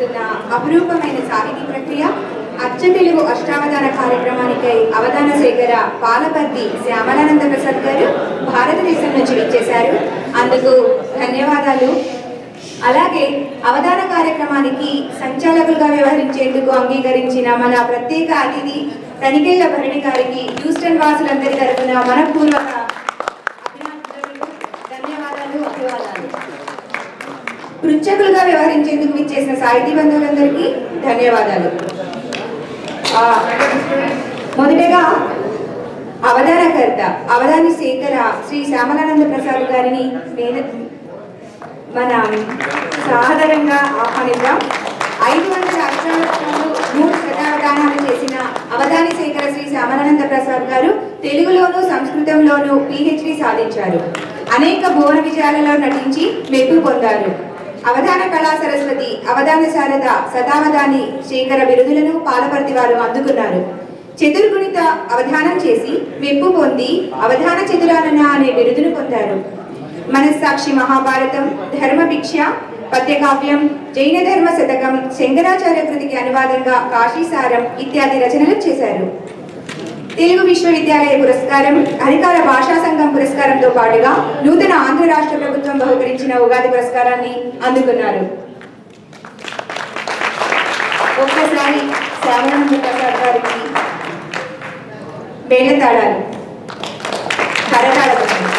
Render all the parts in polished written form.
జరుగుతున్న అపురూపమైన సాహితీ ప్రక్రియ అచ్చ తెలుగు అష్టావధాన కార్యక్రమానికై అవధాన సేకర పాలపర్తి శ్యామలానంద ప్రసాద్ గారు భారతదేశం నుంచి విచ్చేశారు. అందుకు ధన్యవాదాలు. అలాగే అవధాన కార్యక్రమానికి సంచాలకులుగా వ్యవహరించేందుకు అంగీకరించిన మన ప్రత్యేక అతిథి తనికెళ్ల భరణి గారికి హ్యూస్టన్ వాసులందరి తరఫున మనపూర్వక ధన్యవాదాలు, అభివాదాలు. పృచ్ఛకులుగా వ్యవహరించేందుకు విచ్చేసిన సాహితీ బంధువులందరికీ ధన్యవాదాలు. మొదటగా అవధానకర్త అవధాని సేకర శ్రీ శ్యామలానంద ప్రసాద్ గారిని మనం సాధారణంగా ఆహ్వానిద్దాం. 500 అక్షరాలతో 3 శతావధానాలు చేసిన అవధాని సేకర శ్రీ శ్యామలానంద ప్రసాద్ గారు తెలుగులోను సంస్కృతంలోనూ PhD సాధించారు. అనేక భువన విజయాలలో నటించి మెప్పు పొందారు. అవధాన కళా సరస్వతి, అవధాన శారద, శతావధాని శేఖర బిరుదులను పాలపర్తి వారు అందుకున్నారు. చతుర్గుణిత అవధానం చేసి మెప్పు పొంది అవధాన చతురానన అనే బిరుదును పొందారు. మనస్సాక్షి మహాభారతం, ధర్మభిక్ష, పద్యకావ్యం, జైన ధర్మ శతకం, శంకరాచార్య కృతికి అనువాదంగా కాశీసారం ఇత్యాది రచనలు చేశారు. తెలుగు విశ్వవిద్యాలయ పురస్కారం, అధికార భాషా సంఘం పురస్కారంతో పాటుగా నూతన ఆంధ్ర రాష్ట్ర ప్రభుత్వం బహుకరించిన ఉగాది పురస్కారాన్ని అందుకున్నారు. ఒక్కసారి శ్యామలానంద ప్రసాద్ గారికి వేలతాళాలు, కరతాళాలు.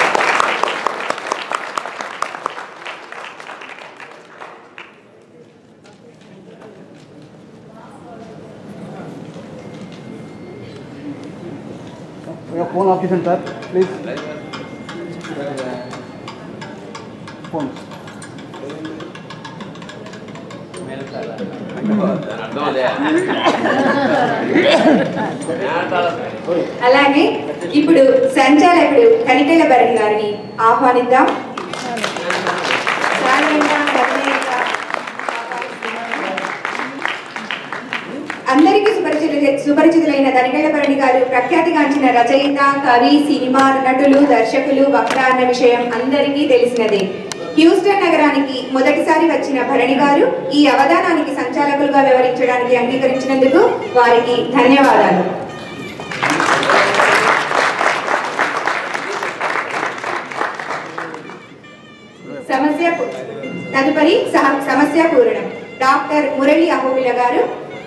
phone off the sir, please. Phone. అలాగే ఇప్పుడు సంచాలకుడు తనికెళ్ల భరణి గారిని ఆహ్వానిద్దాం. అందరికీ సుపరిచితులైన తనికెళ్ల భరణి గారు ప్రఖ్యాతిగాంచిన రచయిత, కవి, సినిమా నటులు, దర్శకులు, వక్త అన్న విషయం అందరికీ తెలిసినదే. హ్యూస్టన్ నగరానికి మొదటిసారి వచ్చిన భరణి గారు ఈ అవధానానికి సంచాలకులుగా వ్యవహరించడానికి అంగీకరించినందుకు వారికి ధన్యవాదాలు. తదుపరి సమస్య పూరణం. డాక్టర్ మురళి అహోబిల గారు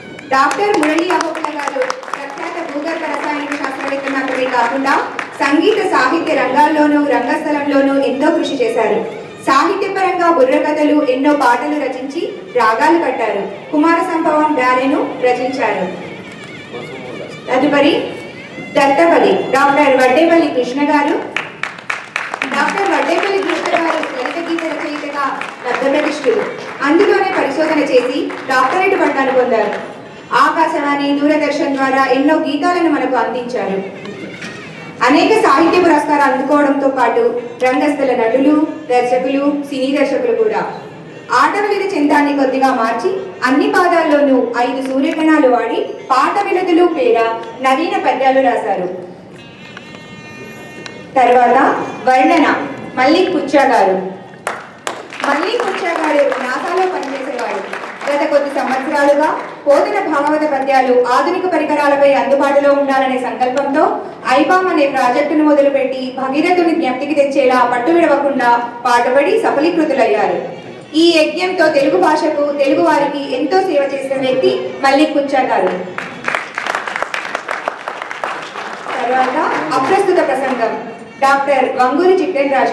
ప్రఖ్యాత భూగర్భ రసాయనిక శాస్త్రవేత్త మాత్రమే కాకుండా సంగీత సాహిత్య రంగాల్లోనూ రంగస్థలంలోనూ ఎంతో కృషి చేశారు. సాహిత్యపరంగా బుర్రకథలు, ఎన్నో పాటలు రచించి రాగాలు కట్టారు. కుమార సంభవం బ్యారెను రచించారు. తదుపరి దత్తపది డాక్టర్ వడ్డేపల్లి కృష్ణ గారు లలిత గీత రచయితగా లబ్ధప్రతిష్ఠులు. అందులోనే పరిశోధన చేసి డాక్టరేట్ పట్టాలు పొందారు. ఆకాశవాణి, దూరదర్శన్ ద్వారా ఎన్నో గీతాలను మనకు అందించారు. అనేక సాహిత్య పురస్కారాలు అందుకోవడంతో పాటు రంగస్థల నటులు, దర్శకులు, సినీ దర్శకులు కూడా. ఆటవిలుది చెందాన్ని కొద్దిగా మార్చి అన్ని పాదాల్లోనూ 5 సూర్యకిరణాలు వాడి పాట విలుదులు పేర నవీన పద్యాలు రాశారు. తర్వాత వర్ణన మల్లిక్ పుచ్చా గారు నాసాలో పనిచేసేవారు. గత కొద్ది సంవత్సరాలుగా పోతన భాగవత పద్యాలు ఆధునిక పరికరాలపై అందుబాటులో ఉండాలనే సంకల్పంతో ఐబామ్ అనే ప్రాజెక్టును మొదలుపెట్టి భగీరథుని జ్ఞప్తికి తెచ్చేలా పట్టువిడవకుండా పాటుపడి సఫలీకృతులయ్యారు. ఈ యజ్ఞంతో తెలుగు భాషకు, తెలుగు వారికి ఎంతో సేవ చేసిన వ్యక్తి మల్లిక్ పుచ్చా గారు. తర్వాత అప్రస్తుత ప్రసంగం డాక్టర్ వంగూరి చిట్టెన్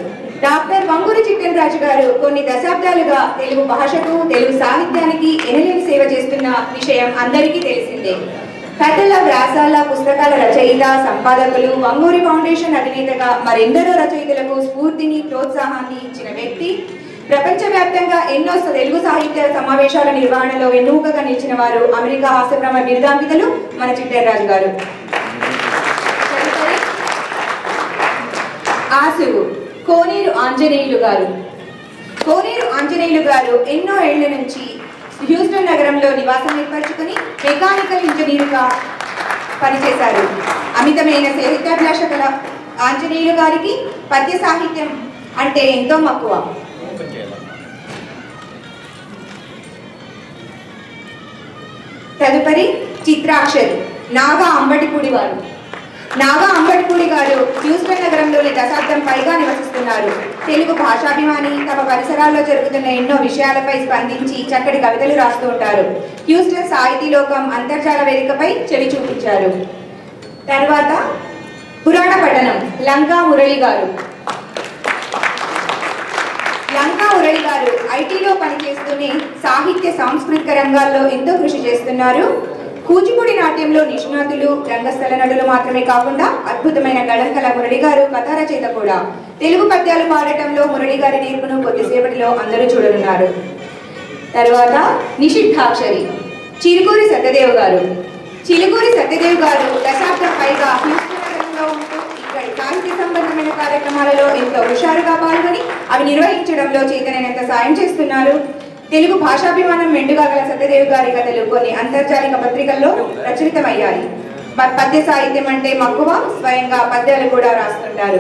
రాజు గారు కొన్ని దశాబ్దాలుగా తెలుగు భాషకు, తెలుగు సాహిత్యానికి ఎనలేని సేవ చేస్తున్న విషయం అందరికీ తెలిసిందే. కథల, వ్యాసాల, పుస్తకాల రచయిత, సంపాదకులు, వంగూరి ఫౌండేషన్ అధినేతగా మరెందరో రచయితలకు స్ఫూర్తిని, ప్రోత్సాహాన్ని ఇచ్చిన వ్యక్తి. ప్రపంచవ్యాప్తంగా ఎన్నో తెలుగు సాహిత్య సమావేశాల నిర్వహణలో వెన్నుముకగా నిలిచిన వారు అమెరికా హాస్యబ్రహ్మ బిరుదాంకితులు మన చిట్టెన్ రాజు గారు. ఆసువు కోనేరు ఆంజనేయులు గారు ఎన్నో ఏళ్ల నుంచి హ్యూస్టన్ నగరంలో నివాసం ఏర్పరచుకుని మెకానికల్ ఇంజనీరుగా పనిచేశారు. అమితమైన సాహిత్యాభిలాష గల ఆంజనేయులు గారికి పద్య సాహిత్యం అంటే ఎంతో మక్కువ. తదుపరి చిత్రాక్షరి నాగా అంబటిపూడి వారు. నాగా అంబటిపూడి గారు హ్యూస్టన్ నగరంలోని దశాబ్దం పైగా నివసిస్తున్నారు. తెలుగు భాషాభిమాని, తమ పరిసరాల్లో జరుగుతున్న ఎన్నో విషయాలపై స్పందించి చక్కటి కవితలు రాస్తూ ఉంటారు. హ్యూస్టన్ సాహితీ లోకం అంతర్జాల వేదికపై చెవి చూపించారు. తర్వాత పురాణ పఠనం లంకా మురళి గారు. లంకా మురళి గారు ఐటీలో పనిచేస్తూనే సాహిత్య సాంస్కృతిక రంగాల్లో ఎంతో కృషి చేస్తున్నారు. కూచిపూడి నాట్యంలో నిష్ణాతులు, రంగస్థల నటులు మాత్రమే కాకుండా అద్భుతమైన గళంకల మురళి గారు కథా రచయిత కూడా. తెలుగు పద్యాలు పాడటంలో మురళి గారి నేర్పును కొద్దిసేపటిలో అందరూ చూడనున్నారు. తర్వాత నిషిద్ధాక్షరి చిలుకూరి సత్యదేవ్ గారు. చిలుకూరి సత్యదేవ్ గారు దశాబ్దం పైగా హ్యూస్టన్ నగరంలో ఉంటూ ఇక్కడి సాహిత్య సంబంధమైన కార్యక్రమాలలో ఎంతో హుషారుగా పాల్గొని అవి నిర్వహించడంలో చేతనైనంత సాయం చేస్తున్నారు. తెలుగు భాషాభిమానం మెండుగా గల సత్యదేవ్ గారి కథలు కొన్ని అంతర్జాలిక పత్రికల్లో ప్రచురితమయ్యాయి. పద్య సాహిత్యం అంటే మక్కువ, స్వయంగా పద్యాలు కూడా రాస్తుంటారు.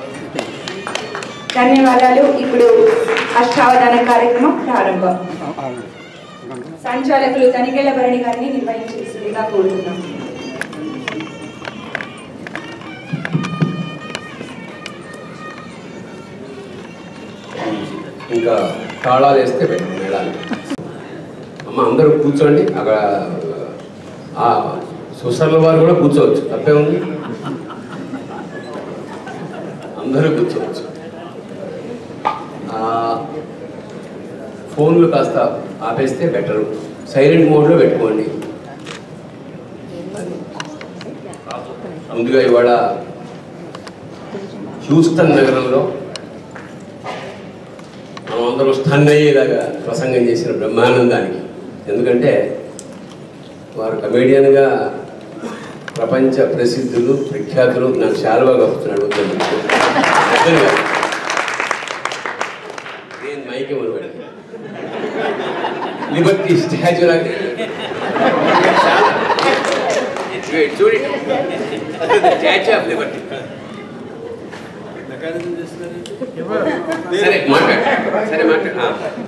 ధన్యవాదాలు. ఇప్పుడు అష్టావధాన కార్యక్రమం ప్రారంభం. సంచాలకులు తనికెళ్ల భరణి గారిని నిర్వహించేసిందిగా కోరుతున్నాం. ఇంకా తాళాలు వేస్తే పెట్టండి మేళాలు. అమ్మ అందరూ కూర్చోండి. అక్కడ సుసర్ల వారు కూడా కూర్చోవచ్చు, తప్పే ఉంది. అందరూ కూర్చోవచ్చు. ఫోన్లు కాస్త ఆపేస్తే బెటరు. సైలెంట్ మోడ్లో పెట్టుకోండి. ముందుగా ఇవాళ హ్యూస్టన్ నగరంలో అందరూ స్టన్ అయ్యేలాగా ప్రసంగం చేసిన బ్రహ్మానందానికి, ఎందుకంటే వారు కమేడియన్గా ప్రపంచ ప్రసిద్ధులు, ప్రఖ్యాతులు. నాకు చాలా కప్పుతున్నాడు నేను మైకి మొదలుపెట్టి లిబర్టీ స్టాచ్యూ లాగా చూడండి, స్టాచ్యూ ఆఫ్ లిబర్టీ. సరే మాట్లాడు, సరే మాట్లాడు.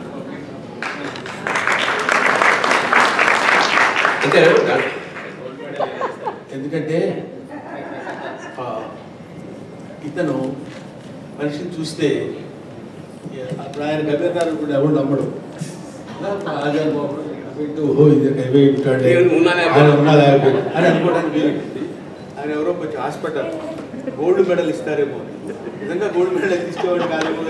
అంతేనా? ఎందుకంటే ఇతను మనిషిని చూస్తే అప్పుడు ఆయన గవ్యకారు కూడా ఎవరు నమ్మడు. ఆచార్య బాబు ఇది ఆయన ఉన్నాడా అని అనుకోవడానికి వీలుంటుంది. ఆయన ఎవరో కొంచెం హాస్పిటల్ గోల్డ్ మెడల్ ఇస్తారేమో, నిజంగా గోల్డ్ మెడల్ తీసుకోవడం కాదేమో.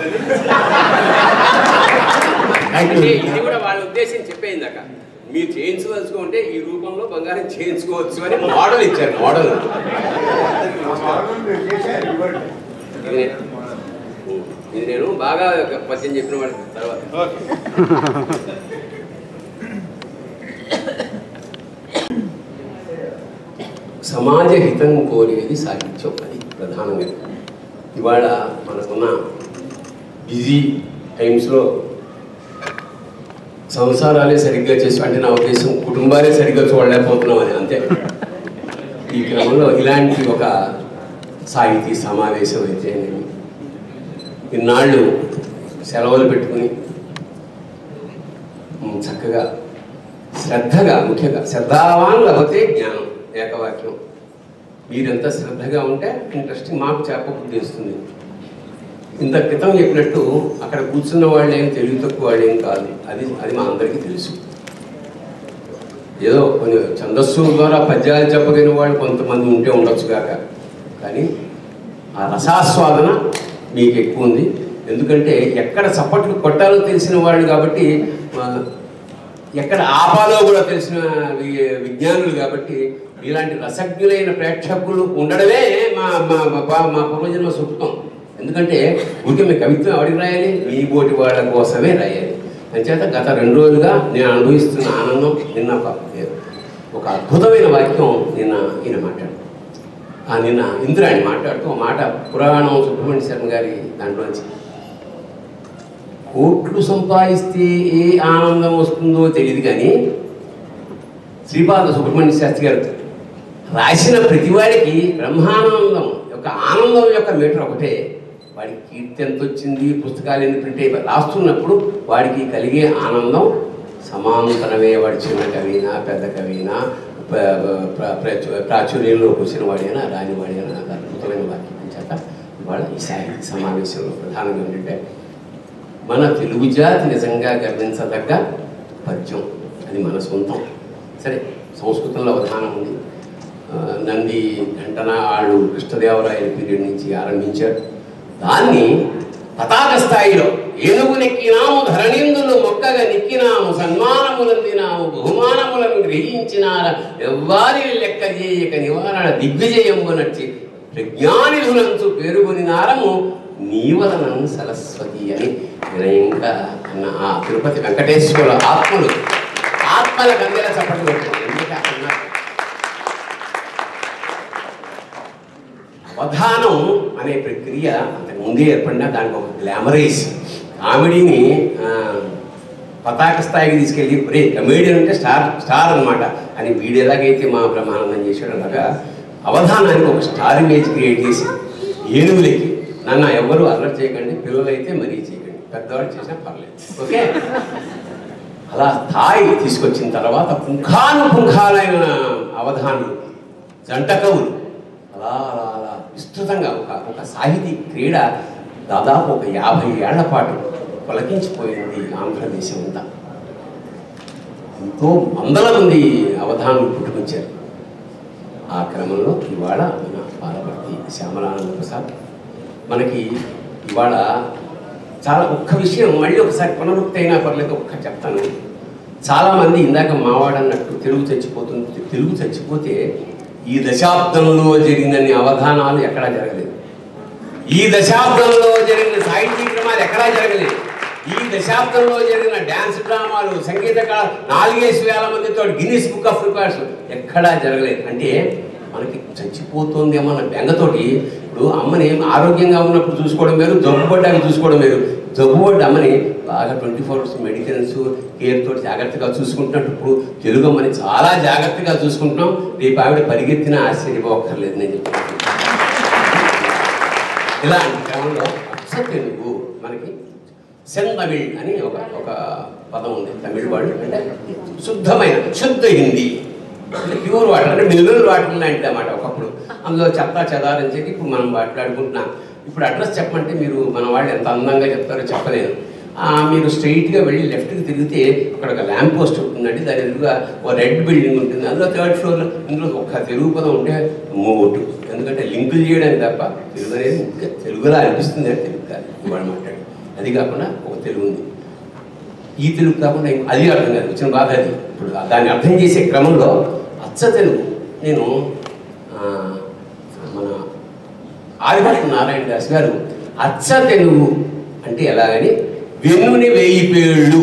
కానీ ఇది కూడా వాళ్ళ ఉద్దేశం చెప్పేందాక మీరు చేయించుకోవాల్సుకుంటే ఈ రూపంలో బంగారం చేయించుకోవచ్చు అని మోడల్ ఇచ్చారు. మోడల్ ఇది నేను బాగా పద్యం చెప్పిన వాడి తర్వాత సమాజ హితం కోరేది సాహిత్యం. అది ప్రధానంగా ఇవాళ మనకున్న బిజీ టైమ్స్లో సంసారాలే సరిగ్గా చేసి, అంటే నా ఉద్దేశం కుటుంబాలే సరిగ్గా చూడలేకపోతున్నాం అని, అంతే. ఈ క్రమంలో ఇలాంటి ఒక సాహితీ సమావేశం అయితే నేను ఇన్నాళ్ళు సెలవులు పెట్టుకుని చక్కగా శ్రద్ధగా, ముఖ్యంగా శ్రద్ధావాన్ లభతే జ్ఞానం ఏకవాక్యం. మీరెంత శ్రద్ధగా ఉంటే ఇంట్రెస్టింగ్ మాకు చెప్పబుద్ధి వస్తుంది. ఇంత క్రితం చెప్పినట్టు అక్కడ కూర్చున్న వాళ్ళు ఏం తెలివి తక్కువ వాళ్ళు ఏం కాదు. అది మా అందరికీ తెలుసు. ఏదో కొన్ని ఛందస్సు ద్వారా పద్యాలు చెప్పగలిగిన వాళ్ళు కొంతమంది ఉంటే ఉండొచ్చు కాక, కానీ ఆ రసాస్వాదన మీకు ఎక్కువ ఉంది. ఎందుకంటే ఎక్కడ చప్పట్లు కొట్టాలో తెలిసిన వాళ్ళు కాబట్టి, ఎక్కడ ఆపాలో కూడా తెలిసిన విజ్ఞానులు కాబట్టి, ఇలాంటి రసజ్ఞులైన ప్రేక్షకులు ఉండడమే మా పూర్వజన్మ సుఖం. ఎందుకంటే ఊరికే మీ కవిత్వం ఎవరికి రాయాలి? మీ బోటి వాళ్ళ కోసమే రాయాలి. అంచేత గత 2 రోజులుగా నేను అనుభవిస్తున్న ఆనందం. నిన్న ఒక అద్భుతమైన వాక్యం ఈయన మాట్లాడు. నిన్న ఇంద్రాణి మాట్లాడుతూ మాట పురాణం సుబ్రహ్మణ్య శర్మ గారి దాంట్లోంచి, కోట్లు సంపాదిస్తే ఏ ఆనందం వస్తుందో తెలియదు కానీ శ్రీపాద సుబ్రహ్మణ్య శాస్త్రి గారు రాసిన ప్రతివాడికి బ్రహ్మానందం యొక్క ఆనందం యొక్క మీటర్ ఒకటే. వాడికి కీర్తి ఎంత వచ్చింది, పుస్తకాలు ఎన్ని ప్రింట్ అయిపోయి రాస్తున్నప్పుడు వాడికి కలిగే ఆనందం సమాంతరమే వాడు చిన్న కవినా పెద్ద కవినా ప్రాచుర్యంలోకి వచ్చిన వాడైనా రాని వాడైనా నాకు అద్భుతమైన వాక్యం చేత ఇవాళ ఈ సాహిత్య సమావేశంలో ప్రధానంగా ఏంటంటే మన తెలుగు జాతి నిజంగా గర్వించదగ్గ పద్యం అది మన సొంతం. సరే సంస్కృతంలో అవధానం ఉంది, నంది ఘంటన వాళ్ళు కృష్ణదేవరాయల పీరియడ్ నుంచి ఆరంభించారు. దాన్ని పతాక స్థాయిలో ఏనుగు నెక్కినాము ధరణిందులు మొక్కగా నెక్కినాము సన్మానములందినాము బహుమానములను గ్రహించినార ఎవ్వారిని లెక్క చేయక నివారణ దిగ్విజయంబు నచ్చి ప్రజ్ఞానిధులంచు పేరుగొని నారము నీవలనం సరస్వతి అని వినయంగా అన్న ఆ తిరుపతి వెంకటేశ్వర ఆత్మల కందెల చప్పట్లు పెట్టారు. ఎందుకంటే అన్నారు అవధానం అనే ప్రక్రియ అంతకు ముందే ఏర్పడినా దానికి ఒక గ్లామరైజ్ కామెడీని పతాక స్థాయికి తీసుకెళ్ళి రే కమెడియన్ అంటే స్టార్ అనమాట అని వీడు ఎలాగైతే మా బ్రహ్మానందం చేశాడు అలాగా అవధానానికి ఒక స్టార్ ఇమేజ్ క్రియేట్ చేసి ఏనుగులకి నన్ను ఎవరు అలర్ట్ చేయకండి, పిల్లలైతే మరీ చేయకండి, పెద్దవాళ్ళు చేసినా పర్లేదు, ఓకే. అలా స్థాయి తీసుకొచ్చిన తర్వాత పుంఖానుపుంఖాలైన అవధానులు జంట కవులు అలా అలా అలా విస్తృతంగా ఒక సాహితీ క్రీడ దాదాపు ఒక 50 ఏళ్ల పాటు పొలకించిపోయింది ఆంధ్రదేశం అంతా. ఎంతో వందల మంది అవధానులు పుట్టుకొచ్చారు. ఆ క్రమంలో ఇవాళ మన పాలపర్తి శ్యామలానంద ప్రసాద్ మనకి ఇవాళ చాలా ఒక్క విషయం మళ్ళీ ఒకసారి పునరుక్తి అయినా పర్లేదు ఒక్క చెప్తాను. చాలామంది ఇందాక మావాడన్నట్టు తెలుగు చచ్చిపోతే ఈ దశాబ్దంలో జరిగినన్ని అవధానాలు ఎక్కడా జరగలేదు, ఈ దశాబ్దంలో జరిగిన సాహిత్య క్రమాలు ఎక్కడా జరగలేదు, ఈ దశాబ్దంలో జరిగిన డ్యాన్స్ డ్రామాలు సంగీత కళ 4,000 మందితో గిన్నిస్ బుక్ ఆఫ్ రికార్డ్స్ ఎక్కడా జరగలేదు. అంటే మనకి చచ్చిపోతుంది అన్న బెంగతోటి ఇప్పుడు అమ్మని ఆరోగ్యంగా ఉన్నప్పుడు చూసుకోవడం వేరు, జబ్బుపడ్డాక చూసుకోవడం వేరు. జబ్బుపడ్డ అమ్మని బాగా 24 hours మెడిసిన్స్ కేర్ తోటి జాగ్రత్తగా చూసుకుంటున్నట్టు ఇప్పుడు తెలుగు అమ్మని చాలా జాగ్రత్తగా చూసుకుంటున్నాం. రేపు ఆవిడ పరిగెత్తిన ఆశ్చర్యపోక్కర్లేదు నేను చెప్తున్నాను. ఇలాంటి క్రమంలో అచ్చ తెలుగు మనకి సెంతమిళ్ అని ఒక పదం ఉంది. తమిళ వాళ్ళు అంటే శుద్ధమైన శుద్ధ హిందీ అంటే ప్యూర్ వాటర్ అంటే మినరల్ వాటర్ లాంటిది అన్నమాట. ఒకప్పుడు అందులో చెత్త చెదారని చెప్పి ఇప్పుడు మనం మాట్లాడుకుంటున్నాం. ఇప్పుడు అడ్రస్ చెప్పమంటే మీరు మన వాళ్ళు ఎంత అందంగా చెప్తారో చెప్పలేను. మీరు స్ట్రైట్గా వెళ్ళి లెఫ్ట్కి తిరిగితే అక్కడ ఒక ల్యాంప్ పోస్ట్ ఉంటుందండి, దాని ఎదురుగా ఒక రెడ్ బిల్డింగ్ ఉంటుంది, అందులో 3rd floor ఇందులో ఒక్క తెలుగు పదం ఉంటే మూటు. ఎందుకంటే లింకులు చేయడానికి తప్ప తెలుగు అనేది ఇంకా తెలుగులా అనిపిస్తుంది అని తెలుగు కాదు ఇవాళ మాట్లాడి. అది కాకుండా ఒక తెలుగు ఉంది, ఈ తెలుగు కాకుండా అది అర్థం కాదు, వచ్చిన బాధ అది. ఇప్పుడు దాన్ని అర్థం చేసే క్రమంలో అచ్చ తెలుగు నేను మన ఆదిభట్ల నారాయణ దాస్ గారు అచ్చ తెలుగు అంటే ఎలాగని వెన్నుని 1000 పేళ్ళు,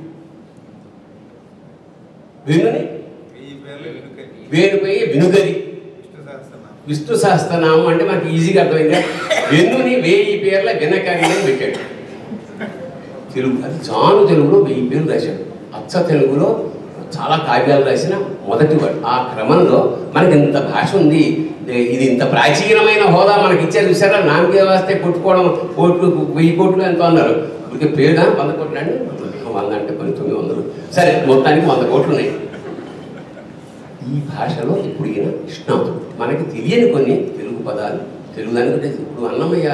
వెన్నుని 1000 వినుగరి విష్ణు సహస్రనామం అంటే మనకి ఈజీగా అర్థమైంది. వెన్నుని 1000 పేర్ల వినకరి అని పెట్టాడు తెలుగు. అది జాను తెలుగులో 1000 పేర్లు రాశాడు. అచ్చ తెలుగులో చాలా కావ్యాలు రాసిన మొదటివాడు. ఆ క్రమంలో మనకి ఇంత భాష ఉంది, ఇది ఇంత ప్రాచీనమైన హోదా మనకి ఇచ్చారు. చూసారా, నామకే వాస్తే కొట్టుకోవడం, కోట్లు 1000 కోట్లు ఎంతో అన్నారు. ఇక పేరుగా 100 కోట్లు అండి, 100 అంటే 900, సరే మొత్తానికి 100 కోట్లు ఉన్నాయి. ఈ భాషలో ఇప్పుడు ఈయన కృష్ణాతుడు మనకి తెలియని కొన్ని తెలుగు పదాలు తెలుగు దానికంటే ఇప్పుడు అన్నమయ్య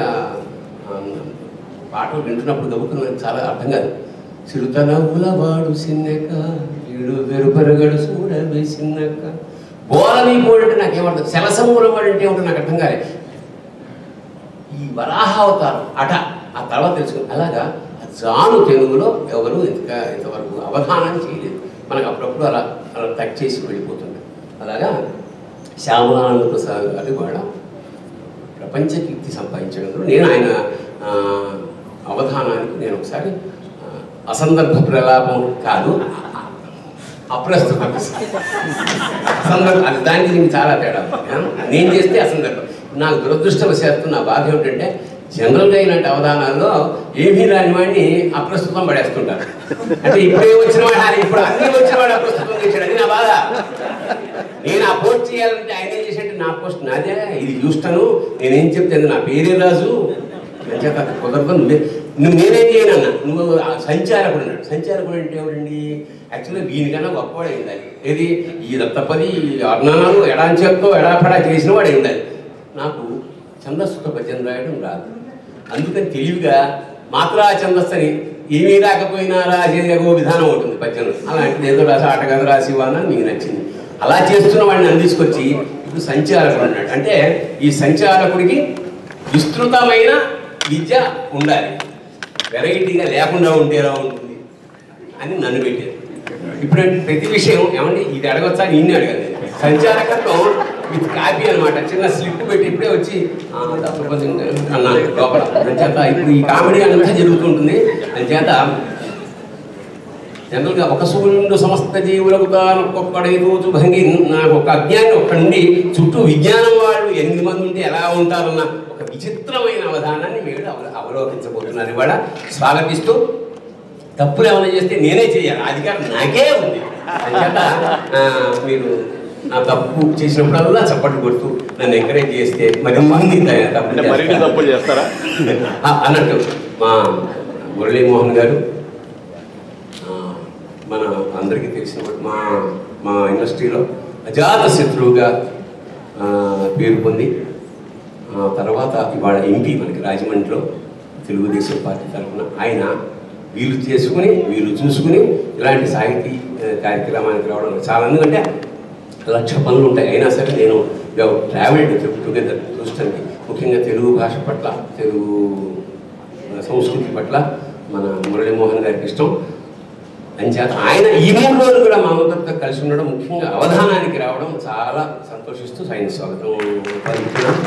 పాటలు వింటున్నప్పుడు గబుకుని మనకి చాలా అర్థం కాదు. చిరుతనవ్వుల వాడు సిన్నెక్క వీడు వెరుపరగడు చూడ వేసిన్నక్క బోలని పోడు అంటే నాకేమర్థం, శలసమూల వాడు అంటే ఏమంటే నాకు అర్థం కాలే. ఈ వరాహావతారం అట ఆ తర్వాత తెలుసుకుని అలాగా జాను తెలుగులో ఎవరు ఇంతవరకు అవధానం చేయలేదు. మనకు అప్పుడప్పుడు అలా టచ్ చేసి వెళ్ళిపోతుంది. అలాగా శ్యామలానంద ప్రసాద్ గారి కూడా ప్రపంచ కీర్తి సంపాదించడంలో నేను ఆయన అవధానానికి నేను ఒకసారి అసందర్భ ప్రలాపం కాదు అప్రస్తుత అసందర్భం, అది దానికి దీనికి చాలా తేడా. నేను చేస్తే అసందర్భం. నాకు దురదృష్టవశాత్తు నా బాధ ఏమిటంటే జనరల్గా ఇలాంటి అవధానాల్లో ఏమీ రాని వాడిని అప్రస్తుతం పడేస్తుంటారు. అంటే ఇప్పుడే వచ్చిన వాడు ఇప్పుడు అన్నీ వచ్చిన వాడు అప్రస్తుతం చేశాడు, అది నా బాధ. నేను ఆ పోస్ట్ చేయాలంటే ఆయన ఏం చేశాడంటే నా పోస్ట్ నాదే, ఇది చూస్తాను, నేనేం చెప్తాను, నా పేరే రాజు, కుదరదు, నేనేం చేయను అన్న, నువ్వు సంచారకుడు అన్నాడు. సంచారకుడు అంటే ఎవరండి? యాక్చువల్గా వీనికన్నా గొప్పవాడే ఉండాలి. ఏది ఈ రక్తపది అర్ణాలు ఎడాంచేతో ఎడాపడా చేసిన వాడే ఉండాలి. నాకు ఛందస్సుతో పద్యం రాయడం రాదు. అందుకని తెలివిగా మాత్రా ఛందస్సు అని ఏమీ రాకపోయినా రాసేగో విధానం ఉంటుంది పద్యంలో. అలాంటిది ఏదో రాసి ఆటగాదు రాసి ఇవ్వాలని మీకు నచ్చింది. అలా చేస్తున్న వాడిని అందించుకొచ్చి ఇప్పుడు సంచారకుడు అన్నాడు. అంటే ఈ సంచారకుడికి విస్తృతమైన విద్య ఉండాలి, వెరైటీగా లేకుండా ఉంటే ఎలా ఉంటుంది అని నన్ను పెట్టారు. ఇప్పుడు ప్రతి విషయం ఏమండి ఇది అడగొచ్చా ఇన్ని అడగాలి. సంచారకత్వం విత్ కాపీ అనమాట. చిన్న స్లిప్ పెట్టి ఇప్పుడే వచ్చి అన్నాను లోపల. అంచేత ఇప్పుడు ఈ కామెడీ అంతా జరుగుతుంటుంది. అంచేత జనరల్గా ఒక సూర్యుడు సమస్త జీవులకు తాను ఒక్కొక్కడే రోజు భంగి నాకు ఒక అజ్ఞాని ఒక్కడి నుండి చుట్టూ విజ్ఞానం వాళ్ళు 8 మంది ఉంటే ఎలా ఉంటారన్న ఒక విచిత్రమైన అవధానాన్ని మీరు అవలోకించబోతున్నారు. ఇవాళ స్వాగతిస్తూ తప్పులు ఏమైనా చేస్తే నేనే చేయాలి, అధికారం నాకే ఉంది. అంచేత మీరు నా తప్పు చేసినప్పుడల్లా చప్పట్లు కొడుతూ నన్ను ఎంకరేజ్ చేస్తే మరి మంది తప్పులు చేస్తారా అన్నట్టు మా మురళీమోహన్ గారు మన అందరికీ తెలిసిన మా ఇండస్ట్రీలో అజాత శత్రువుగా పేరు పొంది తర్వాత ఇవాళ ఎంపీ మనకి రాజమండ్రిలో తెలుగుదేశం పార్టీ తరఫున ఆయన వీలు చేసుకుని వీలు చూసుకుని ఇలాంటి సాహితీ కార్యక్రమానికి రావడం చాలా. ఎందుకంటే 1,00,000 పనులు ఉంటాయి. అయినా సరే నేను ట్రావెల్డ్ టుగెదర్ చూస్తానికి ముఖ్యంగా తెలుగు భాష పట్ల తెలుగు సంస్కృతి పట్ల మన మురళీమోహన్ గారికి ఇష్టం. అంచేత ఆయన ఈ 3 రోజులు కూడా మా అందరితో కలిసి ఉండడం, ముఖ్యంగా అవధానానికి రావడం చాలా సంతోషిస్తూ ఆయన స్వాగతం పలుకుతున్నాం.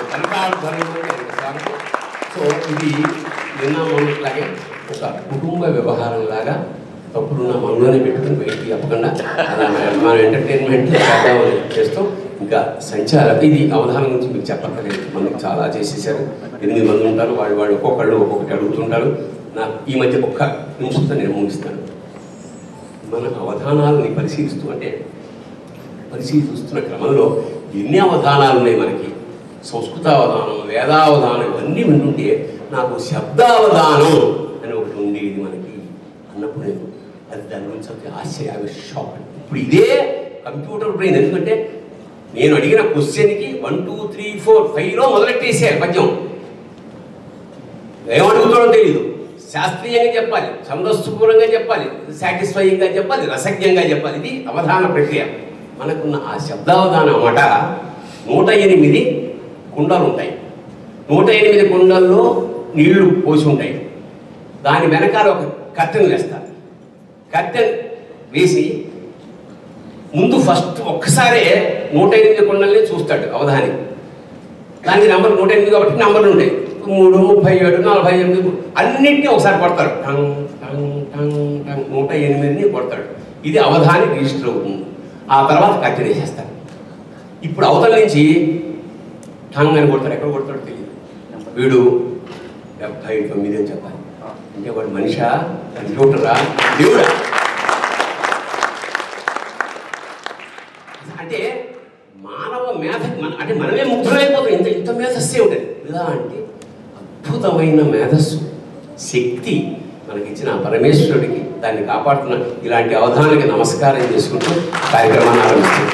సో ఇది నిన్న మొన్నట్లాగే ఒక కుటుంబ వ్యవహారం లాగా తప్పుడున్న మనలోనే పెట్టుకుని బయటికి చెప్పకుండా అలా మన ఎంటర్టైన్మెంట్ చేద్దామని చేస్తూ ఇంకా సంచారం ఇది అవధానం గురించి మీకు చెప్పక్కర్లేదు. మనకి చాలా చేసేసారు. 8 మంది ఉంటారు, వాళ్ళు ఒక్కొక్కళ్ళు ఒక్కొక్కటి అడుగుతుంటారు. నాకు ఈ మధ్య ఒక్క నిమిషంతో నేను ముగిస్తాను. మన అవధానాలని పరిశీలిస్తున్న క్రమంలో ఎన్ని అవధానాలు ఉన్నాయి మనకి. సంస్కృతావధానం, వేదావధానం ఇవన్నీ వింటుంటే నాకు శబ్దావధానం అని ఒకటి ఉండేది మనకి అన్నప్పుడు నేను అది దాని గురించి ఆశ్చర్య షాక్. ఇప్పుడు ఇదే కంప్యూటర్ బ్రెయిన్. ఎందుకంటే నేను అడిగిన క్వశ్చన్కి 1 2 3 4 5లో మొదలెట్టేసారు పద్యం. ఏమడుగుతాడో తెలీదు. శాస్త్రీయంగా చెప్పాలి, ఛందస్సుపూర్వంగా చెప్పాలి, సాటిస్ఫైయింగ్గా చెప్పాలి, రసజ్ఞంగా చెప్పాలి. ఇది అవధాన ప్రక్రియ. మనకున్న ఆ శబ్దావధానం అన్నమాట 108 కుండలు ఉంటాయి. 108 కుండల్లో నీళ్లు పోసి ఉంటాయి. దాని వెనకాల ఒక కర్టెన్ వేస్తారు. కర్టెన్ వేసి ముందు ఫస్ట్ ఒక్కసారే 108 కుండల్ని చూస్తాడు అవధాని. దానికి నంబర్ 108 కాబట్టి నంబర్లు ఉంటాయి. 3 37 48 అన్నింటినీ ఒకసారి కొడతాడు. టంగ్ టంగ్ టంగ్ టంగ్ 108ని కొడతాడు. ఇది అవధాని రిజిస్టర్ అవుతుంది. ఆ తర్వాత కర్టెన్ వేసేస్తాడు. ఇప్పుడు అవతల నుంచి టంగ్ అని కొడతాడు. ఎక్కడ కొడతాడో తెలియదు. వీడు 79 అని చెప్పాలి. అంటే వాడు మనిషా, కంప్యూటరా, దేవుడా? అంటే మానవ మేధ అంటే మనమే ముగ్ధులైపోతాం. ఇంత మేధస్సే ఉంటుంది. ఇలా అంటే అద్భుతమైన మేధస్సు శక్తి మనకిచ్చిన పరమేశ్వరుడికి దాన్ని కాపాడుతున్న ఇలాంటి అవధానానికి నమస్కారం చేసుకుంటూ కార్యక్రమాన్ని ఆరంభిస్తాం.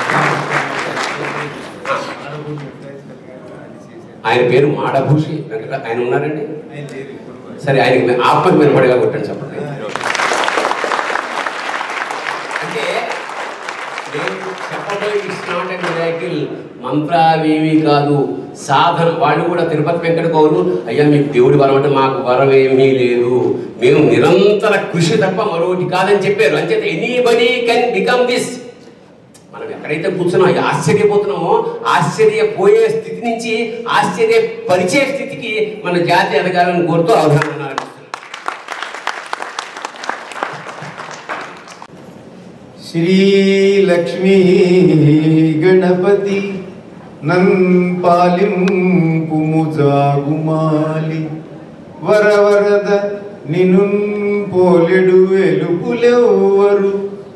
ఆయన పేరు మాడభూషి వెంకట. ఆయన ఉన్నారండి? సరే, ఆయనకి ఆత్మకు వినపడగా కొట్టండి చెప్పండి. అంటే చెప్పబోయే ఇట్స్ నాట్ ఎ మిరాకిల్, మంత్రాలేమీ కాదు, సాధన. వాళ్ళు కూడా తిరుపతి వెంకట కౌరు అయ్యా మీకు దేవుడి వరం అంటే మాకు వరం ఏమీ లేదు, మేము నిరంతర కృషి తప్ప మరొకటి కాదని చెప్పారు. అంచేత ఎనీబడీ కెన్ బికమ్ దిస్. మనం ఎక్కడైతే కూర్చున్నాం ఆశ్చర్యపోతున్నామో ఆశ్చర్యపోయే స్థితి నుంచి ఆశ్చర్యపరిచే స్థితికి మన జాతి ఎదగాలని కోరుతూ అవధానం శ్రీ లక్ష్మీ గణపతి నంపాలింపుము జాగుమాలి వరవరద నిను పోలెడు వెలుపులెవ్వరు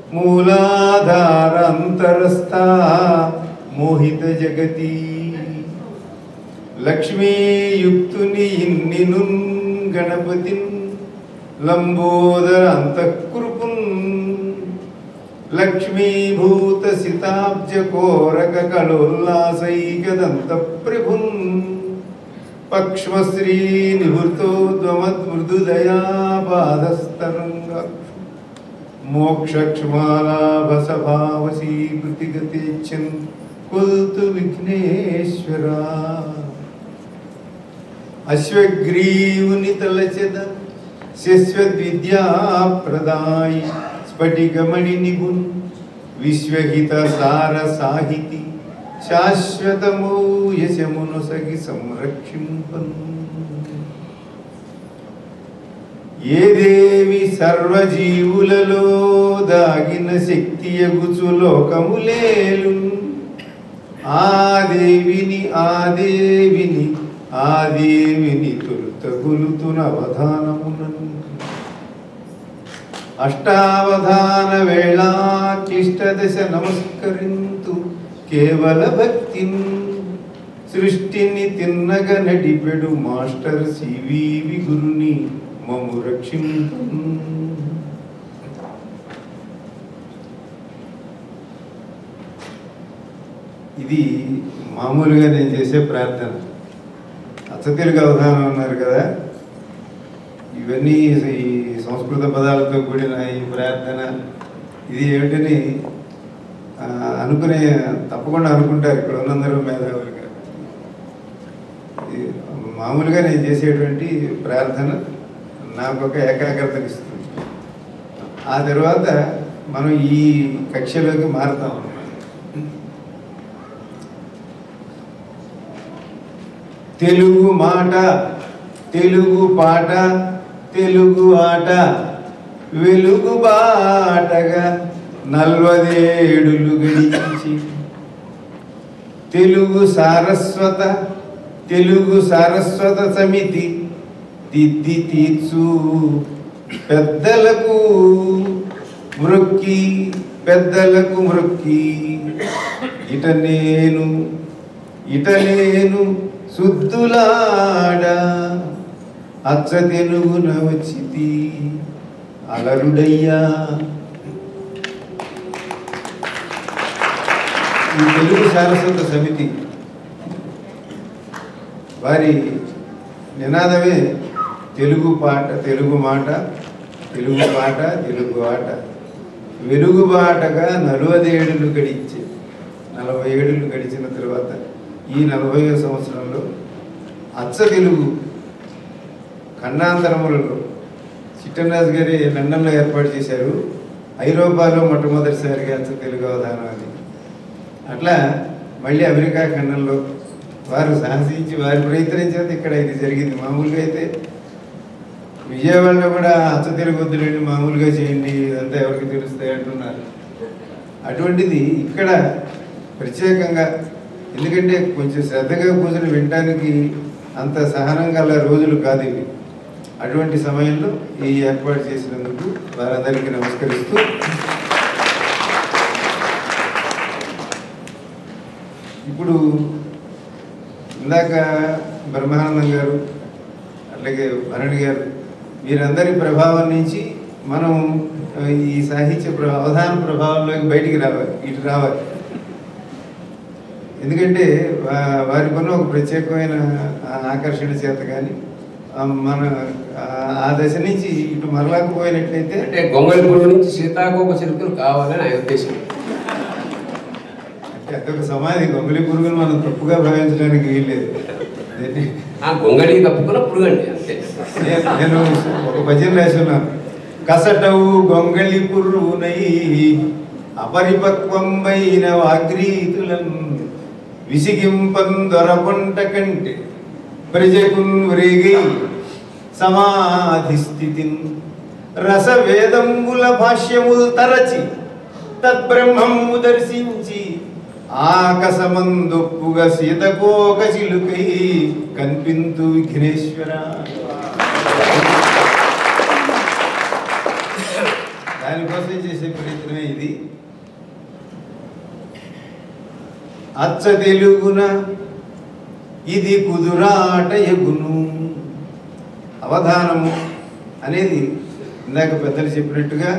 మూలాధారంతరస్థ మోహిత జగతి లక్ష్మీయుక్తుని నిను గణపతిన్ లంబోదర అంతఃకృపున్ లక్ష్మీభూత సితాబ్జ కోరక కళోల్లాసైకదంత ప్రభున్ పక్ష్మశ్రీ నివృతోద్వమద్మృదుదయా పాదస్తరంగ మోక్షక్ష్మాలాభసభావసీకృతిగతేచ్చన్ కుల్తు విఘ్నేశ్వరా అశ్వగ్రీవుని తలచెద శశ్వద్విద్యాప్రదాయి స్ఫటికమణి నిపున్ విశ్వహిత సార సాహితి శాశ్వతమూ యశమునొసగి సంరక్షింపన్ ఏ దేవి సర్వజీవులలో దాగిన శక్తియగుచు లోకములేలు ఆ దేవిని తొలుత కొలుతున అవధానమునన్ అష్టావధాన వేళా క్లిష్టదశ నమస్కరింతు కేవల భక్తిన్ సృష్టిని తిన్నగ నడిపెడు మాస్టర్ సివివి గురుని మము రక్షింపు. ఇది మామూలుగా నేను చేసే ప్రార్థన. అచ్చతెలుగు అవధానం అన్నారు కదా, ఇవన్నీ ఈ సంస్కృత పదాలతో కూడిన ఈ ప్రార్థన ఇది ఏమిటని తప్పకుండా అనుకుంటారు ఇక్కడ ఉన్నందరూ మేధావులుగా. మామూలుగా నేను చేసేటువంటి ప్రార్థన నాకు ఒక ఏకాగ్రతనిస్తుంది. ఆ తర్వాత మనం ఈ కక్షలోకి మారుతాం అన్నమాట. తెలుగు మాట, తెలుగు పాట, తెలుగు ఆట వెలుగు బాటగా 40 ఏడులు గడిచి తెలుగు సారస్వత సమితి దిద్ది తీర్చు పెద్దలకు మ్రొక్కి ఇట నేను శుద్ధులాడ అచ్చ తెలుగున వచ్చితి అలరుడయ్యా. ఈ తెలుగు సారస్వత సమితి వారి నినాదమే తెలుగు పాట, తెలుగు మాట, తెలుగు పాట, తెలుగు ఆట వెలుగుబాటగా 40 ఏడులు గడిచి 40 ఏడులు గడిచిన తర్వాత ఈ 40వ సంవత్సరంలో అచ్చ తెలుగు ఖండాంతరములలో చిట్టరాజు గారి లండన్లో ఏర్పాటు చేశారు. ఐరోపాలో మొట్టమొదటిసారిగా అచ్చ తెలుగు అవధానం అది. అట్లా మళ్ళీ అమెరికా ఖండంలో వారు సాహసించి వారి ప్రయత్నం చేత ఇక్కడ ఇది జరిగింది. మామూలుగా అయితే విజయవాడలో కూడా అచ్చ తెలుగు వద్దులేండి, మామూలుగా చేయండి, ఇదంతా ఎవరికి తెలుస్తాయి అంటున్నారు. అటువంటిది ఇక్కడ ప్రత్యేకంగా, ఎందుకంటే కొంచెం శ్రద్ధగా పూజలు వినటానికి అంత సహనం గల రోజులు కాదు ఇవి. అటువంటి సమయంలో ఈ ఏర్పాటు చేసినందుకు వారందరికీ నమస్కరిస్తూ, ఇప్పుడు ఇందాక బ్రహ్మానందం గారు అట్లాగే భరణి గారు వీరందరి ప్రభావం నుంచి మనం ఈ సాహిత్య అవధాన ప్రభావంలోకి బయటికి రావాలి. ఎందుకంటే వారికి ఉన్న ఒక ప్రత్యేకమైన ఆకర్షణ చేత కానీ మన ఆ దశ నుంచి ఇటు మరలాకపోయినట్లయితే, అంటే గొంగళిపూడి నుంచి సీతాకోక చిలుకలు కావాలని ఆయన ఉద్దేశం. అంటే అదొక సమాధి, గొంగళి పురుగును మనం తప్పుగా భావించడానికి వీల్లేదు. గొంగళి కప్పుకున్న పురుగు అండి అంతే. నేను ఒక భజన రాసున్నాను. కసటవు గొంగళి పురుగునై అపరిపక్వంబైన వాగ్రీతులను విసిగింపన్ దొరపొంట కంటే ప్రజకున్ వ్రేగై సమాధి స్థితిన్ రసవేదంబుల భాష్యముల్ తరచి తద్బ్రహ్మము దర్శించి ఆకసమందొప్పుగా సీతకోక చిలుకై కనిపింతు విఘ్నేశ్వర. దానికోసం చేసే ప్రయత్నమే ఇది. అచ్చ తెలుగున ఇది కుదురాట ఎగును. అవధానము అనేది ఇందాక పెద్దలు చెప్పినట్టుగా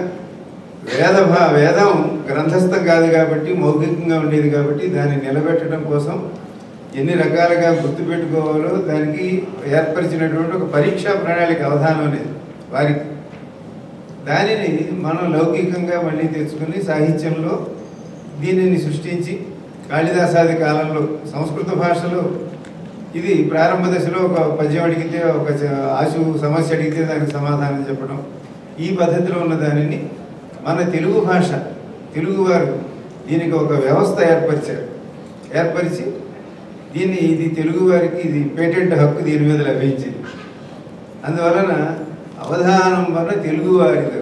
వేదం గ్రంథస్థం కాదు కాబట్టి మౌఖికంగా ఉండేది కాబట్టి దాన్ని నిలబెట్టడం కోసం ఎన్ని రకాలుగా గుర్తుపెట్టుకోవాలో దానికి ఏర్పరిచినటువంటి ఒక పరీక్షా ప్రణాళిక అవధానం అనేది వారికి. దానిని మనం లౌకికంగా మళ్ళీ తెచ్చుకొని సాహిత్యంలో దీనిని సృష్టించి కాళిదాసాది కాలంలో సంస్కృత భాషలో ఇది ప్రారంభ దశలో ఒక పద్యం అడిగితే ఒక ఆశు సమస్య అడిగితే దానికి సమాధానం చెప్పడం, ఈ పద్ధతిలో ఉన్న దానిని మన తెలుగు భాష తెలుగువారు దీనికి ఒక వ్యవస్థ ఏర్పరిచి ఇది తెలుగు వారికి ఇది పేటెంట్ హక్కు దీని మీద లభించింది. అందువలన అవధానం వల్ల తెలుగు వారితో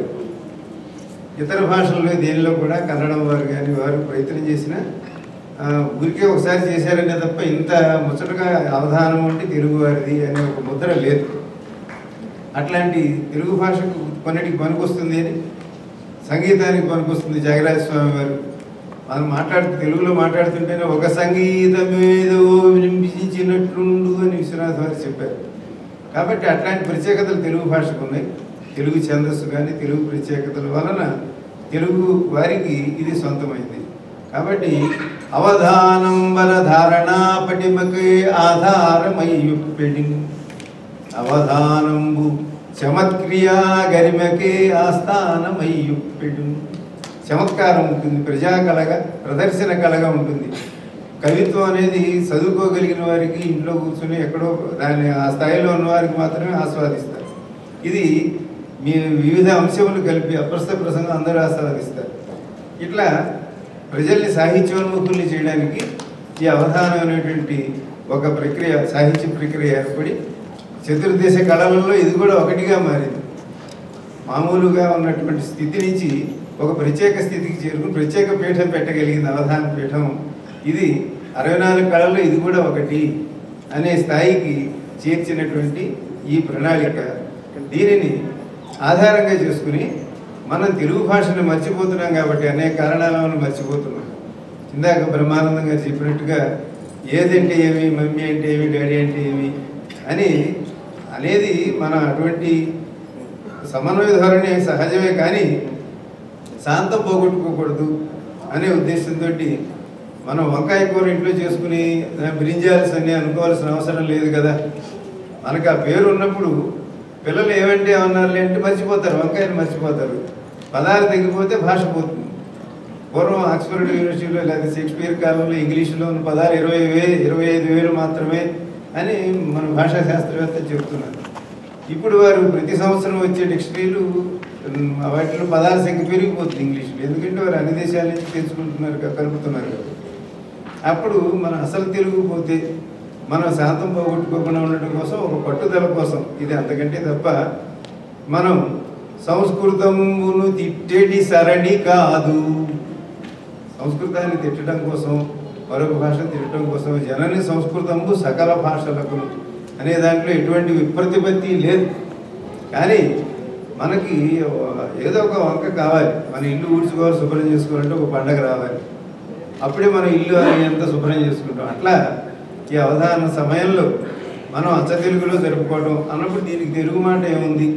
ఇతర భాషల్లో దేనిలో కూడా కన్నడం వారు కానీ వారు ప్రయత్నం చేసిన ఊరికే ఒకసారి చేశారనే తప్ప ఇంత ముచ్చటగా అవధానం అంటే తెలుగు వారిది అనే ఒక ముద్ర లేదు. అట్లాంటి తెలుగు భాషకు కొన్నిటికి పనికొస్తుంది అని సంగీతానికి పనికొస్తుంది. త్యాగరాజ స్వామి వారు మనం తెలుగులో మాట్లాడుతుంటేనే ఒక సంగీతమేదో వినిపించినట్లుండు అని విశ్వనాథ్ వారు చెప్పారు. కాబట్టి అట్లాంటి ప్రత్యేకతలు తెలుగు భాషకు ఉన్నాయి. తెలుగు ఛందస్సు కానీ తెలుగు ప్రత్యేకతల వలన తెలుగు వారికి ఇది సొంతమైంది. కాబట్టి అవధానం వల ధారణా పటిమకే ఆధారమయ్యుప్పెడి అవధానంబు చమత్క్రియా గరిమకే ఆస్థానమయ్యుప్పెడు. చమత్కారం ఉంటుంది, ప్రదర్శన కళగా ఉంటుంది. కవిత్వం అనేది చదువుకోగలిగిన వారికి ఇంట్లో కూర్చొని ఎక్కడో దాన్ని ఆ స్థాయిలో ఉన్నవారికి మాత్రమే ఆస్వాదిస్తారు. ఇది మీ వివిధ అంశములు కలిపి అప్రస్తుత ప్రసంగం అందరూ ఆస్వాదిస్తారు. ఇట్లా ప్రజల్ని సాహిత్యోన్ముఖుల్ని చేయడానికి ఈ అవధానం అనేటువంటి ఒక ప్రక్రియ, సాహిత్య ప్రక్రియ ఏర్పడి చతుర్దశ కళలలో ఇది కూడా ఒకటిగా మారింది. మామూలుగా ఉన్నటువంటి స్థితి నుంచి ఒక ప్రత్యేక స్థితికి చేరుకుని ప్రత్యేక పీఠం పెట్టగలిగింది అవధాన పీఠం. ఇది 64 కళల్లో ఇది కూడా ఒకటి అనే స్థాయికి చేర్చినటువంటి ఈ ప్రణాళిక. దీనిని ఆధారంగా చేసుకుని మనం తెలుగు భాషను మర్చిపోతున్నాం కాబట్టి అనేక కారణాలను మర్చిపోతున్నాం. ఇందాక బ్రహ్మానందం గారు చెప్పినట్టుగా ఏదంటే ఏమి, మమ్మీ అంటే ఏమి, డాడీ అంటే ఏమి అనేది మన అటువంటి సమన్వయ ధోరణి సహజమే, కానీ శాంతం పోగొట్టుకోకూడదు అనే ఉద్దేశంతో మనం వంకాయ కూర ఇంట్లో చేసుకుని బ్రింజాల్స్ అని అనుకోవాల్సిన అవసరం లేదు కదా. మనకు ఆ పేరు ఉన్నప్పుడు పిల్లలు ఏమంటే ఏమన్నారులే అంటే మర్చిపోతారు, వంకాయని మర్చిపోతారు. పదాలు తగ్గిపోతే భాష పోతుంది. పూర్వం ఆక్స్ఫర్డ్ యూనివర్సిటీలో లేదా షేక్స్పియర్ కాలంలో ఇంగ్లీషులో ఉన్న పదాలు 25,000 మాత్రమే అని మన భాషా శాస్త్రవేత్త చెప్తున్నారు. ఇప్పుడు వారు ప్రతి సంవత్సరం వచ్చే డిక్షనరీలు వాటిలో పదాల సంఖ్య పెరిగిపోతుంది ఇంగ్లీష్లో. ఎందుకంటే వారు అన్ని దేశాల నుంచి తెలుసుకుంటున్నారు, కలుపుతున్నారు కదా. అప్పుడు మన అసలు తెలుగు పోతే మనం శాంతం పోగొట్టుకోకుండా ఉండటం కోసం, ఒక పట్టుదల కోసం, ఇది అంతకంటే తప్ప మనం సంస్కృతమును తిట్టేటి సరణి కాదు. సంస్కృతాన్ని తిట్టడం కోసం, మరొక భాషను తిట్టడం కోసం జనని సంస్కృతము సకల భాషలకు అనే దాంట్లో ఎటువంటి విప్రతిపత్తి లేదు. కానీ మనకి ఏదో ఒక వంక కావాలి. మన ఇల్లు ఊడ్చుకోవాలి, శుభ్రం చేసుకోవాలంటే ఒక పండగ రావాలి, అప్పుడే మనం ఇల్లు ఎంత శుభ్రం చేసుకుంటాం. అట్లా ఈ అవధాన సమయంలో మనం అచ్చ తెలుగులో జరుపుకోవడం అన్నప్పుడు దీనికి తెలుగు మాట ఏముంది?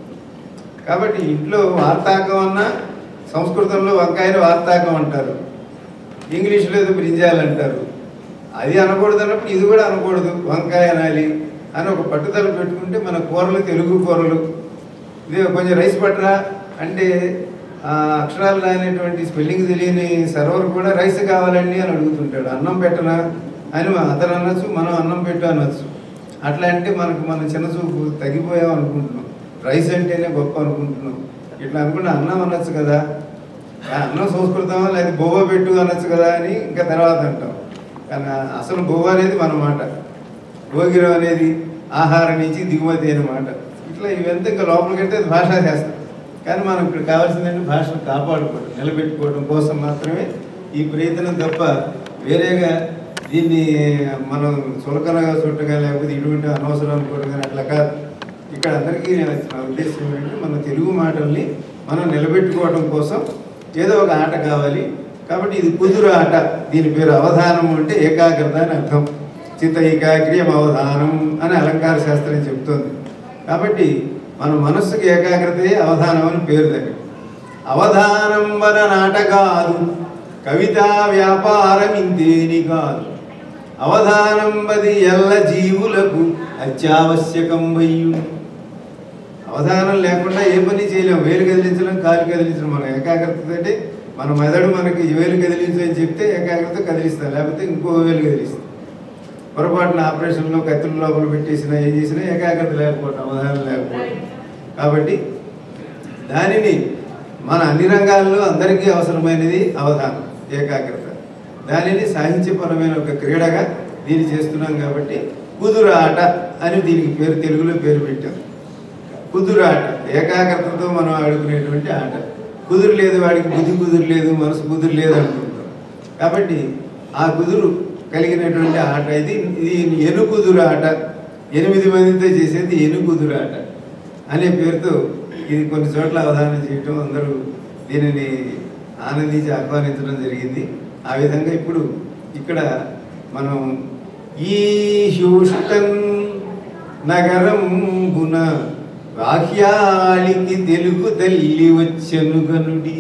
కాబట్టి ఇంట్లో వార్తాకం అన్నా సంస్కృతంలో వంకాయని వార్తాకం అంటారు, ఇంగ్లీష్లో ఏదో బ్రింజాల్ అంటారు. అది అనకూడదు అన్నప్పుడు ఇది కూడా అనకూడదు, వంకాయ అనాలి అని ఒక పట్టుదల పెట్టుకుంటే మన కూరలు తెలుగు కూరలు. ఇది కొంచెం రైస్ పట్టరా అంటే అక్షరాలు రానిటువంటి స్పెల్లింగ్ తెలియని సర్వర్ కూడా రైస్ కావాలండి అని అడుగుతుంటాడు. అన్నం పెట్టనా అని అతను అనొచ్చు, మనం అన్నం పెట్టు అనొచ్చు. అట్లా అంటే మనం చిన్న చూపు తగ్గిపోయాం అనుకుంటున్నాం, రైస్ అంటేనే గొప్ప అనుకుంటున్నాం. ఇట్లా అనుకుంటే అన్నం అనొచ్చు కదా, అన్నం సంస్కృతం లేదా బోవ పెట్టు అనొచ్చు కదా అని ఇంకా తర్వాత అంటాం. కానీ అసలు బోవ అనేది మన మాట, భోగిరం అనేది ఆహారం నుంచి దిగుమతి అన్నమాట. ఇట్లా ఇవంతా ఇంకా లోపలికంటే అది భాషా శాస్త్రం. కానీ మనం ఇక్కడ కావాల్సిందంటే భాషను కాపాడుకోవడం, నిలబెట్టుకోవడం కోసం మాత్రమే ఈ ప్రయత్నం తప్ప వేరేగా దీన్ని మనం చులకనగా చుట్టగా లేకపోతే ఇటువంటి అనవసరం అనుకోవడం కానీ అట్లా కాదు. ఇక్కడ అందరికీ నా ఉద్దేశం ఏంటంటే మన తెలుగు మాటల్ని మనం నిలబెట్టుకోవడం కోసం ఏదో ఒక ఆట కావాలి. కాబట్టి ఇది కుదురు ఆట. దీని పేరు అవధానం అంటే ఏకాగ్రత అని అర్థం. చిత్త ఏకాగ్రియం అవధానం అని అలంకార శాస్త్రం చెప్తోంది. కాబట్టి మన మనస్సుకి ఏకాగ్రతయే అవధానం అని పేరు దగ్గర. అవధానం వన నాటకాదు కవితా వ్యాపారం ఇంతేని కాదు. అవధానం బది ఎల్ల జీవులకు అత్యావశ్యకం వయ్యు. అవధానం లేకుండా ఏ పని చేయలేము. వేలు కదిలించడం, కాలు కదిలించడం. మన ఏకాగ్రత అంటే మన మెదడు మనకి వేలు కదిలించని చెప్తే ఏకాగ్రత కదిలిస్తాం, లేకపోతే ఇంకో వేలు కదిలిస్తాం. పొరపాటున ఆపరేషన్లో కత్తుల లోపల పెట్టేసినా ఏం చేసినా ఏకాగ్రత లేకపోవడం, అవధానం లేకపోవడం. కాబట్టి దానిని మన అన్ని రంగాల్లో అందరికీ అవసరమైనది అవధానం, ఏకాగ్రత. దానిని సాహిత్యపరమైన ఒక క్రీడగా దీన్ని చేస్తున్నాం. కాబట్టి కుదురాట అని దీనికి పేరు, తెలుగులో పేరు పెట్టాం. కుదురాట ఏకాగ్రతతో మనం ఆడుకునేటువంటి ఆట. కుదురు లేదు, వాడికి బుద్ధి కుదురు లేదు, మనసు కుదురు లేదు అనుకుంటాం. కాబట్టి ఆ కుదురు కలిగినటువంటి ఆట ఇది. ఎనుకుదురు ఆట, 8 మందితో చేసేది ఎనుకుదురు ఆట అనే పేరుతో ఇది కొన్ని చోట్ల అవధానం చేయటం, అందరూ దీనిని ఆనందించి ఆహ్వానించడం జరిగింది. ఆ విధంగా ఇప్పుడు ఇక్కడ మనం ఈ హ్యూస్టన్ నగరంబున వాక్యాలికి తెలుగు తల్లి వచ్చెను గనుడి,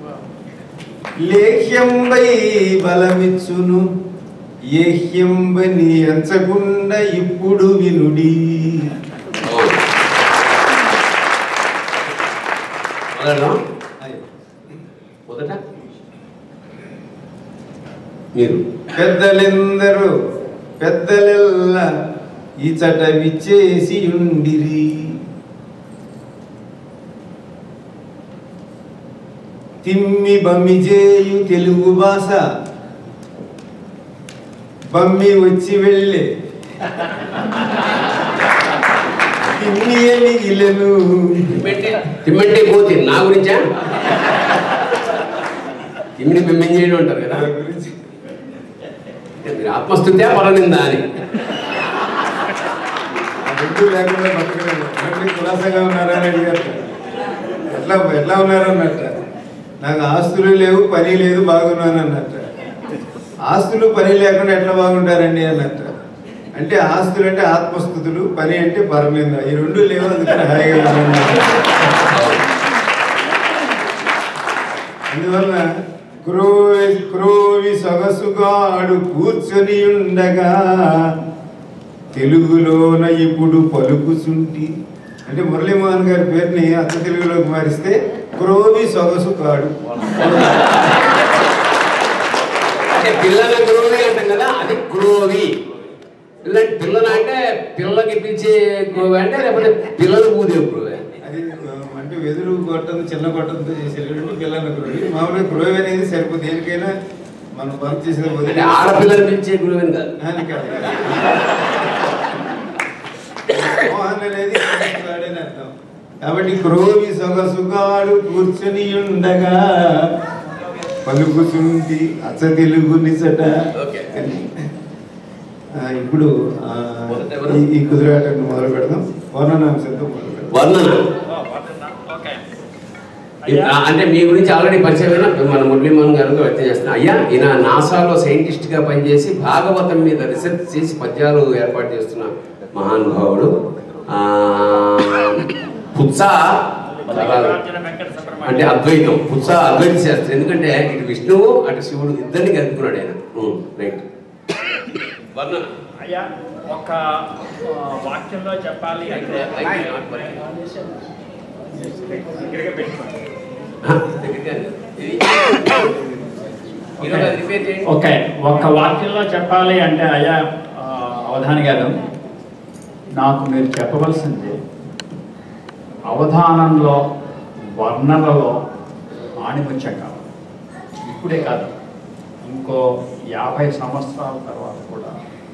లేహ్యంబై బలమిచ్చును ఏహ్యంబని అంచకుండా ఇప్పుడు వినుడి. మొదట మీరు పెద్దలెందరూ పెద్దలెల్ల ఇచట విచ్చేసి ఉండిరి, తిమ్మి బమ్మి చేయు తెలుగు భాష బమ్మి వచ్చి వెళ్ళే తిమ్మి మిగిలను. తిమ్మంటే పోతే నా గురించా? తిమ్మిని బిమ్మిని చేయడం అంటారు కదా, మీరు ఆత్మస్థుత్యా పరనిందా అని. రెండు లేకుండా కులాసంగా ఉన్నారా అని అడిగారు. ఎట్లా ఉన్నారు అన్నట్ట. నాకు ఆస్తులు లేవు, పని లేదు, బాగున్నాను అన్నట్ట. ఆస్తులు పని లేకుండా ఎట్లా బాగుంటారండి అన్నట్ట. అంటే ఆస్తులు అంటే ఆత్మస్థుతులు, పని అంటే పరనింద. ఈ రెండు లేవు, అందుకని హాయిగా ఉన్నారు. అందువల్ల క్రోవి సొగసుగాడు కూర్చొని ఉండగా తెలుగులోన ఇప్పుడు పలుకుచుంటి. అంటే మురళీమోహన్ గారి పేరుని అచ్చ తెలుగులోకి మారిస్తే క్రోవి సొగసు కాడు. పిల్లల గ్రోవి అంటాం కదా, అది గ్రోవి. పిల్లల అంటే పిల్లలకి పిలిచే గ్రోవి అంటే, లేకపోతే పిల్లలు ఊదే గ్రోవి. అది అంటే వెదురు కొట్టం చిన్న కొట్టంతో చేసేటువంటి పిల్లల గ్రోవి. మామూలుగా గ్రోవి అనేది సరిపోతుంది దేనికైనా మనం వర్క్ చేసిన వదిలి. ఆడపిల్లలు పిలిచే గ్రోవి కాదు. మోహన్ అనేది అర్థం. కాబట్టి క్రోవి సొగసుగాడు కూర్చొని ఉండగా పలుకుచుంటి అచ్చ తెలుగు నిచట. ఇప్పుడు ఈ కుదిరాటను మొదలు పెడదాం. వర్ణనాంశంతో మొదలు పెడదాం. వర్ణన అంటే మీ గురించి ఆల్రెడీ పరిచయమైన మన మురళీమోహన్ గారు వ్యక్తం చేస్తున్నా. అయ్యా, ఈయన నాసాలో సైంటిస్ట్గా పనిచేసి భాగవతం మీద రీసెర్చ్ చేసి పద్యాలు ఏర్పాటు చేస్తున్న మహానుభావుడు. పుత్సా అంటే అద్వైతం, పుత్సా అద్వైత శాస్త్రం. ఎందుకంటే ఇటు విష్ణువు అటు శివుడు ఇద్దరిని కలుపుకున్నాడు ఆయన. రైట్. వర్ణన అయ్యా, ఒక వాక్యంలో చెప్పాలి అంటే ఓకే, ఒక వాక్యంలో చెప్పాలి అంటే అయ్యా అవధాని గారు, నాకు మీరు చెప్పవలసింది అవధానంలో వర్ణనలో ఆణిముత్యం కావాలి. ఇప్పుడే కాదు, ఇంకో 50 సంవత్సరాల తర్వాత కూడా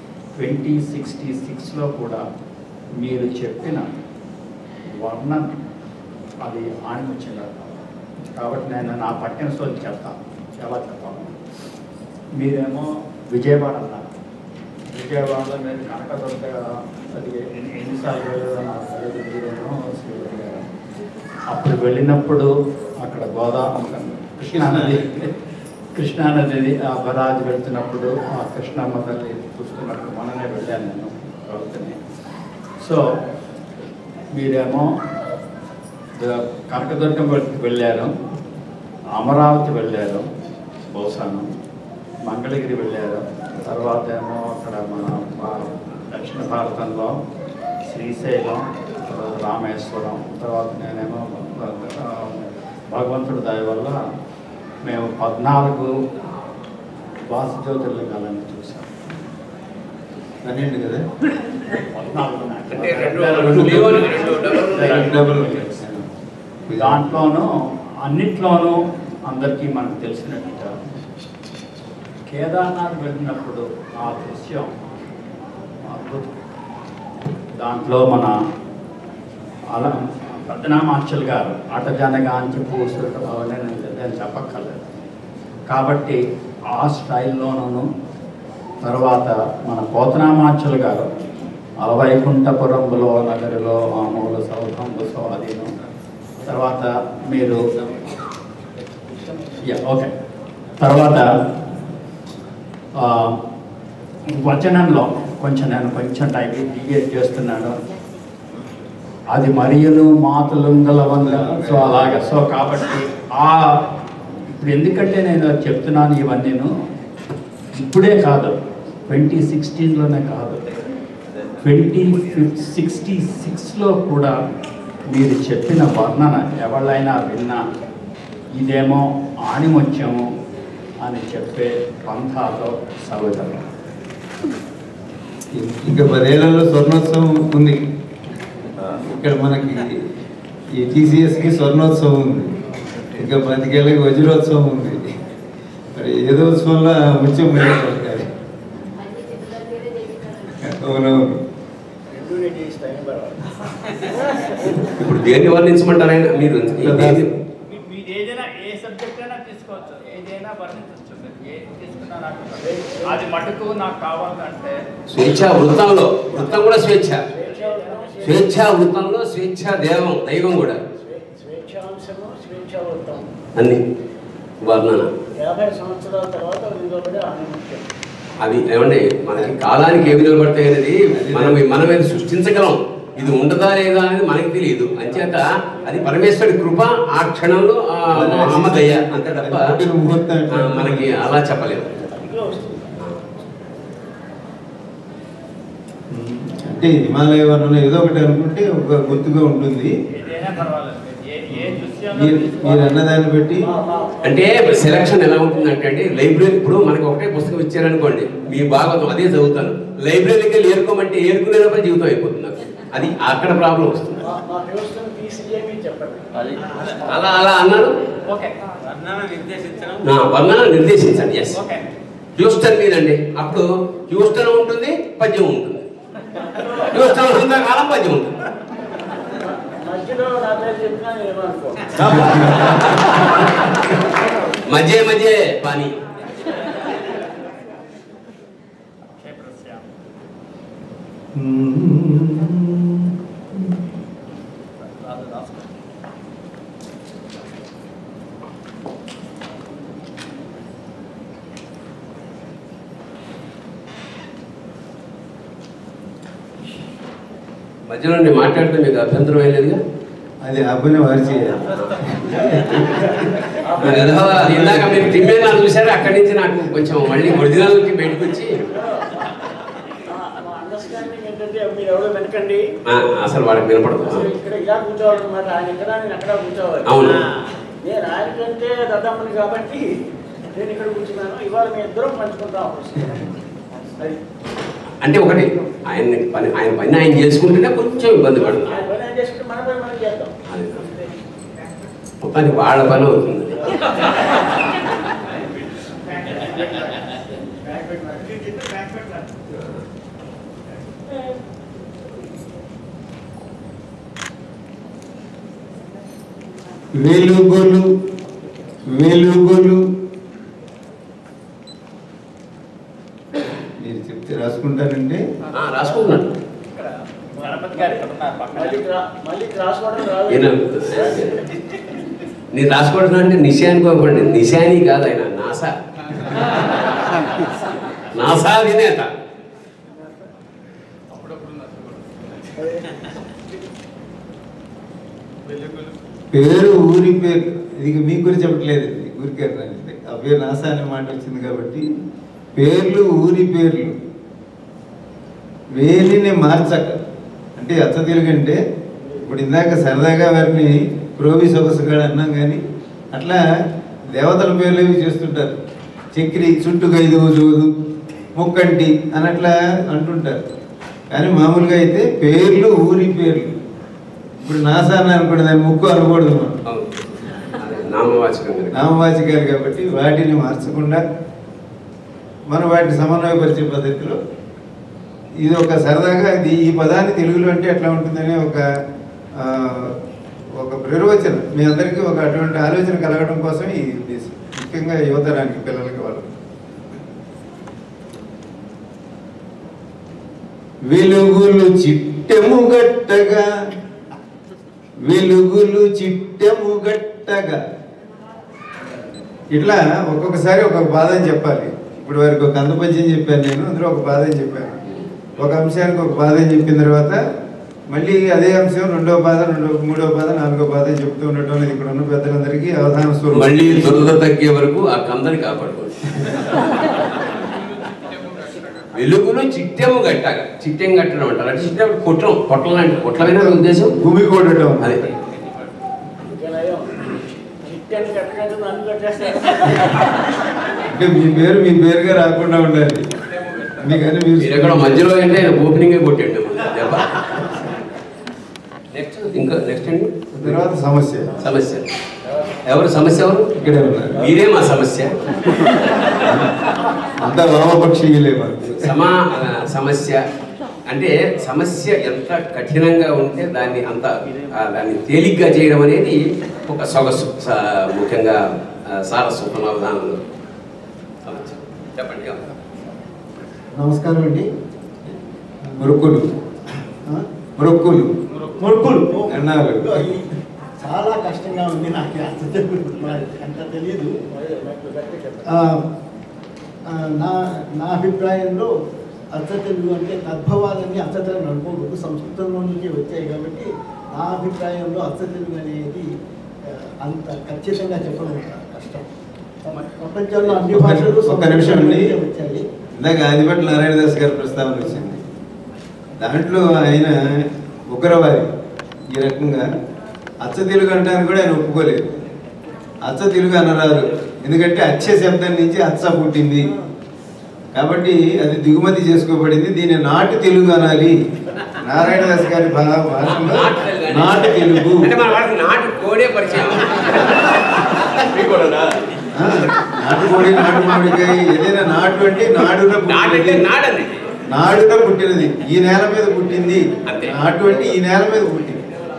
2066లో కూడా మీరు చెప్పిన వర్ణన అది ఆణిముత్యంగా కావాలి. కాబట్టి నేను నా పట్టిన సోది చెప్తాను, ఎలా చెప్పాలి. మీరేమో విజయవాడ అన్నారు. విజయవాడలో మీరు కనకదుర్గ అది ఎన్నిసార్లు వెళ్ళారో నాకు తెలియదు. మీరేమో శ్రీవతి గారు అప్పుడు వెళ్ళినప్పుడు అక్కడ కృష్ణానది ఆ బరాజ్ వెళ్తున్నప్పుడు ఆ కృష్ణమ్మ తల్లి చూస్తున్నప్పుడు మననే వెళ్ళాను నేను ప్రభుత్వని. సో మీరేమో కనకదుర్గం వెళ్ళారు, అమరావతి వెళ్ళారు, బహుశాను మంగళగిరి వెళ్ళారు, తర్వాత ఏమో అక్కడ మన దక్షిణ భారతంలో శ్రీశైలం, తర్వాత రామేశ్వరం, తర్వాత నేనేమో భగవంతుడి దయ వల్ల మేము 14 వాసుజ్యోతిర్లింగాలను చూసాం. 12 కదా? 14 దాంట్లోనూ అన్నిట్లోనూ అందరికీ మనకు తెలిసినట్టుగా కేదార్నాథ్ వెళ్ళినప్పుడు ఆ దృశ్యం అద్భుతం. దాంట్లో మన అలా పద్మనామాచల్ గారు అటజనగా అని చెప్పు నేను చెప్పక్కర్లేదు. కాబట్టి ఆ స్టైల్లోనూ తర్వాత మన పోతనామాచల్ గారు అలవైకుంఠపురంలో నగరిలో మామూలు సౌతంబు స్వాధీనం, తర్వాత మీరు ఓకే, తర్వాత వచనంలో నేను కొంచెం డిగేట్ చేస్తున్నాను, అది మరియును మాతలు గలవంగా. సో అలాగా. సో కాబట్టి ఇప్పుడు ఎందుకంటే నేను చెప్తున్నాను ఇవన్నీను ఇప్పుడే కాదు, 2016లోనే కాదు, 2066లో కూడా మీరు చెప్పిన వర్ణన ఎవళ్ళైనా విన్నా ఇదేమో ఆణిముత్యము అని చెప్పే పంథాతో సౌకర్యం. ఇంకా 10 ఏళ్లలో స్వర్ణోత్సవం ఉంది. ఇక్కడ మనకి ఈ టీసీఎస్కి స్వర్ణోత్సవం ఉంది, ఇంకా 10 ఏళ్ళకి వజ్రోత్సవం ఉంది. మరి ఏదో ఉత్సవంలో ముత్యం పలకాలి. అవునవును. ఇప్పుడు దేన్ని వర్ణించమంటారు ఆయన? మీరు ఏదైనా ఏ సబ్జెక్ట్ అయినా తీసుకోవచ్చు, ఏదైనా వర్ణించవచ్చు. అది మటుకు నాకు కావాలంటే స్వేచ్ఛా వృత్తంలో, వృత్తం కూడా స్వేచ్ఛ, స్వేచ్ఛా వృత్తంలో స్వేచ్ఛా దైవం కూడా అన్ని వర్ణన. 50 సంవత్సరాల తర్వాత నిలబడి ఆనందించాం. అవి ఏమండి మనకి కాలానికి ఏవి నిలబడతాయి అనేది మనం ఏది సృష్టించగలం, ఇది ఉండదా లేదా అనేది మనకి తెలియదు. అంచేత అది పరమేశ్వరుడి కృప, ఆ క్షణంలో అమ్మ దయ అంతే తప్ప మనకి అలా చెప్పలేదు. అంటే హిమాలయ వర్ణన ఏదో ఒకటి అనుకుంటే ఒక గుర్తుగా ఉంటుంది. మీరు అన్నదాన్ని బట్టి అంటే సెలక్షన్ ఎలా ఉంటుందంటే అండి, లైబ్రరీ ఇప్పుడు మనకి ఒకటే పుస్తకం ఇచ్చారనుకోండి, మీ భాగవతం అదే చదువుతాను, లైబ్రరీకి వెళ్ళి ఏరుకోమంటే ఏరుకునే లోపల జీవితం అయిపోతుంది నాకు. అది అక్కడ ప్రాబ్లం వస్తుంది. అలా అలా అన్నారు. వర్ణన నిర్దేశించండి. ఎస్, హ్యూస్టన్ మీదండి, అప్పుడు హ్యూస్టన్ ఉంటుంది, పద్యం ఉంటుంది. హ్యూస్టన్ ఉన్నంతకాలం పద్యం ఉంటుంది. మధ్య మధ్య పానీ. మధ్యలో నేను మాట్లాడితే మీకు అభ్యంతరం ఏం లేదుగా? అది అబ్బుని వారి చేయాలి. ఇందాక మీరు తిమ్మే నాకు చూసారు, అక్కడి నుంచి నాకు కొంచెం మళ్ళీ ఒరిజినల్కి బయటకు వచ్చి అసలు వాడికి వినపడదు. ఇక్కడ ఇలా కూర్చోవాలన్నమాట, ఆయన ఇక్కడ నేను అక్కడ కూర్చోవాలి. అవును, నేను ఆయనకంటే దద్దమ్మని కాబట్టి నేను ఇక్కడ కూర్చున్నాను. ఇవాళ మేము ఇద్దరం పంచుకుంటాం. అంటే ఒకటి ఆయన పని ఆయన చేసుకుంటేనే కొంచెం ఇబ్బంది పడుతుంది. ఆయన పని ఆయన చేసుకుంటే మన పని మనం చేద్దాం. మొత్తానికి వాళ్ళ పని అవుతుంది. వెలుగులు వెలుగులు మీరు చెప్తే రాసుకుంటారంటే రాసుకుంటున్నాను. మళ్ళీ రాసుకోవడం రాదు. నేను రాసుకోవడం అంటే నిశా అనుకోకండి, నిశాని కాదు, ఆయన నాసా అధినేత. పేరు ఊరి పేరు ఇది మీకు గురించి చెప్పట్లేదు, ఊరికే ఆ పేరు నాసా అనే మాట వచ్చింది కాబట్టి పేర్లు ఊరి పేర్లు వేలిని మార్చక అంటే అచ్చ తెలుగు అంటే ఇప్పుడు ఇందాక సరదాగా వారిని ప్రోవి సొగసుగాడు అన్నాం కానీ అట్లా దేవతల పేర్లు ఏవి చేస్తుంటారు. చక్రి చుట్టుకు 5 రోజులు ముక్కంటి అని అట్లా అంటుంటారు. కానీ మామూలుగా అయితే పేర్లు ఊరి పేర్లు. ఇప్పుడు నాసా అని అనుకోండి, దాన్ని ముక్కు అనకూడదు మనం, నామవాచకాలు కాబట్టి వాటిని మార్చకుండా మనం వాటిని సమన్వయపరిచే పద్ధతిలో ఇది ఒక సరదాగా ఈ పదాన్ని తెలుగులో అంటే ఎట్లా ఉంటుందనే ఒక ప్రయోజనం మీ అందరికీ ఒక అటువంటి ఆలోచన కలగడం కోసం ఈ ఉద్దేశం, ముఖ్యంగా యువతరానికి పిల్లలకి వాళ్ళకి. వెలుగులు చిట్టెము గట్టగా వెలుగులు చిట్టెము గట్టగా ఇట్లా ఒక్కొక్కసారి ఒక్కొక్క బాధని చెప్పాలి. ఇప్పుడు వారికి ఒక అందపద్యం చెప్పాను నేను, అందులో ఒక బాధని చెప్పాను. ఒక అంశానికి ఒక బాధని చెప్పిన తర్వాత మళ్ళీ అదే అంశం 2వ బాధ 3వ బాధ 4వ బాధ చెప్తూ ఉండటం అనేది ఇక్కడ ఉన్న పెద్దలందరికీ అవధాన స్వరూపం. మళ్ళీ దురద తగ్గే వరకు ఆ కందని కాపాడుకోవచ్చు. వెలుగులు చిట్టెము గట్టగా, చిట్టెం కట్టడం అంటారు. అంటే చిట్టెం పొట్లం లాంటి పొట్లమైన ఉద్దేశం భూమి కొట్టడం. అదే అంటే మీ పేరుగా రాకుండా ఉండాలి. మీకని మీరు ఎక్కడ మధ్యలో అంటే ఓపెనింగే కొట్టండి. నెక్స్ట్ ఇంకా నెక్స్ట్ అండి తర్వాత సమస్య. ఎవరు సమస్య? ఎవరు ఇక్కడే ఉన్నారు. మీరే మా సమస్య. అంతా వామపక్షీయులే. సమస్య అంటే సమస్య ఎంత కఠినంగా ఉంటే దాన్ని దాన్ని తేలిగ్గా చేయడం అనేది ఒక సొగసు, ముఖ్యంగా సారస్వతం అవధానంలో. చెప్పండి. నమస్కారం అండి. మురుక్కులు అన్నారు. చాలా కష్టంగా ఉంది నాకు అంత తెలియదు. నా అభిప్రాయంలో అచ్చ తెలుగు అంటే తద్భవాలన్నీ అచ్చతలు నడుపుకోకూడదు, సంస్కృతంలో నుంచి వచ్చాయి కాబట్టి నా అభిప్రాయంలో అచ్చ తెలుగు అనేది అంత ఖచ్చితంగా చెప్పడం కష్టం. ప్రపంచంలో అన్ని భాషలు ఒక్క నిమిషం అండి. వచ్చాయి. ఇందాక ఆదిభట్ల నారాయణదాస్ గారి ప్రస్తావన వచ్చింది. దాంట్లో ఆయన ఉగ్రవాది ఈ రకంగా అచ్చ తెలుగు అంటానికి కూడా ఆయన ఒప్పుకోలేదు. అచ్చ తెలుగు అనరాదు, ఎందుకంటే అచ్చే శబ్దం నుంచి అచ్చ పుట్టింది కాబట్టి అది దిగుమతి చేసుకోబడింది. దీన్ని నాటు తెలుగు అనాలి. నారాయణదాస్ గారి భాషలో నాటు తెలుగు. నాటు కోడే పరిచయం. నాటు కోడి, నాటు మామిడికాయ, ఏదైనా నాటు అంటే నాడులో పుట్టినది, ఈ నేల మీద పుట్టింది. నాటు అంటే ఈ నేల మీద పుట్టింది.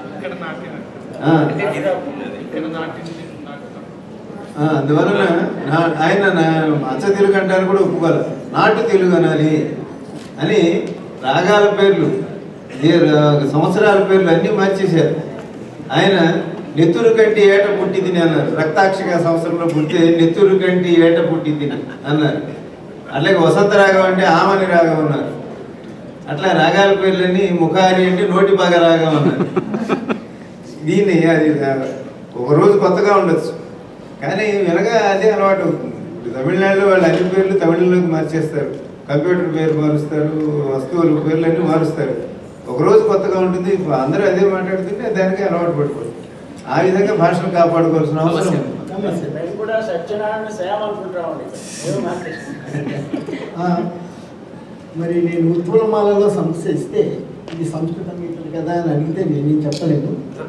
అందువలన ఆయన అచ్చ తెలుగు అంటారు కూడా ఒప్పుకోవాలి, నాటు తెలుగు అనాలి అని. రాగాల పేర్లు, సంవత్సరాల పేర్లు అన్నీ మార్చేశారు. ఆయన నెత్తురు కంటి ఏట పుట్టింది అన్నారు. రక్తాక్షిక సంవత్సరంలో పుట్టితే నెత్తురు కంటి ఏట పుట్టింది అన్నారు. అట్లాగే వసంత రాగం అంటే ఆమని రాగం అన్నారు. అట్లా రాగాల పేర్లన్నీ ముఖారి అంటే నోటి బాగా రాగం అన్నారు. దీన్ని అది ఒకరోజు కొత్తగా ఉండొచ్చు కానీ వినగా అదే అలవాటు అవుతుంది. తమిళనాడులో వాళ్ళు అన్ని పేర్లు తమిళంలోకి మార్చేస్తారు, కంప్యూటర్ పేరు మారుస్తారు, వస్తువుల పేర్లు అన్నీ మారుస్తారు. ఒకరోజు కొత్తగా ఉంటుంది, అందరూ అదే మాట్లాడుతుంటే దానికి అలవాటు పడిపోతుంది. ఆ విధంగా భాషను కాపాడుకోవాల్సిన అవసరం ఉంది. మరి నేను ఉత్పలమాలలో సమస్య ఇస్తే ఇది సంస్కృతం గీతలు కదా అని అడిగితే నేనేం చెప్పలేను.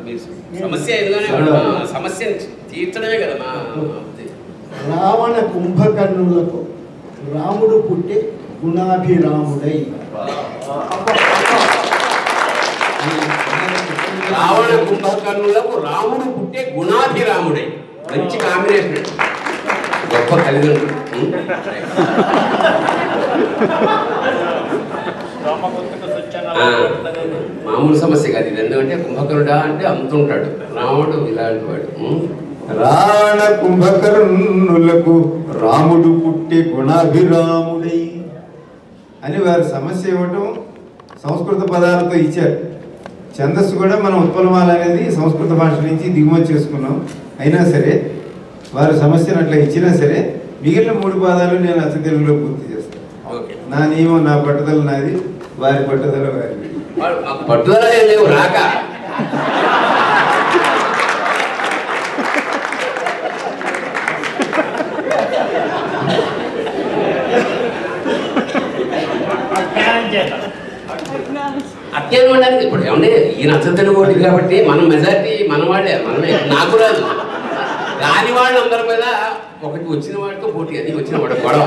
రావణ కుంభకర్ణులకు రాముడు పుట్టే గుణాభిరాముడై. రావణ కుంభకర్ణులకు రాముడు పుట్టే గుణాభిరాముడై. మంచి కాంబినేషన్, గొప్ప తల్లిదండ్రులు. మామూలు సమస్య కాదు ఇది. ఎందుకంటే కుంభకర్ణుడా అంటే అంతుంటాడు, రాముడు ఇలాంటి వాడు. రావణ కుంభకర్ణులకు రాముడు పుట్టే గుణాభిరాముడై అని వారి సమస్య ఇవ్వటం సంస్కృత పదాలతో ఇచ్చారు. ఛందస్సు కూడా మనం ఉత్పలమాల అనేది సంస్కృత భాష నుంచి దిగుమతి చేసుకున్నాం. అయినా సరే వారి సమస్యను అట్లా ఇచ్చినా సరే మిగిలిన 3 పాదాలు నేను అచ్చ తెలుగులో పూర్తి చేస్తాను. నా నియమం, నా పట్టుదల నాది, వారి పట్టుదల వారిది. పట్టుదల లేవు రాక అత్యనం ఉండడానికి ఇప్పుడు ఏమంటే ఈయన అచ్చతెలు ఓటు కాబట్టి మనం మెజారిటీ మన వాళ్ళే, మనమే. నాకు రాదు, రాని వాళ్ళు అందరి మీద ఒకటి వచ్చిన వాడితో పోటీ, అది వచ్చిన వాడు గొడవ.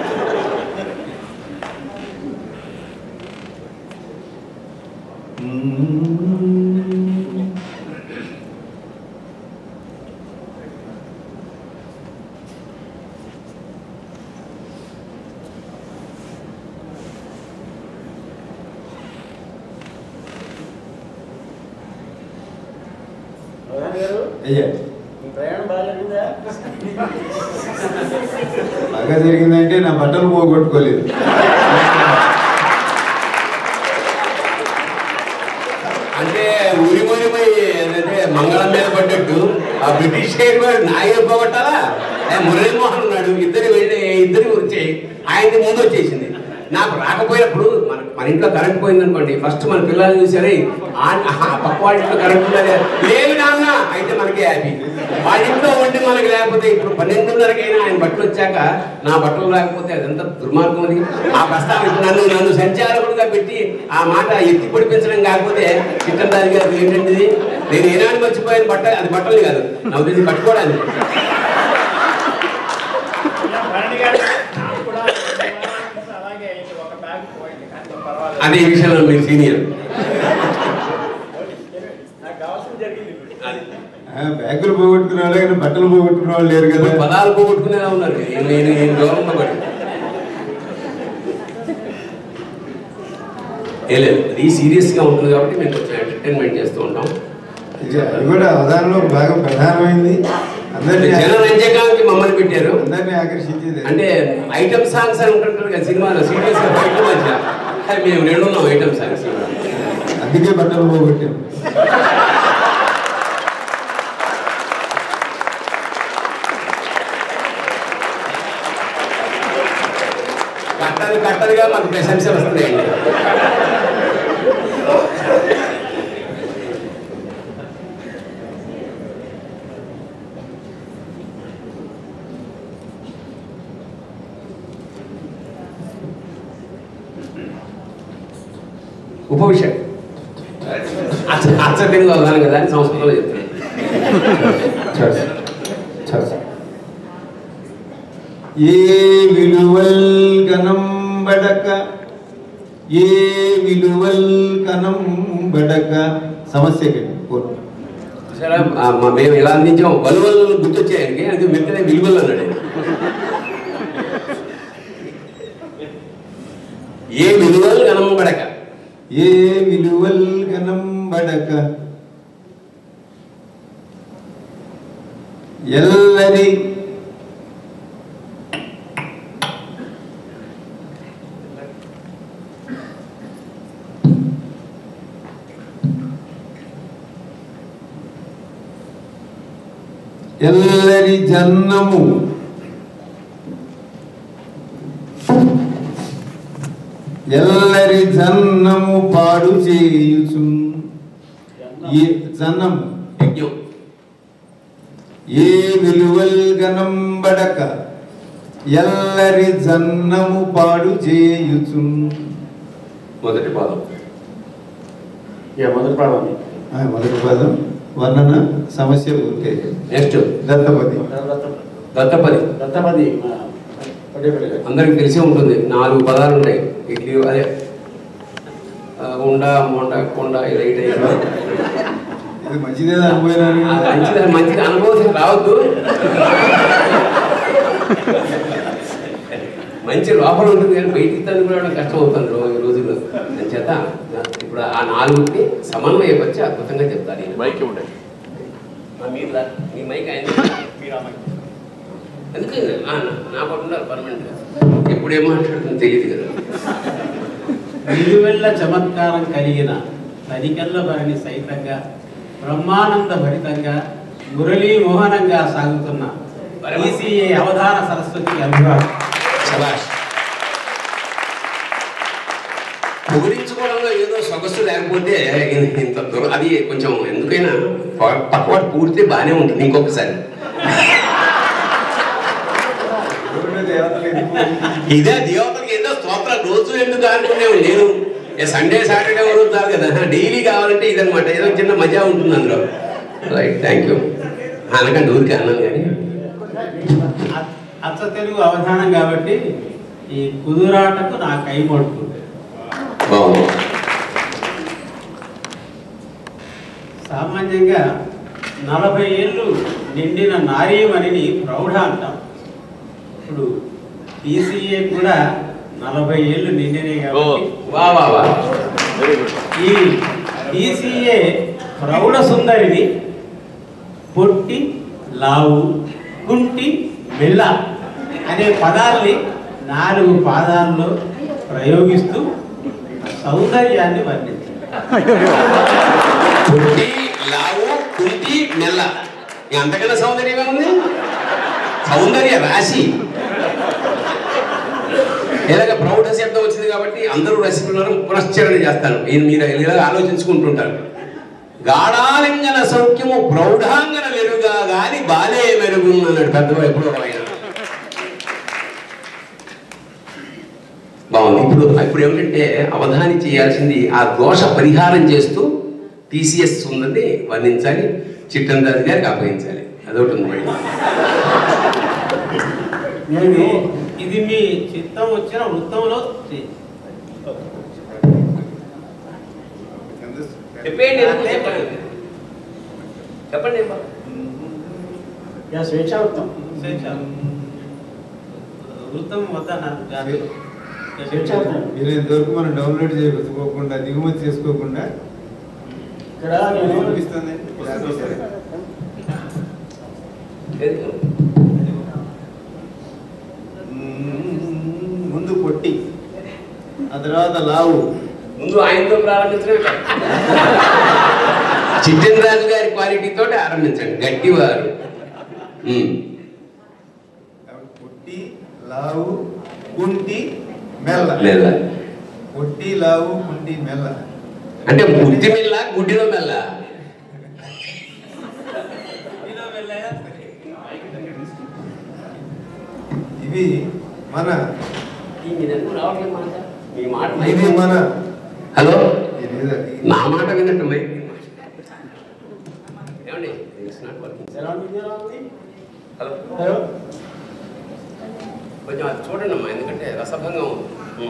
అయ్యా మీ ప్రయాణం బాగా జరిగిందా? బాగా జరిగిందంటే నా బట్టలు పోగొట్టుకోలేదు. అంటే ఊరిమూరిపోయి ఏంటంటే మంగళం మీద పడ్డట్టు ఆ బ్రిటిష్ నాయే పోగొట్టాలా. మురళీమోహన్ ఉన్నాడు, ఇద్దరు వచ్చాయి, ఆయనకి ముందు వచ్చేసింది. నాకు రాకపోయినప్పుడు మన ఇంట్లో కరెంట్ పోయిందనుకోండి, ఫస్ట్ మన పిల్లల్ని చూసారే పక్క వాళ్ళ ఇంట్లో కరెంట్ ఉన్నదే లేదు నాన్న అయితే మనకే హ్యాపీ. వాళ్ళ ఇంట్లో ఉండి మనకి లేకపోతే ఇప్పుడు 12:30కైనా ఆయన బట్టలు వచ్చాక నా బట్టలు రాకపోతే అదంతా దుర్మార్గం. అది ఆ ప్రస్తావన నన్ను సంచారకుడుగా పెట్టి ఆ మాట ఎత్తి పొడిపించడం కాకపోతే చిట్టందానికి అది ఏంటంటే నేను ఏనాడు మర్చిపోయిన బట్ట, అది బట్టలు కాదు నా ఉద్దేశం కట్టుకోవడానికి. అదే విషయంలో మీరు సీనియర్. బ్యాగులు పోగొట్టుకునే వాళ్ళు కానీ బట్టలు పోగొట్టుకునే వాళ్ళు లేరు కదా. పదాలు పోగొట్టుకునేలా ఉన్నారు. నేను గౌరవంతో పడి లేదు, అది సీరియస్గా ఉంటుంది కాబట్టి మేము కొంచెం ఎంటర్టైన్మెంట్ చేస్తూ ఉంటాం. అది కూడా అవధానంలో బాగా ప్రధానమైంది. జనరంజకానికి మమ్మల్ని పెట్టారు, అందరినీ ఆకర్షించేది. అంటే ఐటమ్ సాంగ్స్ అని ఉంటుంటారు కదా సినిమాలో, సీరియస్గా బయట మధ్య మేము 2 ఉన్నాం ఐటమ్ సాంగ్స్. అందుకే బట్టలు పోగొట్టాం. కట్టలుగా మాకు ప్రశంస వస్తున్నాయండి. ఉపవిషయం అచ్చటంగా వదలను కదా అని సంస్కృతంలో చెప్తాను. ఏ విలువల్ కనంబడక, ఏ విలువల్ కనంబడక. సమస్య సరే మేము ఎలా అందించాం, వలువలు గుర్తొచ్చాయండి, అది వెంటనే విలువలు అన్నాడు. ఏ విలువలు కనంబడక, ఏ విలువల్ కనంబడక ఎల్లరి ఎల్లరి జన్నము ఎల్లరి జన్నము పాడు చేయుచు. జన్నము ఏ విలువల్ గనంబడక ఎల్లరి జన్నము పాడు చేయుచు. మొదటి పాదం. మొదటి పదం వర్ణన సమస్య పూర్తి. నెక్స్ట్ దత్తపది. అందరికి తెలిసే ఉంటుంది, 4 పదాలు ఉంటాయి. ఇడ్లీ అదే ఉండ మొండ కొండ ఇది మంచిదే అనుభవం. మంచిది అనుభవం రావద్దు, మంచి లోపల ఉంటుంది కానీ బయటికి తనుకోవడం కష్టం అవుతుంది ఈ రోజుల్లో. అని చేత ఇప్పుడు ఆ 4కి సమన్వయపరిచి అద్భుతంగా చెప్తారు. మైక్ ఉంటాయి మీ మైక్ ఆయన అందుకే నా పట్టు ఉండాలి పర్మనెంట్గా. ఎప్పుడు ఏం మాట్లాడుతుందో తెలియదు కదా. విలువెల్ల చమత్కారం కలిగిన తనికెళ్ళ భరణి సైతంగా బ్రహ్మానంద భరితంగా మురళీమోహనంగా సాగుతున్న ఈసీఏ అవధాన సరస్వతి అభివాదం. పొగిడించుకోవడంలో ఏదో సొగసు లేకపోతే ఇంత అది కొంచెం ఎందుకైనా పక్కవాడు పూర్తి బాగానే ఉంటుంది. ఇంకొకసారి ఇదే దేవతలకి ఏదో స్తోత్రం రోజు ఎందుకు అనుకునేవు. నేను సండే సాటర్డే వరుతారు కదా, డైలీ కావాలంటే ఇదనమాట. ఏదో చిన్న మజా ఉంటుంది అందులో. Right, thank you. అనకంటే ఊరికే అన్నాను కానీ అచ్చ తెలుగు అవధానం కాబట్టి ఈ కుదురాటకు నా కై పడుతుంది. సామాన్యంగా 40 ఏళ్ళు నిండిన నారీమణిని ప్రౌఢ అంటాం. ఇప్పుడు ఈసీఏ కూడా 40 ఏళ్ళు నిండినాయి కాబట్టి ఈ ఈసీఏ ప్రౌఢ సుందరిని పొట్టి, లావు, కుంటి, మెల్ల అనే పదాల్ని 4 పాదాల్లో ప్రయోగిస్తూ సౌందర్యాన్ని వర్ణించారు. పొట్టి, లావు, కుంటి, మెల్ల, అంతకన్నా సౌందర్యమే ఉంది. సౌందర్య రాశి. ఇలాగ ప్రౌఢ శబ్దం వచ్చింది కాబట్టి అందరూ రసికులను పునశ్చరణ చేస్తాను. మీరు ఇలా ఆలోచించుకుంటుంటారు. గాఢాలింగన సౌఖ్యము ప్రౌఢాంగన మెరుగా గాని బాలే మెరుగు అన్నాడు పెద్దవా ఎప్పుడో ఆయన. బాగుంది. ఇప్పుడు ఏమిటంటే అవధాని చేయాల్సింది ఆ దోష పరిహారం చేస్తూ టీసీఎస్ ఉందని వర్ణించాలి, చిట్టంరాజు గారికి అప్పగించాలి. అదొకటి ఉంది. నేను ఇది మీ చిత్తం వచ్చిన వృత్తంలో చెప్పండి. స్వేచ్ఛ వృత్తం. వృత్తం వద్దన్నారు. మీరు ఇంతవరకు మనం డౌన్లోడ్ చేసుకోకుండా దిగుమతి చేసుకోకుండా ఇక్కడ నేను అనిపిస్తుంది. ముందు పొట్టి, ఆ తర్వాత లావు. ముందు ఆయనతో ప్రారంభించడం. చిట్టంరాజు గారి క్వాలిటీతో ఆరంభించండి. గట్టివారు. పొట్టి, లావు, కుంటి, మెల్ల. మెల్ల పొట్టి, లావు, కుంటి, మెల్ల అంటే బుద్ధి మెల్ల, గుడ్డిలో మెల్ల. ఇవి మన మీ మాట ఇది మన హలో నా మాట విన్నట్టు ఏమండి? హలో, కొంచెం అది చూడండి అమ్మా, ఎందుకంటే రసభంగం ఉంది.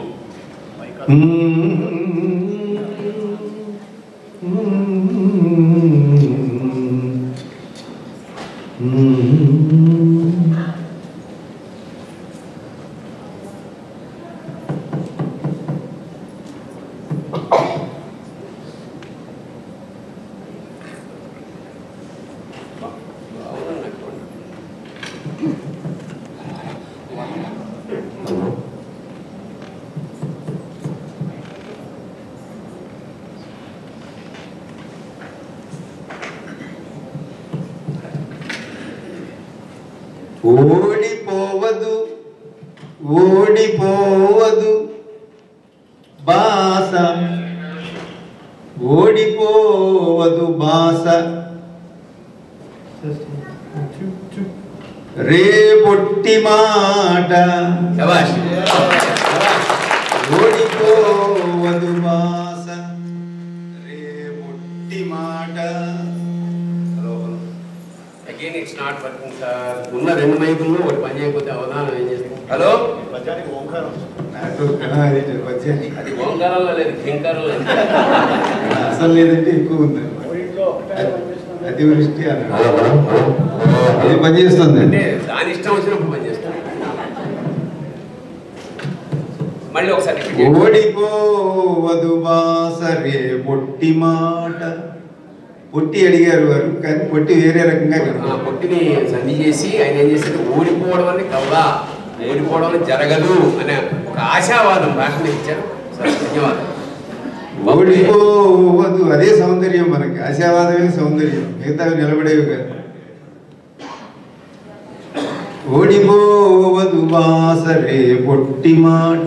ఓడిపోవదు ఓడిపోవదు బాస, ఓడిపోవదు బాస, రేపొట్టి మాట, ఓడిపోవదు బాస, రేపొట్టి మాట. Again it's not working sir. ఉన్న 2 మైకుల్లో ఒకటి పని చేయకపోతే అవధానం ఏం చేస్తాం? హలో, అది ఓంకారంలో లేదు, హింకారంలో లేదు. అసలు లేదంటే ఎక్కువ ఉంది. అతివృష్టి అది పనిచేస్తుంది అంటే దాని ఇష్టం వచ్చినప్పుడు పని చేస్తాం. మళ్ళీ ఒకసారి ఓడిపోవదు బాసరే పొట్టి మాట. పొట్టి అడిగారు వారు, కానీ పొట్టి వేరే రకంగా పొట్టిని సంధి చేసి ఆయన ఏం చేశారు, ఓడిపోవడం అని కవ్వా, ఓడిపోవడం అని జరగదు అనే ఒక ఆశావాదం భాషను ఇచ్చారు. సార్ ధన్యవాదాలు. ఓడిపోవద్దు, అదే సౌందర్యం మనకి. ఆశావాదమే సౌందర్యం, మిగతావి నిలబడేవి కాదు. ఓడిపోవదు బాసరే పొట్టి మాట.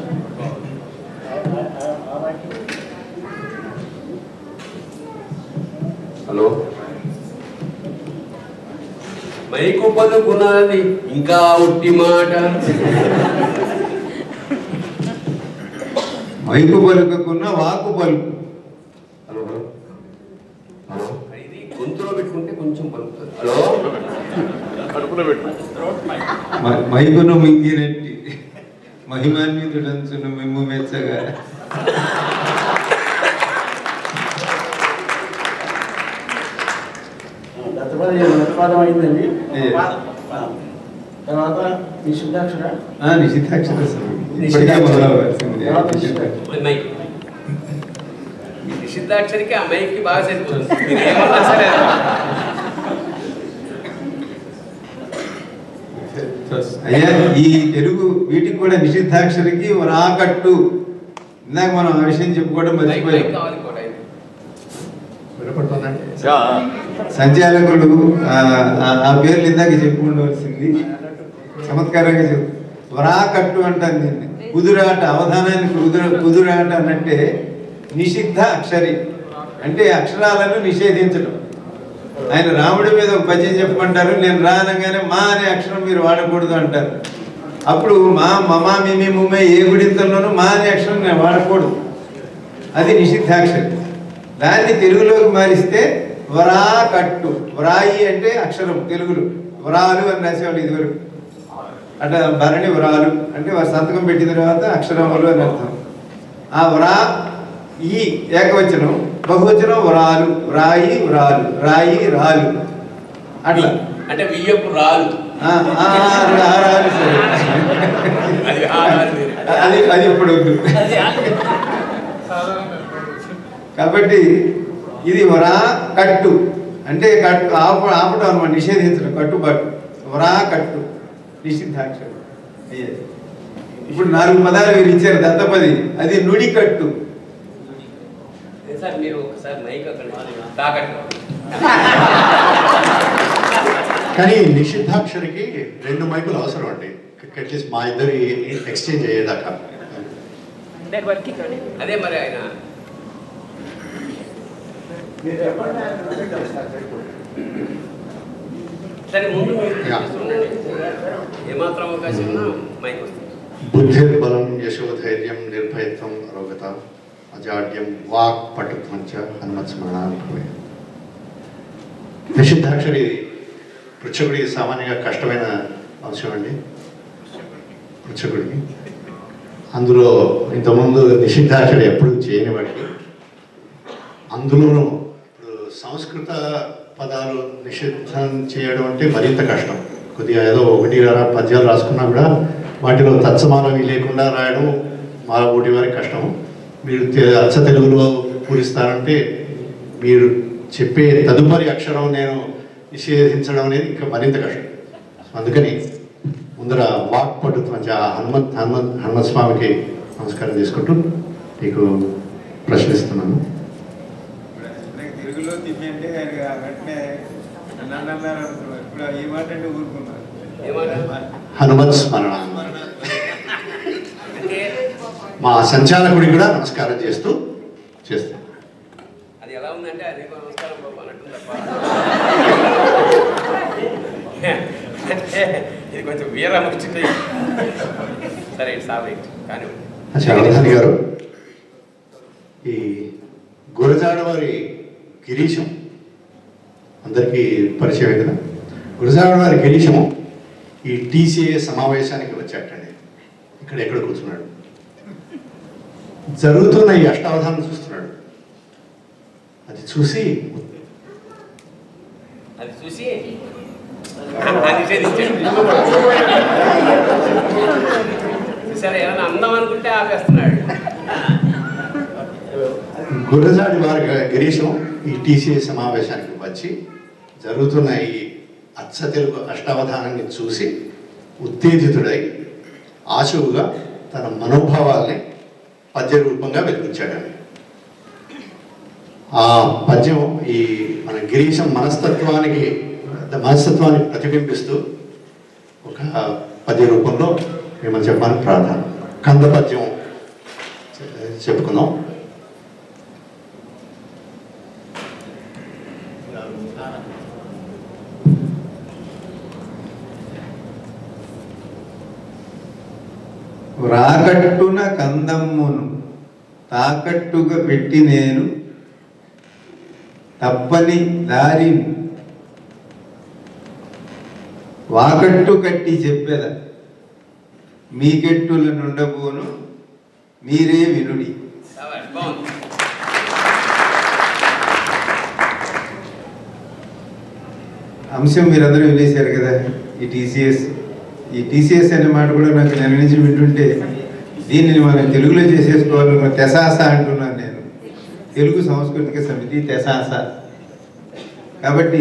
హలో, మైకు పలుకున్నది ఇంకా ఉట్టి మాట. మైకు పలుకున్న వాకు పలుకు. హలో హలో, ఇది గొంతులో పెట్టుకుంటే కొంచెం పలుకుతుంది. హలో, కడుపులో పెట్టు. మైకును మింగినట్టి మహిమాన్వితుడంచును మిమ్ము మెచ్చగా. దత్తపదం అయిందండి. తర్వాత నిషిద్ధాక్షర. నిషిద్ధాక్షర ఇప్పటికే మొదలవలసింది. నిషిద్ధాక్షరికి ఆ మైకి బాగా సరిపోతుంది. ఏమన్నా సరే అయ్యా, ఈ తెలుగు వీటికి కూడా నిషిద్ధాక్షరికి రాకట్టు. ఇందాక మనం ఆ విషయం చెప్పుకోవడం మర్చిపోయాం. సంచాలకులు ఆ పేర్లు ఇందాక చెప్పుకుండవలసింది. చమత్కారంగా చెప్పు. వరాకట్టు అంటాను దీన్ని. కుదురాట, అవధానానికి కుదురాట అనంటే నిషిద్ధ అక్షరి అంటే అక్షరాలను నిషేధించడం. ఆయన రాముడి మీద ఒక పద్యం చెప్పమంటారు, నేను రానగానే మా అనే అక్షరం మీరు వాడకూడదు అంటారు. అప్పుడు మా మమా మిమి ముమ్మే ఏ గుడింతల్లోనూ మా అనే అక్షరం నేను వాడకూడదు, అది నిషిద్ధాక్షరి. దాన్ని తెలుగులోకి మారిస్తే వరాకట్టు. వ్రాయి అంటే అక్షరం, తెలుగులో వ్రాలు అని రాసేవాళ్ళు ఇదివరకు. అట్లా భరణి వ్రాలు అంటే వారు సంతకం పెట్టిన తర్వాత అక్షరములు అని అర్థం. ఆ వ్రా ఈ ఏకవచనం, బహువచనం వ్రాలు, వ్రాయి వ్రాలు, రాయి రాలు. అట్లా అంటే వియ్యపు రాలు. రాలు సరే, అది ఇప్పుడు వద్దు. కాబట్టి ఇది వరా కట్టు అంటే కట్టు ఆపటం అనమాట, నిషేధించడం, కట్టుబాటు. వరా కట్టు నిషిద్ధాక్షరం. ఇప్పుడు 4 పదాలు మీరు ఇచ్చారు దత్తపది, అది నుడి కట్టు. సార్ మీరు ఒకసారి మైక్ తాకట్టు. కానీ నిషిద్ధాక్షరికి 2 మైకులు అవసరం అండి, అట్లీస్ట్ మా ఇద్దరి ఎక్స్చేంజ్ అయ్యేదాకా. అదే మరి ఆయన సరే ముందు ఏమాత్రం అవకాశం ఉన్నా మైక్ వస్తుంది. బుద్ధిర్బలం యశోధైర్యం నిర్భయత్వం అరోగత అజాడ్యం వాక్ పటుత్వం చ హనుమత్స్మరణానుభవే. నిషిద్ధాక్షరి పృచ్ఛకుడికి సామాన్యంగా కష్టమైన అంశం అండి. పృచ్ఛకుడికి అందులో ఇంతకుముందు నిషిద్ధాక్షరి ఎప్పుడు చేయని వాడికి, అందులోనూ ఇప్పుడు సంస్కృత పదాలు నిషిద్ధం చేయడం అంటే మరింత కష్టం. కొద్దిగా ఏదో 1-2 పద్యాలు రాసుకున్నా కూడా వాటిలో తత్సమానవి లేకుండా రాయడం మా ఊటి వారికి కష్టం. మీరు అచ్చ తెలుగులో పూరిస్తారంటే మీరు చెప్పే తదుపరి అక్షరం నేను నిషేధించడం అనేది ఇంకా మరింత కష్టం. అందుకని ముందర వాక్ పటుత్వం హనుమత్ స్వామికి నమస్కారం చేసుకుంటూ మీకు ప్రశ్నిస్తున్నాను. తెలుగులో తిప్పి అంటే వెంటనే నన్ను అన్నారు, ఇప్పుడు ఈ మాట అంటే ఊరుకున్నారు. హనుమత్ స్మరణ. మా సంచాలకుడికి కూడా నమస్కారం చేస్తూ చేస్తాం. అది ఎలా ఉందంటే అది నమస్కారం బాబు అన్నట్టు తప్ప ఇది కొంచెం వీరముచిత. సరే సారీ కానీ అవధాని గారు, ఈ గురజాడ వారి గిరీశం అందరికీ పరిచయం కదా. గురజాడ వారి గిరీశము ఈ టీసీఏ సమావేశానికి వచ్చాటండి. ఇక్కడ ఎక్కడ కూర్చున్నాడు, జరుగుతున్న ఈ అష్టావధానం చూస్తున్నాడు. అది చూసి సరే ఏమైనా అందం అనుకుంటే ఆపేస్తున్నాడు. గురజాడి వారి గిరీశం ఈ టీసీఏ సమావేశానికి వచ్చి జరుగుతున్న ఈ అచ్చ తెలుగు అష్టావధానాన్ని చూసి ఉత్తేజితుడై ఆశువుగా తన మనోభావాల్ని పద్య రూపంగా వెలిగించాడని. ఆ పద్యం ఈ మన గిరీశం మనస్తత్వాన్ని ప్రతిబింబిస్తూ ఒక పద్య రూపంలో మిమ్మల్ని చెప్పాలని ప్రార్థన. కంద పద్యం చెప్పుకుందాం. రాకట్టున కందమ్మును తాకట్టుగా పెట్టి నేను తప్పని దారి వాకట్టు కట్టి చెప్పేద మీకెట్టుల నుండబోను మీరే వినుడి. అంశం మీరందరూ వినేశారు కదా. ఈ టీసీఎస్ అనే మాట కూడా నాకు నెల నుంచి వింటుంటే దీనిని మనం తెలుగులో చేసేసుకోవాలి. తెసాస అంటున్నాను నేను, తెలుగు సాంస్కృతిక సమితి తెసాస. కాబట్టి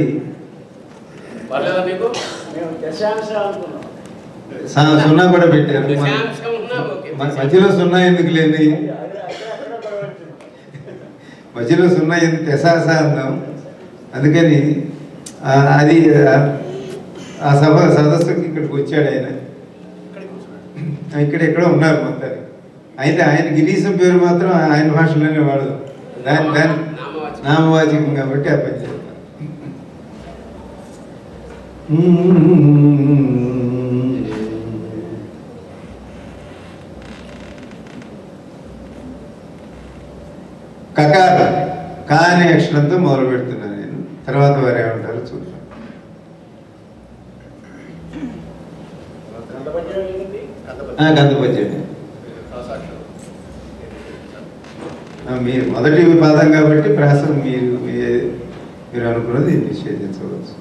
సున్నా కూడా పెట్టారు. మధ్యలో సున్నా ఎందుకు లేని, మధ్యలో సున్నా ఎందుకు తెసాస అందాం. అందుకని అది ఆ సదస్సుకి ఇక్కడికి వచ్చాడు ఆయన. ఇక్కడెక్కడో ఉన్నారు మొత్తానికి. అయితే ఆయన గిరీశం పేరు మాత్రం ఆయన భాషలోనే వాడదు, దాని నామవాచకం కాబట్టి ఆ పని చేస్తాం. కకార కా అనే అక్షరంతో మొదలు పెడుతున్నాను నేను. తర్వాత వారు ఏమంటారో చూద్దాం. కందపద్యం మీరు మొదటి పాదం కాబట్టి ప్రాసం మీరు అనుకున్నది నిషేధించవచ్చు.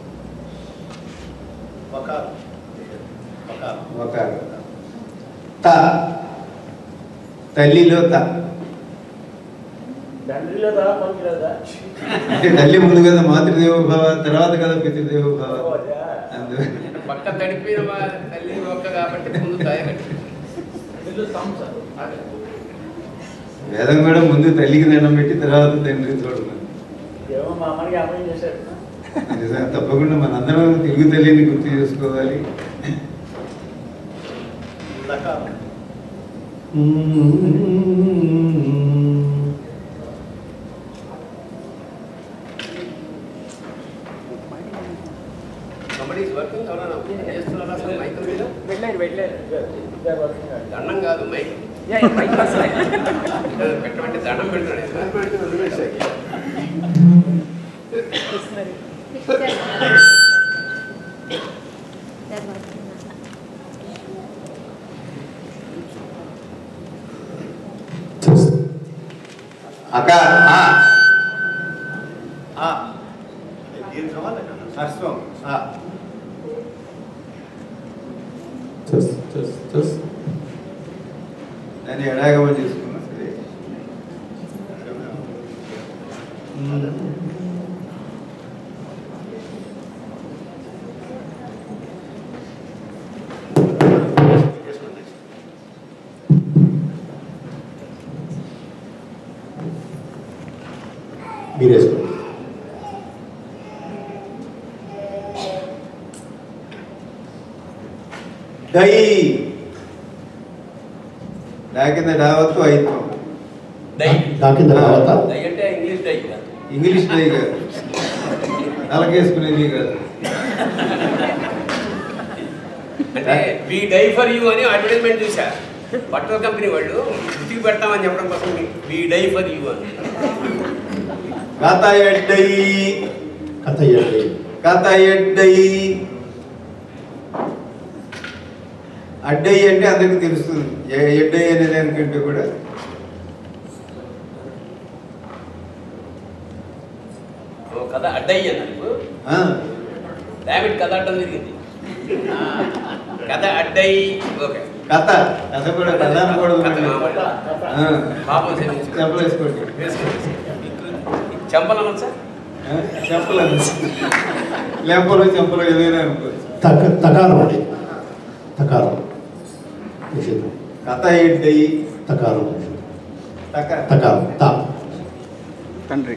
తల్లిలో అంటే తల్లి ముందు కదా మాతృదేవోభావ, తర్వాత కదా పితృదేవోభావ. వేదం కూడా ముందు తల్లికి దండం పెట్టి తర్వాత తండ్రి చూడమని. తప్పకుండా మనందరం తెలుగు తల్లిని గుర్తు చేసుకోవాలి. దండం కాదు మైక్ పెట్టమంటే దండం పెడతాడు. అక హర్స్వం దాన్ని ఎడాగమని చేసుకున్నా సరే. మీరేసుకోండి. దై కింద డావత్తు అయితం. ఇంగ్లీష్ దై కాదు, తలకేసుకునేది కాదు. అంటే వి డై ఫర్ యూ అని అడ్వర్టైజ్మెంట్ చూసా బట్టల కంపెనీ వాళ్ళు, ఉతికి పెడతామని చెప్పడం కోసం వి డై ఫర్ యూ అని. కథయడ్డై అడ్డై అంటే అందరికి తెలుస్తుంది. ఎడ్డై అనే దానికంటే కూడా కథ అడ్డై అన్నారు. కథ అడ్డం జరిగింది. కథ అడ్డై ఓకే. కథ కూడా కథ అనకూడదు. చెప్పలేసుకోండి. చెంపలు సార్, చెంపలు లెంపలు చెంపలు ఏదైనా అనుకోవచ్చు. తకారం అండి, తకారం కథ ఎడ్డై తకారం తకారం తా తండ్రి.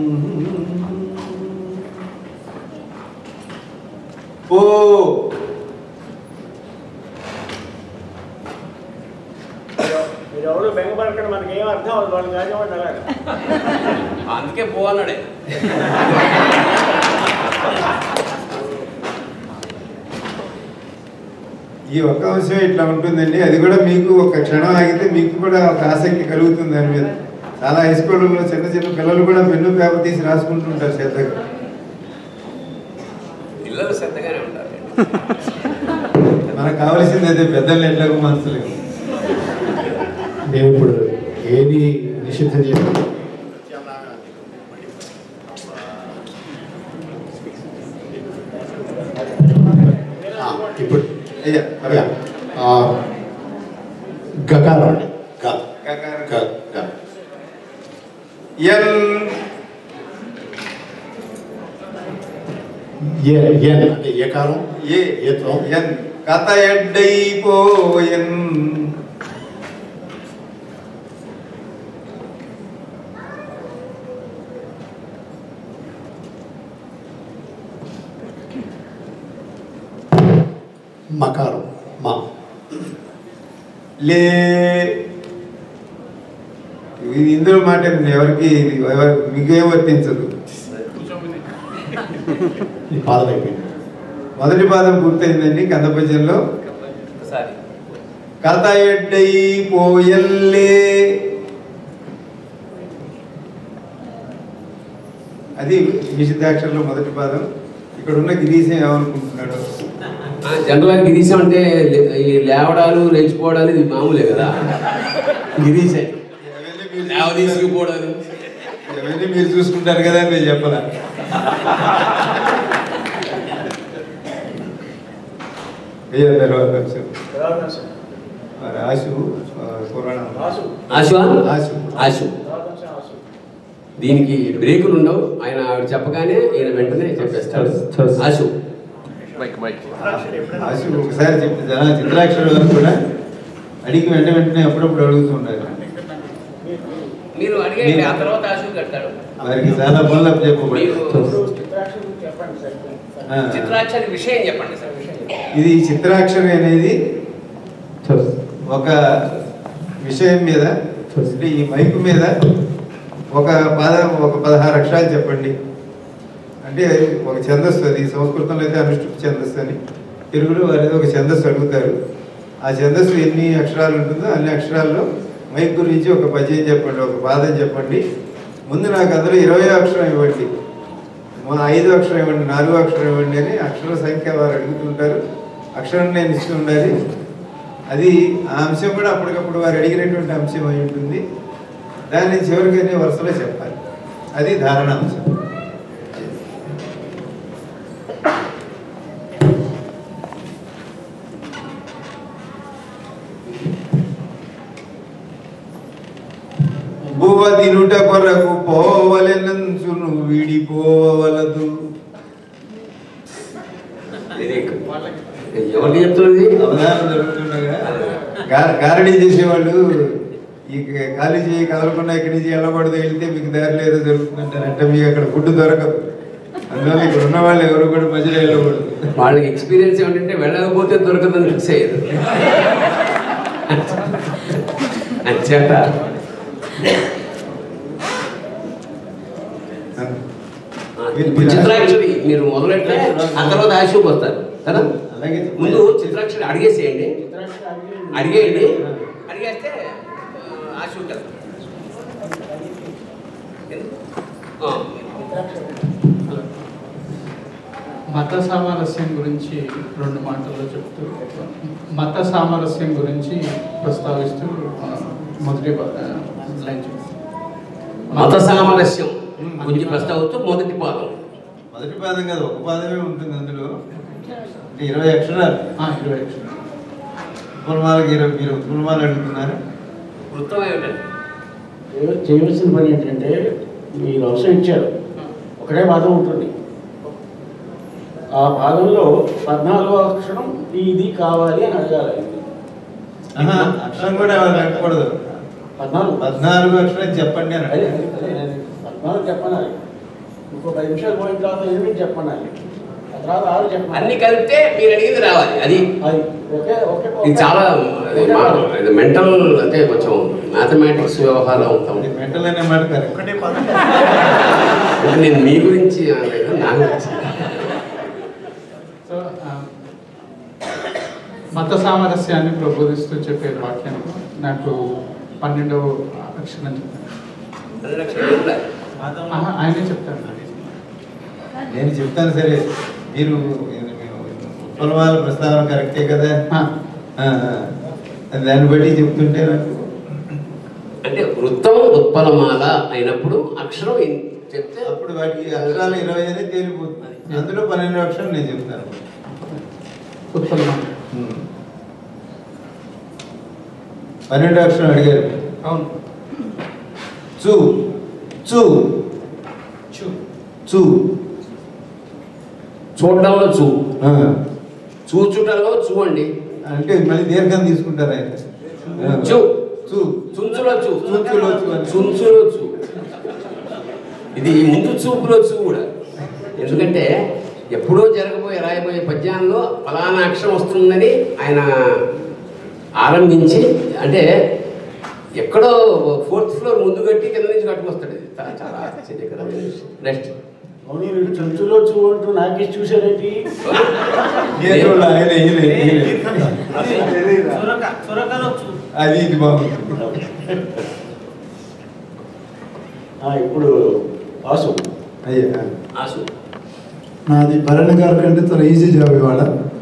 ఓ మీరు ఎవరు బెంగపడకండి, మనకి ఏం అర్థం అవుతుంది, వాళ్ళు కాజేవాడు అలాగా. అందుకే పోవాలన్నాడే. ఈ ఒక్క అంశం ఇట్లా ఉంటుందండి. అది కూడా మీకు ఒక క్షణం ఆగితే మీకు కూడా ఒక ఆసక్తి కలుగుతుంది దాని మీద. చాలా హై స్కూళ్ళలో చిన్న చిన్న పిల్లలు కూడా పెన్ను పేపర్ తీసి రాసుకుంటుంటారు శ్రద్ధగా. పిల్లలు శ్రద్ధగానే ఉంటారు. మనకు కావాల్సింది అదే, పెద్దలు ఎట్లాగో మనసులేదు. మేము ఇప్పుడు ఏది నిషిద్ధం చేస్తాం? ఇప్పుడు గకారం అండి. అంటే ఏకారం ఏతో ఎన్ కథ ఎడ్డైపోయన్. మకారం మా లే. ఇది ఇందులో మాట ఎవరికి మీకేం వర్తించదు. పాదం అయిపోయింది. మొదటి పాదం పూర్తయిందండి కందపద్యంలో. కథ ఎడ్డైపోయల్లే, అది నిషిద్ధాక్షరంలో మొదటి పాదం. ఇక్కడ ఉన్న గిరీశం ఏమనుకుంటున్నాడు? జనరల్గా గిరీశం అంటే ఈ లేవడాలు లేచిపోవడాలు ఇది మామూలే కదా. గిరీశం లేవ తీసుకుపోవడాలు అవన్నీ మీరు చూసుకుంటారు కదా, నేను చెప్పాల. తర్వాత ఆశు పురాణం. ఆశు దీనికి బ్రేకులు ఉండవు. ఆయన ఆవిడ చెప్పగానే ఈయన వెంటనే చెప్పేస్తాడు. ఆశు ఆశు ఒకసారి చెప్తే జన చిత్రాక్షరాలు కూడా అడిగి వెంటనే అప్పుడప్పుడు అడుగుతుండాలి. మీరు అడిగండి, ఆ తర్వాత ఆశు కడతాడు. వారికి చాలా పనులు చెప్పబడి. చిత్రాక్షరి విషయం చెప్పండి సార్. ఇది చిత్రాక్షరి అనేది ఒక విషయం మీద, అంటే ఈ మైకు మీద ఒక 16 అక్షరాలు చెప్పండి అంటే ఒక ఛందస్సు. అది సంస్కృతంలో అయితే అనుష్ఠుప్ ఛందస్సు అని, తెలుగులో వారి ఒక ఛందస్సు అడుగుతారు. ఆ ఛందస్సు ఎన్ని అక్షరాలు ఉంటుందో అన్ని అక్షరాల్లో మైక్ గురించి ఒక పద్యం చెప్పండి, ఒక పాదం చెప్పండి. ముందు నాకు అందులో 20వ అక్షరం ఇవ్వండి, 5వ అక్షరం ఇవ్వండి, 4వ అక్షరం ఇవ్వండి అని అక్షర సంఖ్య వారు అడుగుతుంటారు. అక్షరం నేను ఇస్తూ ఉండాలి. అది ఆ అంశం కూడా అప్పటికప్పుడు వారు అడిగినటువంటి అంశం అయి ఉంటుంది. దాన్ని చివరికనే వరుసలో చెప్పాలి. అది ధారణాంశం. భువ తినుట కొరకు పోవలెనంచును విడిపోవలదు. ఎవరికి చెప్తున్నది? అవధానం జరుగుతుండగా గారడీ చేసేవాళ్ళు ఈ ఖాళీ చేయి కదలకుండా ఇక్కడి నుంచి వెళ్ళకూడదు, వెళ్తే మీకు దారి లేదో జరుగుతుందంటారు. అంటే మీకు అక్కడ ఫుడ్ దొరకదు. అందువల్ల ఇక్కడ ఉన్న వాళ్ళు ఎవరు కూడా మధ్యలో వెళ్ళకూడదు. వాళ్ళకి ఎక్స్పీరియన్స్ ఏమిటంటే వెళ్ళకపోతే దొరకదని ఫిక్స్ అయ్యారు. అంచేత చిత్రాక్షరి మీరు మొదలెట్టే ఆ తర్వాత ఆశకు వస్తారు కదా. ముందు చిత్రాక్షరి అడిగేసేయండి, అడిగేయండి, అడిగేస్తే ఆశ ఉంటుంది. మత సామరస్యం గురించి 2 మాటల్లో చెప్తూ, మత సామరస్యం గురించి ప్రస్తావిస్తూ మొదటి లైన్ చెప్తాను. మత సామరస్యం గురించి ప్రస్తావిస్తూ మొదటి పాదం. మొదటి పాదం కాదు, ఒక పాదమే ఉంటుంది అందులో. 20 అక్షరాలు. 20 అక్షరాలు. ఉత్పలమాలకి 20. మీరు ఉత్పలమాలు అడుగుతున్నారు. వృత్తం ఏమిటండి? చేయవలసిన పని ఏంటంటే మీరు అవసరం ఇచ్చారు, ఒకటే పాదం ఉంటుంది. ఆ పాదంలో 14వ అక్షరం ఇది కావాలి అని అడగాలి. అక్షరం కూడా అడగకూడదు. 14 అక్షరం చెప్పండి అని. మనం చెప్పనాలి. ఇంకో 10 నిమిషాలు పోయిన తర్వాత 8 చెప్పనాలి, ఆ తర్వాత 6 చెప్పాలి. అన్ని కలిపితే మీరు అడిగింది రావాలి. అది ఓకే ఓకే. ఇది చాలా మెంటల్, అంటే కొంచెం మ్యాథమెటిక్స్ వ్యవహారం ఉంటాం. మెంటల్ అనే మాట కరెక్ట్. అంటే నేను మీ గురించి నా గురించి. సో మత సామరస్యాన్ని ప్రబోధిస్తూ చెప్పే వాక్యం నాకు 12వ అక్షరం చెప్పాను. ఆయనే చెప్తాను. నేను చెప్తాను సరే. మీరు ఉత్పలమాల ప్రస్తావన కరెక్టే కదా, దాన్ని బట్టి చెప్తుంటే నాకు అంటే వృత్తం ఉత్పలమాల అయినప్పుడు అక్షరం చెప్తే అప్పుడు వాటికి అక్షరాలు 20 అనేది తేలిపోతుంది. అందులో 12 అక్షరం నేను చెప్తాను. ఉత్పలమాల 12 అక్షరం అడిగారు. అవును. చూ చూ చూ చూ చూడడంలో చూ, చూచుటలో చూ అండి. అంటే మళ్ళీ దీర్ఘం తీసుకుంటారు ఆయన. చూ చూ చుంచులో చూ, చుంచులో చూ, చుంచులో చూ. ఇది ముందు చూపులో చూ కూడా. ఎందుకంటే ఎప్పుడో జరగబోయే రాయబోయే పద్యాల్లో ఫలానా అక్షరం వస్తుందని ఆయన ఆరంభించి, అంటే ఎక్కడో 4th ఫ్లోర్ ముందు కట్టి కింద నుంచి కట్టుకొస్తాడు. ఇది చాలా ఆశ్చర్యకరమైన విషయం. నెక్స్ట్ అవును, వీడు చెంచులో చూ అంటూ నాకే చూసారేంటి? అది ఇది బాగుంది. ఇప్పుడు ఆసు అయ్యా ఆసు. నాది భరణి గారి కంటే చాలా ఈజీ జాబ్ ఇవాళ.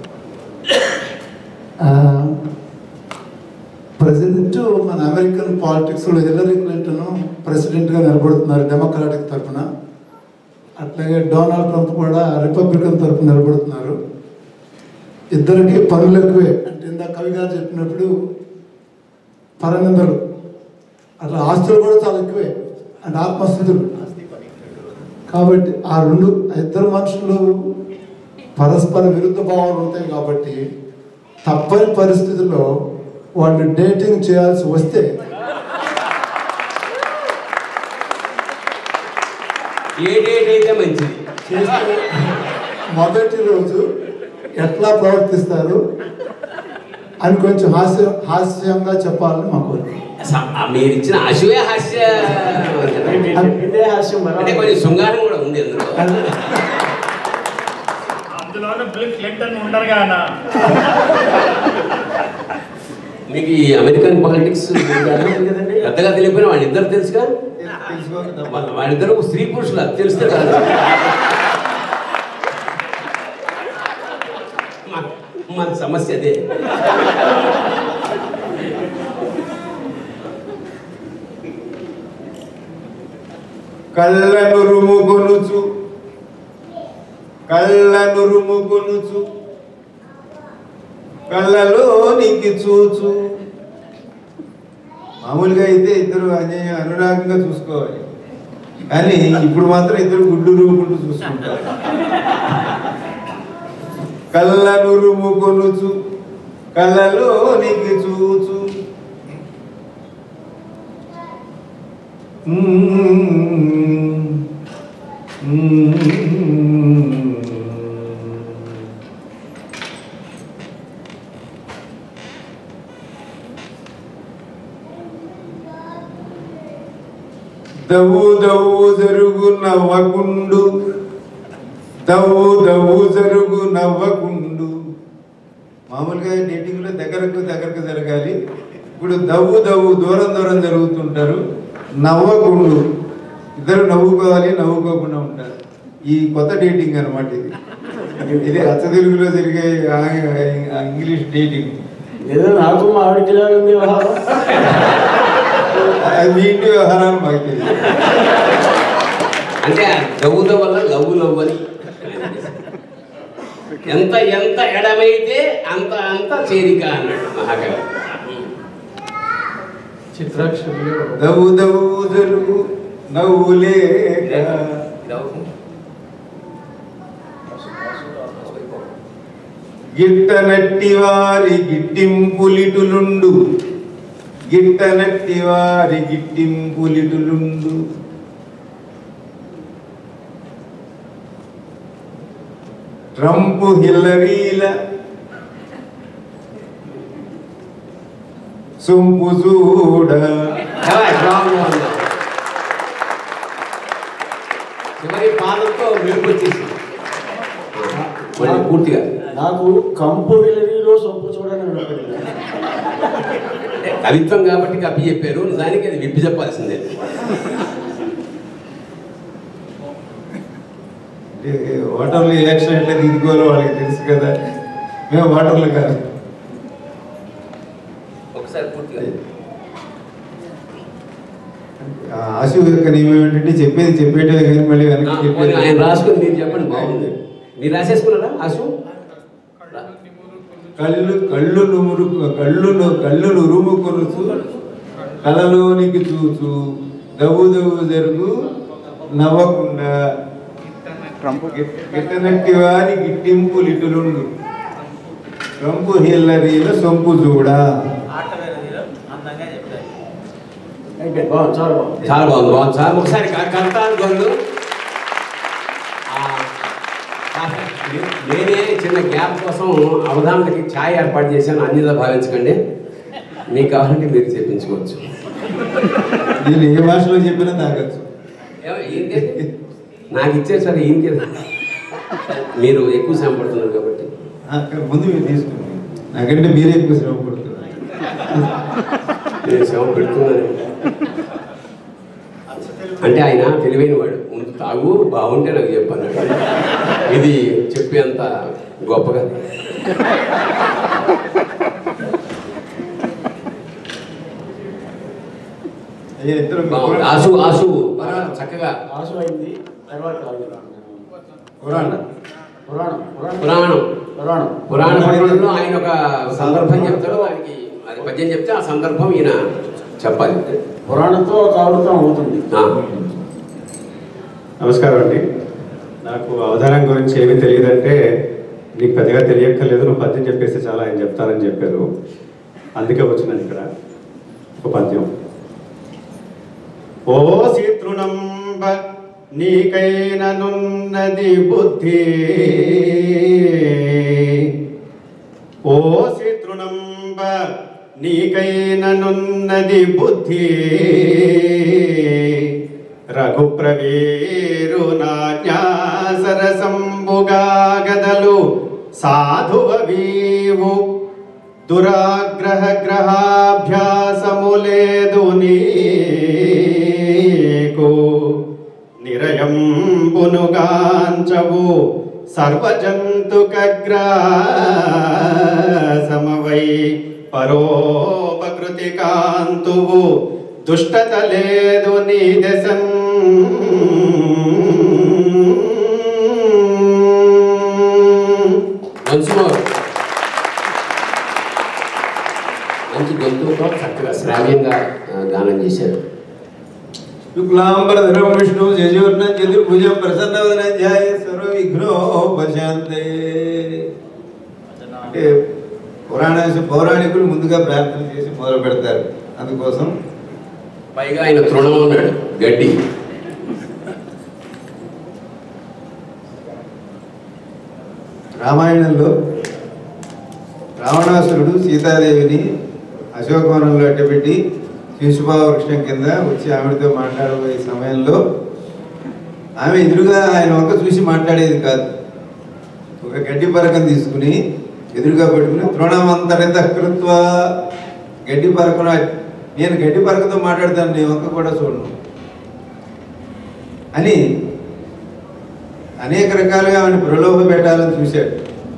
ప్రెసిడెంట్ మన అమెరికన్ పాలిటిక్స్లో హిల్లరీ క్లింటన్ ప్రెసిడెంట్గా నిలబడుతున్నారు డెమోక్రాటిక్ తరఫున. అట్లాగే డొనాల్డ్ ట్రంప్ కూడా రిపబ్లికన్ తరఫున నిలబడుతున్నారు. ఇద్దరికి పనులు ఎక్కువే. అంటే ఇందాక కవి గారు చెప్పినప్పుడు పరనిందలు, అట్లా ఆస్తులు కూడా చాలా ఎక్కువే, అంటే ఆత్మస్థితులు. కాబట్టి ఆ ఇద్దరు మనుషులు పరస్పర విరుద్ధ భావాలు ఉంటాయి. కాబట్టి తప్పని పరిస్థితుల్లో వాళ్ళు డేటింగ్ చేయాల్సి వస్తే ఏ డేట్ అయితే మంచిది చేస్తే మొదటి రోజు ఎట్లా ప్రవర్తిస్తారు అని కొంచెం హాస్యంగా చెప్పాలని మా కోరిక. మీరు ఇచ్చిన ఆశువే హాస్య, అంటే కొంచెం శృంగారం కూడా ఉంది అందులో. అందులోనే బిల్ క్లింటన్ ఉండరుగా అన్న. మీకు ఈ అమెరికన్ పాలిటిక్స్ పెద్దగా తెలియకపోయినా వాళ్ళిద్దరు తెలుసుగా. వాళ్ళిద్దరు స్త్రీ పురుషులు అది తెలిస్తే కాదు. మన సమస్య అదే. కళ్ళ నురుము కొనుచు కళ్ళలోనికి చూచు. మామూలుగా అయితే ఇద్దరు అనురాగంగా చూసుకోవాలి, కానీ ఇప్పుడు మాత్రం ఇద్దరు గుడ్లు రూపుకుంటూ చూసుకుంటారు. కళ్ళ నురుము కొనుచు కళ్ళలోనికి చూచు. దవ్వు దవ్వు జరుగు నవ్వకుండు, దవ్వు దవ్వు జరుగు నవ్వకుండు. మామూలుగా డేటింగ్లో దగ్గరకు జరగాలి. ఇప్పుడు దవ్వు దవ్వు దూరం జరుగుతుంటారు. నవ్వకుండు, ఇద్దరు నవ్వుకోవాలి, నవ్వుకోకుండా ఉంటారు. ఈ కొత్త డేటింగ్ అనమాట ఇది. ఇది అచ్చ తెలుగులో జరిగే ఇంగ్లీష్ డేటింగ్. ఏదో నాకు మా ఆవిడకి ఉంది వ్యవహారం. మీ ఇంటి వ్యవహారాలు మాకు తెలియదు. అంటే దవ్వుల వల్ల లవ్వు అని ఎంత ఎడమైతే అంత చేరిక అన్నాడు మహాకవి. చిత్రాక్షరులు దవ్వు దవ్వు జరుగు నవ్వులే గిట్టనట్టి వారి గిట్టింపులిటులుండు, గిట్టనట్టి వారి గిట్టింపులిటులుండు. ట్రంప్ హిల్లరీల సొంపు చూడ. చివరి పాదంతో మెరుపు వచ్చేసి పూర్తిగా నాకు కంపు హిల్లరీలో సొంపు చూడని కవిత్వం కాబట్టి కప్పి చెప్పారు, నిజానికి అది విప్పి చెప్పాల్సిందే. ఓటర్లు ఎలక్షన్ ఎట్లా దిగుకోవాలో వాళ్ళకి తెలుసు కదా, మేము ఓటర్లు కాదు. ఒకసారి పూర్తిగా ఆశు యొక్క నియమం ఏంటంటే చెప్పేటే కానీ మళ్ళీ వెనక్కి ఆయన రాసుకొని మీరు చెప్పండి, బాగుంది. మీరు రాసేసుకున్నారా ఆశు? కళ్ళు నురుము కొనుచు కలలోనికి చూచు దవ్వు జరుగు నవ్వకుండా గిట్టనట్టి వారి గిట్టింపు లిటులుండు ట్రంపు హిల్లరీల సొంపు చూడ. చాలా బాగుంది సార్. ఒకసారి కడతాను గొల్లు. నేనే చిన్న గ్యాప్ కోసం అవధానులకి ఛాయ్ ఏర్పాటు చేశాను, అన్నిలా భావించకండి. మీకు కావాలంటే మీరు చెప్పించుకోవచ్చు. నేను ఏ భాషలో చెప్పినా తాగచ్చు. నాకు ఇచ్చారు సార్, ఏం కదా మీరు ఎక్కువ శ్రమ పడుతున్నారు కాబట్టి. ముందు మీరు తీసుకోండి, నాకంటే మీరే ఎక్కువ శ్రమ పడుతున్నారు. నేను శ్రమ పెడుతున్నాను అంటే ఆయన తెలివైన వాడు. ముందు తాగు, బాగుంటే నాకు చెప్పాను. ఇది చెప్పేంత గొప్పగా. ఆసు ఆసు చక్కగా ఆసు అయింది. తర్వాత పురాణ పట్టణంలో ఆయన ఒక సందర్భం చెప్తాడు, ఆయనకి అది పద్యం చెప్తే ఆ సందర్భం ఈయన చెప్పాలి. పురాణంతో ఒక ఆవృతం అవుతుంది. నమస్కారం అండి. నాకు అవధానం గురించి ఏమీ తెలియదంటే, నీకు పెద్దగా తెలియక్కర్లేదు, నువ్వు పద్యం చెప్పేస్తే చాలా ఆయన చెప్తారని చెప్పారు. అందుకే వచ్చినాను ఇక్కడ. ఒక పద్యం. ఓ శత్రునంబ నీకైననున్నది బుద్ధి, ఓ శత్రునంబ నీకైననున్నది బుద్ధి, రఘుప్రవీరు నాజ్ఞాసరసంబుగా గదలు సాధువ వీవు, దురాగ్రహ గ్రహాభ్యాసములేదు నీకు, నిరయంబునుగాంచవు సర్వజంతుకగ్రాసమవై, పరోపకృతి కాంతువు దుష్టత లేదు నీ దశం. మంచి గొంతుతో చక్కగా శ్రావ్యంగా గానం చేశారు. శుక్లాంబరధరం విష్ణు జయజూర్ణ చతుర్భుజం ప్రసన్నవదనాధ్యాయ సర్వవిఘ్నోపశాంతే. అంటే పౌరాణికులు ముందుగా ప్రార్థన చేసి మొదలు పెడతారు. అందుకోసం పైగా ఆయన తృణం ఉన్నాడు, గడ్డి. రామాయణంలో రావణాసురుడు సీతాదేవిని అశోకవనంలో అట్టబెట్టి శిశుభావ వృక్షం కింద వచ్చి ఆవిడతో మాట్లాడబోయే సమయంలో ఆమె ఎదురుగా ఆయన వంక చూసి మాట్లాడేది కాదు. ఒక గడ్డి పరకం తీసుకుని ఎదురుగా పెట్టుకుని తృణమంతరిత కృత్వ, గడ్డి పరకను, నేను గడ్డి పరకతో మాట్లాడతాను, నీ వంక కూడా చూడను అని అనేక రకాలుగా ఆమెను ప్రలోభ పెట్టాలని చూశాడు.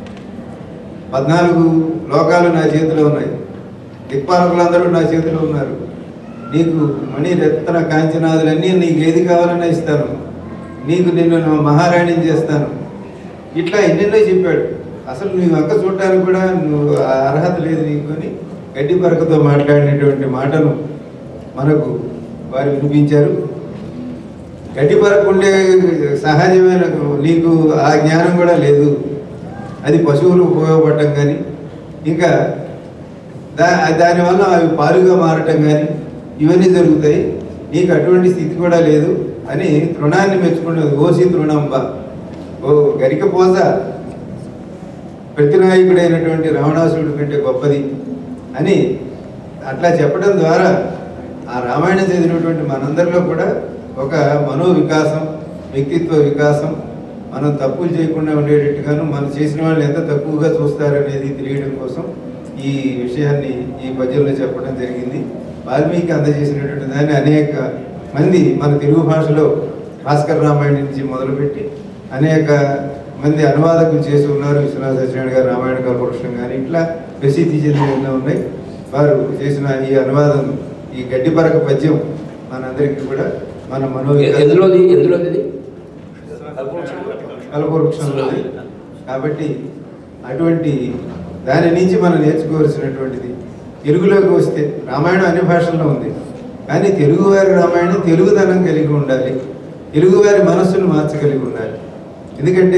14 లోకాలు నా చేతిలో ఉన్నాయి, దిక్పాలకులందరూ నా చేతిలో ఉన్నారు, నీకు మణి రత్న కాంచనాదులన్నీ నీకు ఏది కావాలన్నా ఇస్తాను, నిన్ను మహారాణిని చేస్తాను, ఇట్లా ఎన్నెన్నో చెప్పాడు. అసలు నువ్వు అక్క చూడటానికి కూడా నువ్వు అర్హత లేదు నీకు అని గడ్డి పరకతో మాట్లాడినటువంటి మాటను మనకు వారు వినిపించారు. గడ్డి పరకు ఉండే సహజమైన నీకు ఆ జ్ఞానం కూడా లేదు, అది పశువులు ఉపయోగపడటం కానీ ఇంకా దానివల్ల అవి పాలుగా మారటం కానీ ఇవన్నీ జరుగుతాయి, నీకు అటువంటి స్థితి కూడా లేదు అని తృణాన్ని మెచ్చుకున్నది. ఓసి తృణంబ, ఓ గరిక పోస ప్రతినాయకుడైనటువంటి రావణాసురుడి కంటే గొప్పది అని అట్లా చెప్పడం ద్వారా ఆ రామాయణం చదివినటువంటి మనందరిలో కూడా ఒక మనో వికాసం, వ్యక్తిత్వ వికాసం, మనం తప్పులు చేయకుండా ఉండేటట్టుగాను మనం చేసిన వాళ్ళు ఎంత తక్కువగా చూస్తారనేది తెలియడం కోసం ఈ విషయాన్ని ఈ పద్యంలో చెప్పడం జరిగింది. వాల్మీకి అందజేసినటువంటి దాన్ని అనేక మంది మన తెలుగు భాషలో భాస్కర రామాయణం నుంచి మొదలుపెట్టి అనేక మంది అనువాదకులు చేసి ఉన్నారు. విశ్వనాథ సత్యనారాయణ గారు రామాయణ కల్పవృక్షం కానీ ఇట్లా ప్రసిద్ధి చెందిన ఉన్నాయి. వారు చేసిన ఈ అనువాదం, ఈ గడ్డిపరక పద్యం మనందరికీ కూడా మన కల్పవృక్షంలో. కాబట్టి అటువంటి దాని నుంచి మనం నేర్చుకోవాల్సినటువంటిది తెలుగులోకి వస్తే రామాయణం అన్ని భాషల్లో ఉంది, కానీ తెలుగువారి రామాయణం తెలుగుదనం కలిగి ఉండాలి, తెలుగువారి మనస్సును మార్చగలిగి ఉండాలి. ఎందుకంటే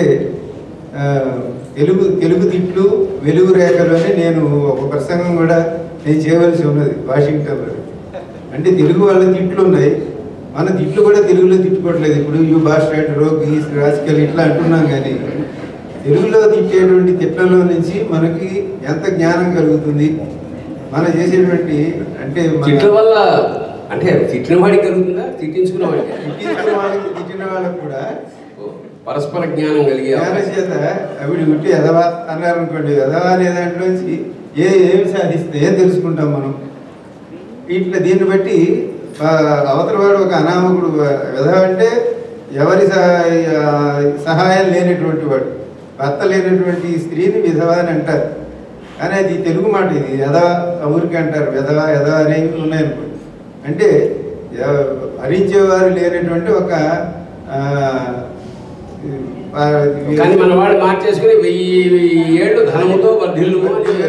తెలుగు తిట్లు వెలుగు రేఖలోనే నేను ఒక ప్రసంగం కూడా నేను చేయవలసి ఉన్నది వాషింగ్టన్లో. అంటే తెలుగు వాళ్ళ తిట్లు ఉన్నాయి, మన తిట్లు కూడా తెలుగులో తిట్టుకోవట్లేదు. ఇప్పుడు యూ బాస్టర్డ్, రోగ్, ఈస్, రాజకీయాలు ఇట్లా అంటున్నాం, కానీ తెలుగులో తిట్టేటువంటి తిట్లలో నుంచి మనకి ఎంత జ్ఞానం కలుగుతుంది, మనం చేసేటువంటి అంటే తిట్ల వల్ల అంటే తిట్టిన వాడికి కలుగుతుందా, తిట్టించుకున్న తిట్టిన వాళ్ళకి కూడా పరస్పర జ్ఞానం కలిగే చేత అవిడి ఉట్టి ఎదవా అన్నారు అనుకోండి, ఎదవా అనే దాంట్లోంచి ఏమి సాధిస్తే ఏం తెలుసుకుంటాం మనం. ఇట్లా దీన్ని బట్టి అవతల వాడు ఒక అనామకుడు, ఎదవ అంటే ఎవరి సహాయం లేనటువంటి వాడు, భర్త లేనటువంటి స్త్రీని విధవ అని అంటారు. కానీ అది తెలుగు మాట, ఇది ఎదవ ఊరికి అంటారు, ఎదవ అనేవి ఉన్నాయనుకోండి. అంటే భరించేవారు లేనటువంటి ఒక కానీ మన వాడు మార్చేసుకుని 1000 ఏళ్ళు ధనముతో వర్ధిల్లు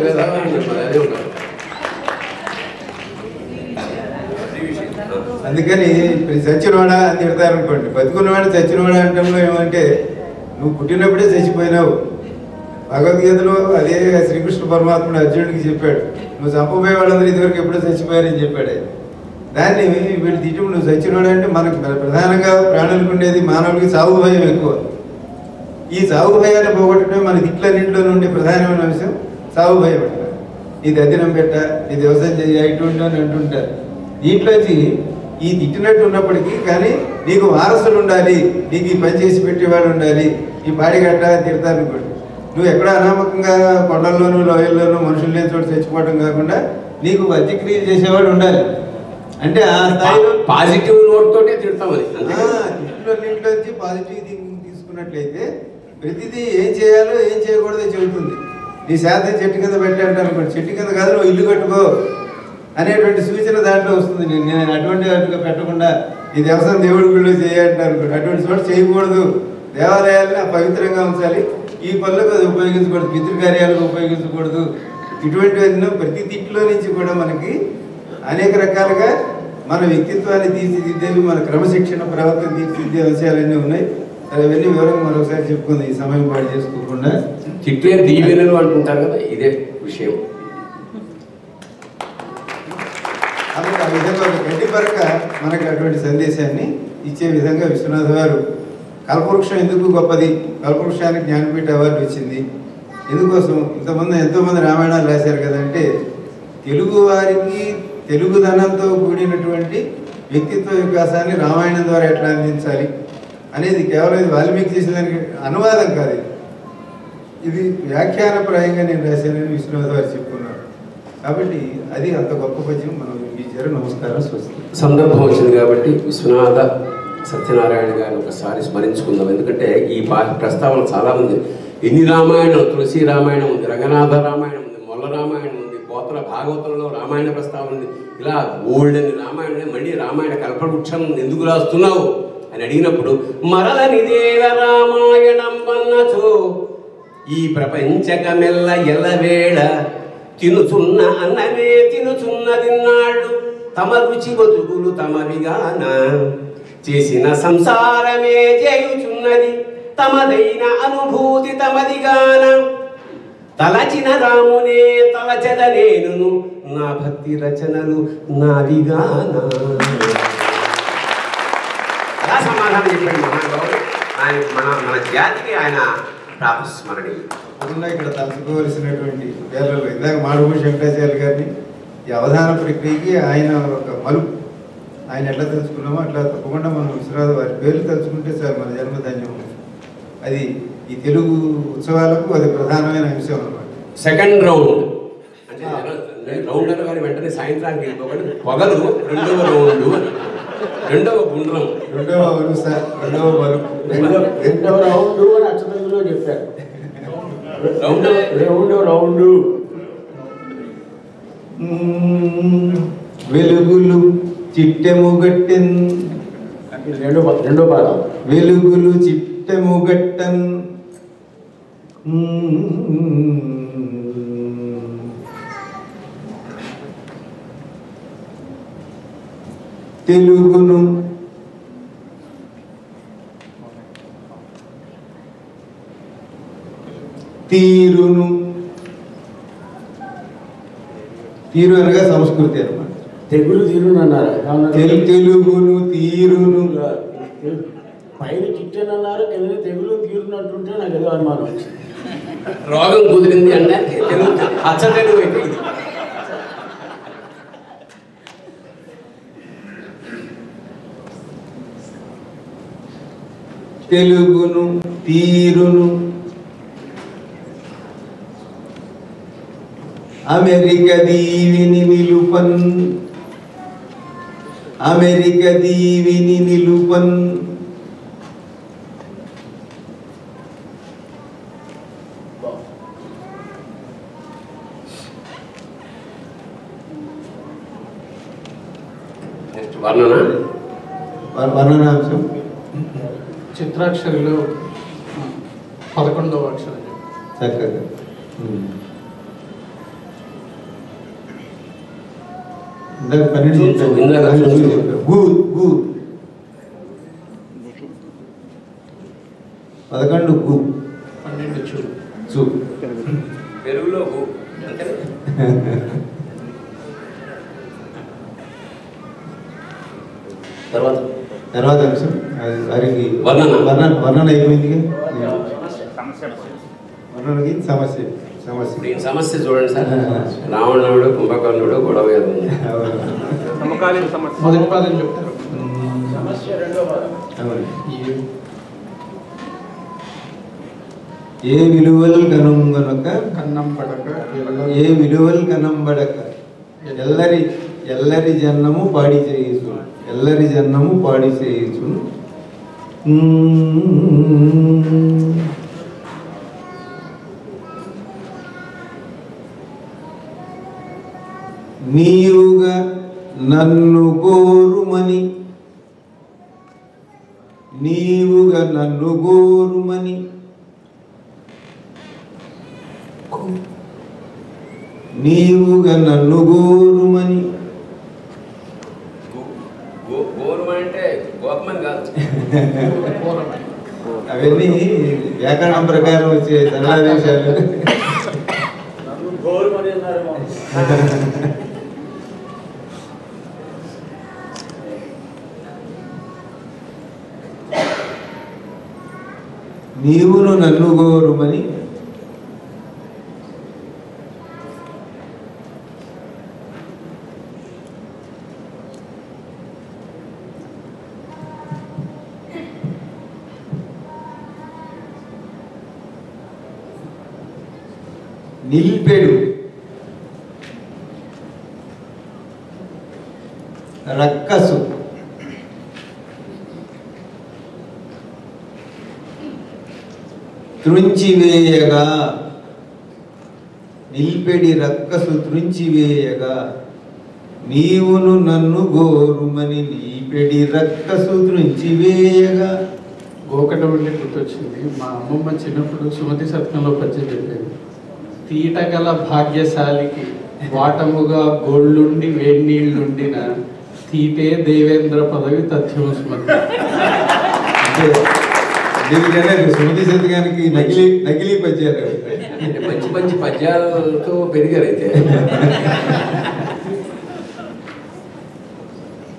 అందుకని ఇప్పుడు చచ్చినవాడా అని తిడతారు అనుకోండి. బతుకున్నవాడు చచ్చినవాడా అంటంలో ఏమంటే నువ్వు పుట్టినప్పుడే చచ్చిపోయినావు. భగవద్గీతలో అదే శ్రీకృష్ణ పరమాత్ముడు అర్జునుడికి చెప్పాడు, నువ్వు చంపబోయే వాళ్ళందరూ ఇదివరకు ఎప్పుడో చచ్చిపోయారని చెప్పాడు. దాన్ని వీళ్ళు తిట్టు నువ్వు చచ్చినవాడు అంటే మనకు ప్రధానంగా ప్రాణులకు ఉండేది మానవుడికి సాగు భయం ఎక్కువ. ఈ సాగు భయాన్ని పోగొట్టడం మన తిట్లన్నింటిలో నుండి ప్రధానమైన అంశం సాగు భయం అంటారు. నీ దద్దినం పెట్ట, నీ వ్యవసాయం చేయ, ఇటువంటి అని అంటుంటారు. దీంట్లోంచి ఈ తిట్టినట్టు ఉన్నప్పటికీ కానీ నీకు వారసులు ఉండాలి, నీకు ఈ పని చేసి పెట్టేవాడు ఉండాలి, ఈ పాడిగట్ట తిడతారు అనుకోండి. నువ్వు ఎక్కడ అనామకంగా కొండల్లోనూ లోయల్లోనూ మనుషులు లేని చోటు చచ్చిపోవడం కాకుండా నీకు అంత్యక్రియలు చేసేవాడు ఉండాలి. అంటే ఆ స్థాయిలో పాజిటివ్ నోట్ తోటే తిడతాం. అది తిట్లన్నింటిలోంచి పాజిటివ్ థింకింగ్ తీసుకున్నట్లయితే ప్రతిదీ ఏం చేయాలో ఏం చేయకూడదో చెబుతుంది. నీ శాతం చెట్టు కింద పెట్టాడు అనుకోండి, చెట్టు కింద కాదు నువ్వు ఇల్లు కట్టుకో అనేటువంటి సూచన దాంట్లో వస్తుంది. నేను అటువంటి వాటిగా పెట్టకుండా ఈ దేవస్థానం దేవుడి గుళ్ళు చేయాలంటే అనుకోండి, అటువంటి చోట చేయకూడదు. దేవాలయాలను పవిత్రంగా ఉంచాలి, ఈ పనులకు అది ఉపయోగించకూడదు, పితృకార్యాలకు ఉపయోగించకూడదు. ఇటువంటివన్నీ ప్రతి తిట్లో నుంచి కూడా మనకి అనేక రకాలుగా మన వ్యక్తిత్వాన్ని తీర్చిదిద్దేవి, మన క్రమశిక్షణ ప్రవర్తన తీర్చిదిద్దే విషయాలన్నీ ఉన్నాయి. అవన్నీ వివరంగా మరొకసారి చెప్పుకుంది ఈ సమయం పాటు చేసుకోకుండా. తిట్లే దీవెనలు అంటుంటారు కదా, ఇదే విషయం. కాబట్టి ఆ విధంగా ఒక గడ్డి పరక మనకు అటువంటి సందేశాన్ని ఇచ్చే విధంగా విశ్వనాథ గారు కల్పవృక్షం ఎందుకు గొప్పది, కల్పవృక్షానికి జ్ఞానపీఠ అవార్డు వచ్చింది ఎందుకోసం, ఎంతోమంది రామాయణాలు రాశారు కదంటే తెలుగు వారికి తెలుగుదనంతో కూడినటువంటి వ్యక్తిత్వ వికాసాన్ని రామాయణం ద్వారా ఎట్లా అందించాలి అనేది కేవలం ఇది వాల్మీకి చేసిన దానికి అనువాదం కాదు, ఇది వ్యాఖ్యానప్రాయంగా నేను రాశానని విశ్వనాథ్ గారు చెప్పుకున్నారు. కాబట్టి అది అంత గొప్ప పద్యం మనం ఇచ్చారు. నమస్కారం. సందర్భం వచ్చింది కాబట్టి విశ్వనాథ సత్యనారాయణ గారిని ఒకసారి స్మరించుకుందాం. ఎందుకంటే ఈ ప్రస్తావన చాలామంది, ఎన్ని రామాయణం, తులసి రామాయణం ఉంది, రంగనాథ రామాయణం ఉంది, మొల్ల రామాయణం ఉంది, పోతల భాగవతంలో రామాయణ ప్రస్తావన ఉంది, ఇలా గోల్డెన్ రామాయణం, మళ్ళీ రామాయణ కల్పవృక్షం ఎందుకు రాస్తున్నావు అని అడిగినప్పుడు మరలని దేవ రామాయణం వన్నచో ఈ ప్రపంచకమెల్ల ఎల్లవేళ తినుచున్న అన్నమే తినుచున్న తిన్నాళ్ళు తమ రుచి బతుకులు తమవిగాన చేసిన సంసారమే చేయుచున్నది తమదైన అనుభూతి తమదిగాన తలచిన రామునే తలచెద నేను నా భక్తి రచనలు నావిగాన. అలా సమాధానం చెప్పాడు మహానుభావుడు. ఆయన మన జాతికి ఆయన ప్రాతస్మరణీయం. తప్పకుండా ఇక్కడ తలుచుకోవలసినటువంటి వేళల్లో ఇందాక మాడుమూడి శంకరాచార్య గారిని ఈ అవధాన ప్రక్రియకి ఆయన ఒక మలుపు. ఆయన ఎట్లా తెలుసుకున్నామో అట్లా తప్పకుండా మనం విశ్వనాథ వారి పేర్లు తలుచుకుంటే సార్ మన జన్మధన్యం. అది ఈ తెలుగు ఉత్సవాలకు అది ప్రధానమైన అంశం అన్నమాట. సెకండ్ రౌండ్ అంటే రౌండ్ అని వారి వెంటనే సాయంత్రానికి వెళ్ళిపోకండి. పగలు రెండవ రౌండ్, రెండవ గుండ్రం, రెండవ మలుపు సార్, రెండవ మలుపు, రెండవ రౌండ్ అని అచ్చతెలుగులో చెప్పారు. రౌండ్ వెలుగులు చిట్టెముగట్టెన్, రెండో పాదం. వెలుగులు చిట్టెముగట్టన్ తెలుగును తీరును, తీరు అనగా సంస్కృతి అన్నమాట. తెగులు తీరును అన్నారు. తెలుగును తీరును, పైన చిట్టని అన్నారు, కింద తెగులు తీరునట్టుంటే నాకు ఏదో అనుమానం వచ్చింది. రోగం కుదిరింది అంటే అచ్చ తెలుగు అయితే ఇది. తెలుగును తీరును అమెరిక దీవిని నిలుపన్, అమెరిక దీవిని నిలుపన్ వర్ణనాంశం. చిత్రాక్షరిలో 11వ అక్షరం చక్కగా ఇందాక 12 గు గు 11 గు 12 చూ పెరుగులో తర్వాత అంశం వారికి వర్ణన అయిపోయింది. వర్ణనకి సమస్య దీని సమస్య చూడండి సార్. రావణుడు కుంభకర్ణుడు గొడవ మొదటి పాదం చెప్తారు. సమస్య రెండో పాదం. ఏ విలువలు కనుగొనక కన్నం పడక, ఏ విలువలు కనంబడక ఎల్లరి జన్నము పాడి చేయుచు, ఎల్లరి జన్నము పాడి చేయుచు నీవుగా నన్ను కోరుమని, నీవుగా నన్ను కోరుమని నీవుగా నన్ను గోరుమని. అంటే గోపమని కాదు, అవన్నీ వ్యాకరణం ప్రకారం వచ్చే సన్నాదేశాలు. నీవును నన్ను గోరుమని నిల్పెడు రక్కసు త్రుంచివేయగా, నిల్పెడి రక్కసు త్రుంచివేయగా నీవును నన్ను గోరుమని, నీపెడి రక్కసు త్రుంచివేయగా. గోకటం అంటే గుర్తొచ్చింది. మా అమ్మమ్మ చిన్నప్పుడు సుమతి సత్కంలో పద్యం చెప్పేది. తీటగల భాగ్యశాలికి వాటముగా గోళ్ళుండి వేడినీళ్ళుండిన తీటే దేవేంద్ర పదవి తథ్యము సుమతి. సుమతి సత్కానికి నకిలీ పద్యాలు, మంచి మంచి పద్యాలతో పెరిగారు అయితే.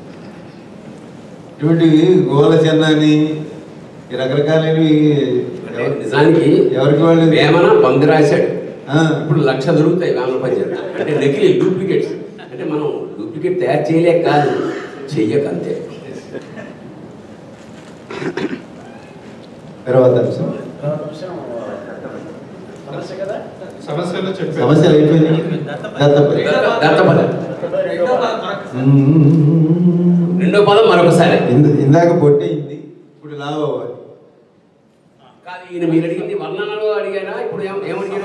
ఇటువంటివి గోల చెన్నాని రకరకాలైనవి నిజానికి ఎవరికి వాళ్ళు వేమన 100 రాశాడు. ఇప్పుడు 1,00,000 దొరుకుతాయి వేమన పద్యాలు. అంటే నకిలీ డూప్లికేట్స్. అంటే మనం డూప్లికేట్ తయారు చేయలేక కాదు, చెయ్యక అంతే. తర్వాత అంశం సమస్యలో చెప్పారు. సమస్యలు అయిపోయినాయి. దత్తపద రెండో పదం మరొకసారి. ఇందాక పొట్టయింది, ఇప్పుడు లావు అవ్వాలి. కాదు, ఈయన మీరు అడిగింది వర్ణనలో అడిగారా? ఇప్పుడు ఏమడిగారు?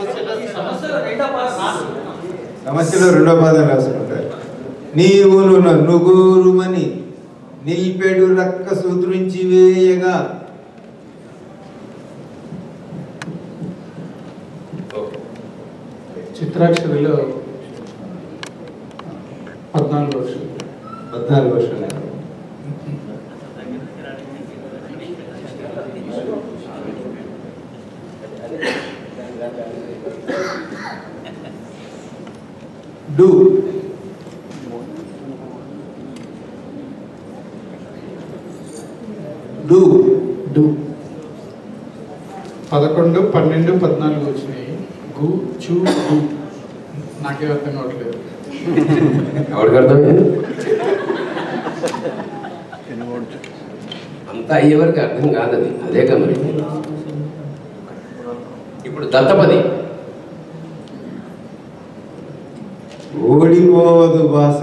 సమస్యలో రెండో పాదం రాసుకుంటారు. నీవును నన్ను గోరుమని నిల్పెడు రక్క సూత్రించి వేయగా. చిత్రాక్షరిలో 14 వర్షాలు. 14 వర్షాలు. డు డు డు 11, 12, 14 వచ్చినాయి. గు చూ డు నాకే అర్థం కావట్లేదు. ఎవరికి అర్థమైంది? అంతా అయ్యేవరకు అర్థం కాదది. అదే మరి. ఇప్పుడు దత్తపది. ఓడిపోవదు భాష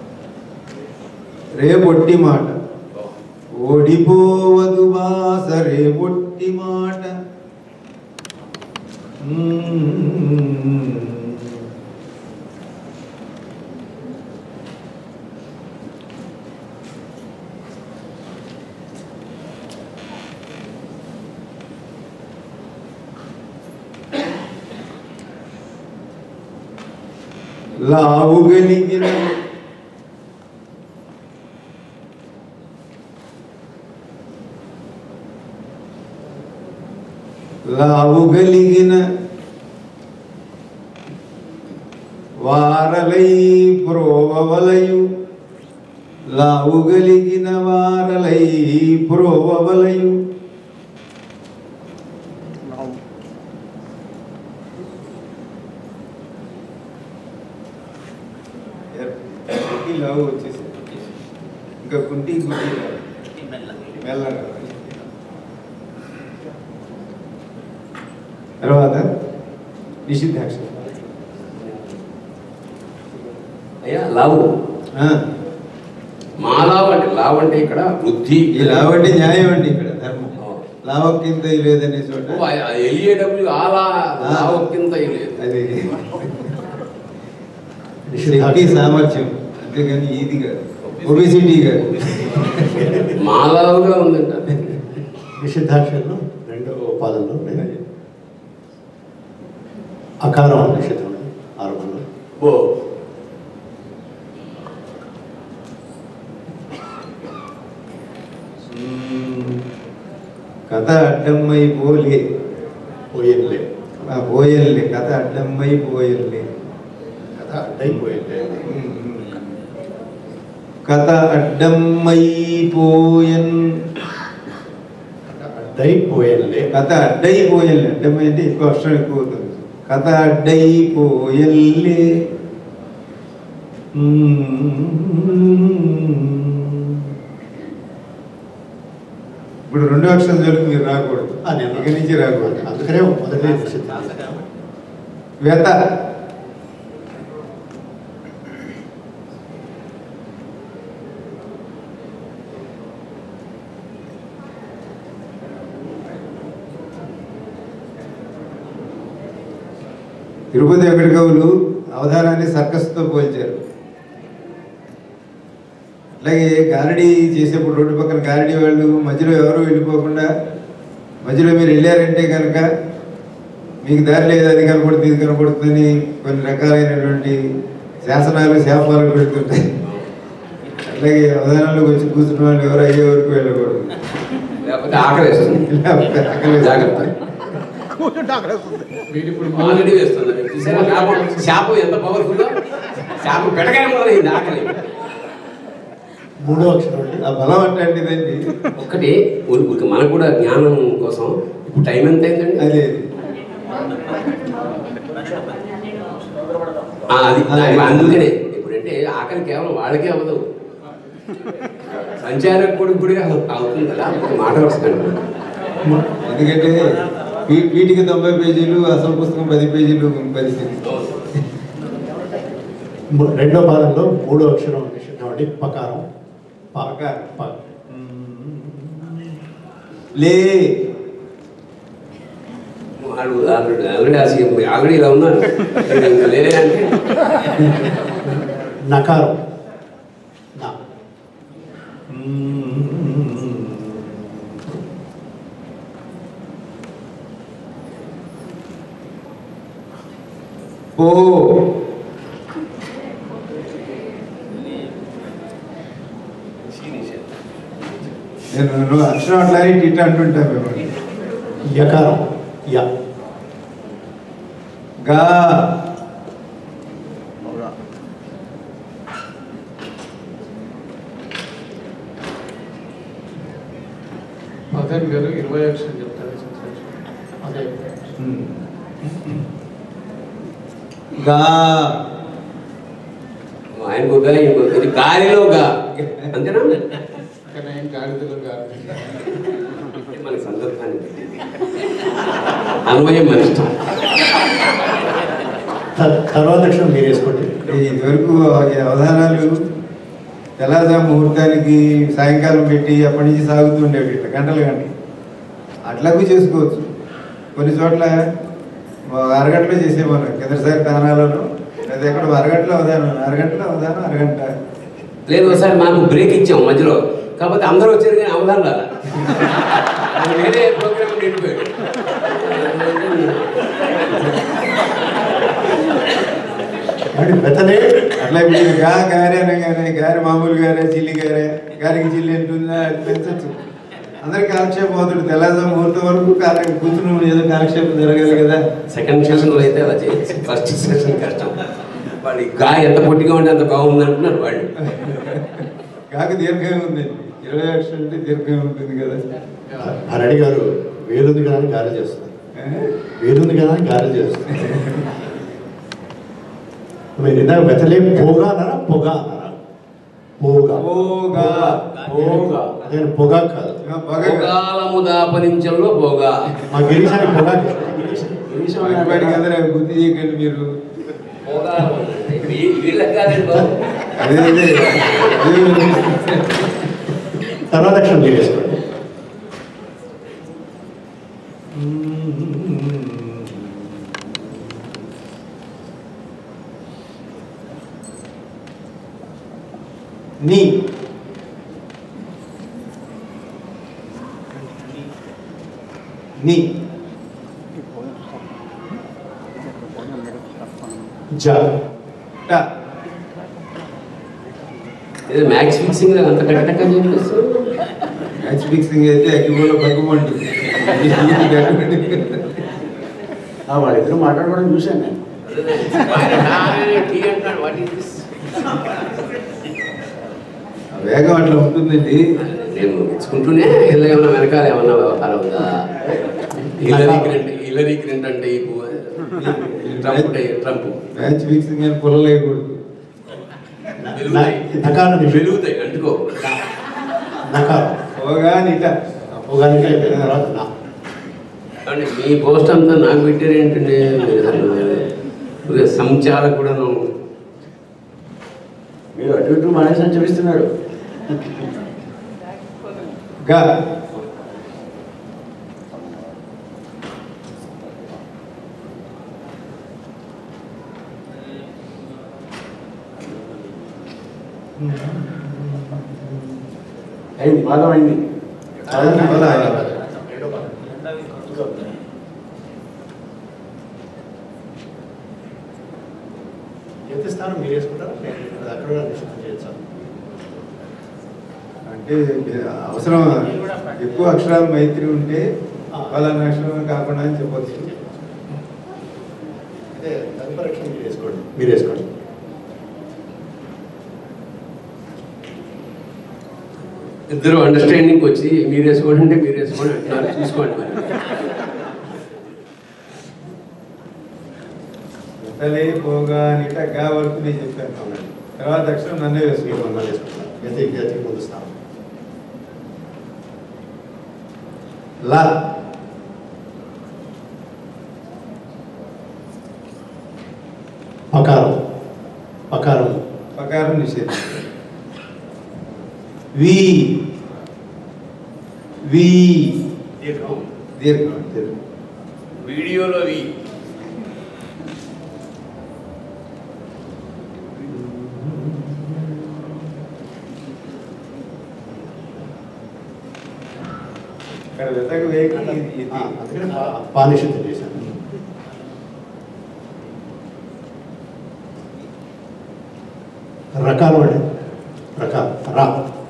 రేపొట్టి మాట. ఓడిపోవదు భాష రేపొట్టి మాట. లావు గలిగిన వారలై ప్రోవవలయు. లావు గలిగిన వారలై ప్రోవవలయు. లావు వచ్చేసి ఇంకా కుంటి మెల్లగా. తర్వాత నిషిద్ధాక్ష. అయ్యా లావు. మా లావు అంటే లావు అంటే ఇక్కడ వృద్ధి. ఈ లావు అంటే న్యాయం అండి. ఇక్కడ ధర్మం. లావు కింద లేదనే చోట ఎల్ఏడబ్ల్యూ లావు కింద లేదు. అది శక్తి సామర్థ్యం, అంతేగాని ఇది కాదు, ఒబేసిటీ కాదు. మాలావుగా ఉందంట. నిషిద్ధాక్షరంలో రెండో పాదంలో అకారం నిషిద్ధం ఆరంభంలో. ఓ కథ అడ్డమ్మై పోలే పోయన్లే. పోయన్లే కథ అడ్డమ్మై పోయన్లే. కథ అడ్డైపోయిందే. కథ అడ్డమైపోయన్. అడ్డైపోయన్లే. కథ అడ్డైపోయన్లే. అడ్డమై అంటే ఎక్కువ అక్షరం ఎక్కువ అవుతుంది. కథ అడ్డైపోయన్లే. ఇప్పుడు రెండో అక్షరం జోలికి మీరు రాకూడదు. ఇక నుంచి రాకూడదు. అందుకనే మొదటి నిషిద్ధం. వ్యత. తిరుపతి వెంకట కవులు అవధానాన్ని సర్కస్తో పోల్చారు. అలాగే గారడీ చేసేప్పుడు రోడ్డు పక్కన గారడీ వాళ్ళు మధ్యలో ఎవరు వెళ్ళిపోకుండా, మధ్యలో మీరు వెళ్ళారంటే కనుక మీకు దారి లేదు, అది కనపడుతుంది ఇది కనపడుతుందని కొన్ని రకాలైనటువంటి శాసనాలు శాపాలు పెడుతుంటాయి. అలాగే అవధానంలోకి వచ్చి కూర్చున్న వాళ్ళు ఎవరు అయ్యే వరకు వెళ్ళకూడదు. లేకపోతే ఆకలేస్తుంది. జాగ్రత్త. ఆల్రెడీ వేస్తుంది. శాపం ఎంత పవర్ఫుల్. శాపం పెట్టగానే మొదలైంది ఆకలి. మూడో అక్షరం ఆ బలం అట్లాంటిదండి. ఒక్కటి మనకు కూడా జ్ఞానం కోసం టైం ఎంత అయిందండి? అదే అది అందుకనే ఇప్పుడంటే ఆకలి కేవలం వాళ్ళకే అవ్వదు, సంచారకుడు కూడా అవుతుంది కదా, మాట వస్తుంది. ఎందుకంటే వీటికి 90 పేజీలు, అసలు పుస్తకం 10 పేజీలు పరిస్థితి. రెండో పాదంలో మూడో అక్షరం నిషిద్ధం పకారం. లే ఆల్రెడీ ఇలా ఉన్నారు. లేలే అంటే నకారం. ఓ నేను అక్షరం అట్లా ఇట్లా అంటుంటా మేము. యకారం. యా. గా. మదన్ గారు 20 అక్షరం చెప్తారు. అదే గా. ఆయనకు గాలిలో గా అంతేనా? గాడిదలో గాడి మన సందర్భాన్ని అన్వయం మన ఇష్టం. తర్వాత అక్షరం మీరు వేసుకోండి. ఇదివరకు అవధానాలు తెల్లవారు ముహూర్తానికి సాయంకాలం పెట్టి అప్పటి నుంచి సాగుతుండేవి ఇట్లా గంటలు అట్లాగూ చేసుకోవచ్చు. కొన్ని చోట్ల అరగంటలో చేసేవాళ్ళం, కిందసారి తానాలను లేదా ఎక్కడ అరగంటలో అవధానం అరగంట లేదు. ఒకసారి మాకు బ్రేక్ ఇచ్చాం మధ్యలో, కాకపోతే అందరూ వచ్చారు కానీ అవధానం రాలా, వేరే ప్రోగ్రామ్ నిండిపోయాడు. అట్లా ఇప్పుడు గారి అనగానే గారి మామూలు గారే, చిల్లి గారే, గారికి చిల్లి అంటుందా అది పెంచచ్చు. అందరికి కాలక్షేపం అవుతుంది. తెల్లవారు ముహూర్తం వరకు కూర్చుని ఏదో కాలక్షేపం జరగాలి కదా. సెకండ్ సెషన్లో అయితే అలా చేయొచ్చు, ఫస్ట్ సెషన్ కష్టం. వాడి గా ఎంత పొట్టిగా ఉంటే అంత బాగుంది అంటున్నారు వాళ్ళు. కాక దీర్ఘం ఉందండి, 20 అక్షరం అంటే దీర్ఘం ఉంటుంది కదా. రెడ్డి గారు వేలుంది కదా అని గాలి చేస్తారు, వేలుంది కదా అని గాలి చేస్తారు. మీరు ఇందాక వెతలే పోగా అన్నారా పొగ అన్నారా? పోగా. నేను పొగా కాదు, పొగాలము దాపరించంలో పోగా. మా గిరీశానికి పొగా. గుర్తు చేయకండి మీరు. తర్వాత అక్షరం మీరు వేసుకోండి. నీ. నీ. జా. టా. ఏదో మ్యాక్స్ ఫిక్సింగ్ అంత కరెక్ట్గా చెప్పేస్తారు. మ్యాచ్ ఫిక్సింగ్ అయితే అగ్గిపోలో పగ్గుమంటుంది. వాళ్ళిద్దరూ మాట్లాడుకోవడం చూశాను నేను. వేగం అట్లా ఉంటుందండి. నేను మెచ్చుకుంటూనే ఏమైనా వెనకాల ఏమన్నా వ్యవహారం ఉందా? హిల్లరీ క్లింటన్ అంటే ట్రంప్ మ్యాచ్ ఫిక్సింగ్ అని పొలలేయకూడదు. వెలుగుతాయి అంటుకో. అంటే మీ పోస్ట్ అంతా నాకు పెట్టారు ఏంటంటే సంచాల కూడా మీరు అటు ఇటు మానేసి చూపిస్తున్నాడు. గా. అయింది, బాగా అయింది. ఎంత స్థానం మీరు వేసుకుంటారు? అక్కడ నిశ్చితం చేయొచ్చు. అంటే అవసరం ఎక్కువ అక్షరాలు మైత్రి ఉంటే వాళ్ళ అక్షరం కాకుండా అని చెప్పచ్చు. అదే తదుపరి అక్షరం మీరు వేసుకోండి. మీరు వేసుకోండి. ఇద్దరు అండర్స్టాండింగ్ వచ్చి మీరు వేసుకోండి అంటే మీరు వేసుకోండి అంటున్నారు. చూసుకోండి మరి. తలే పోగా నిట గా వరకు నేను చెప్పాను. తర్వాత అక్షరం నన్నే వేసుకున్నాను. యతి ముందు స్థానం. లా పకారం పకారం పకారం నిషేధం. వి వి దీర్ఘం దీర్ఘం వీడియోలో వి ఇక్కడ వెతక వేగి అందుకని పానిషితం చేశాను. రకాలు అండి రకాలు రా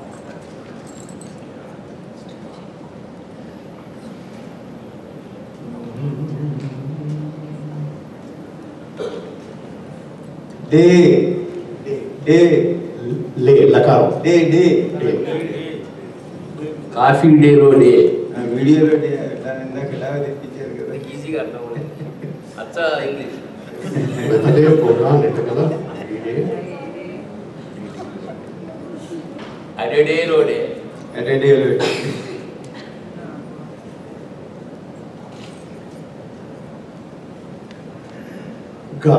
డే డే లే లకారం డే డే కాఫీ డేలో డే వీడియోలో డే ఇందాక ఎలా తెప్పించారు కదా. ఈజీగా అర్థం అచ్చా ఇంగ్లీష్. వెతలే పోగా నెట్ట కదా అడే డేలో డే డేలో గా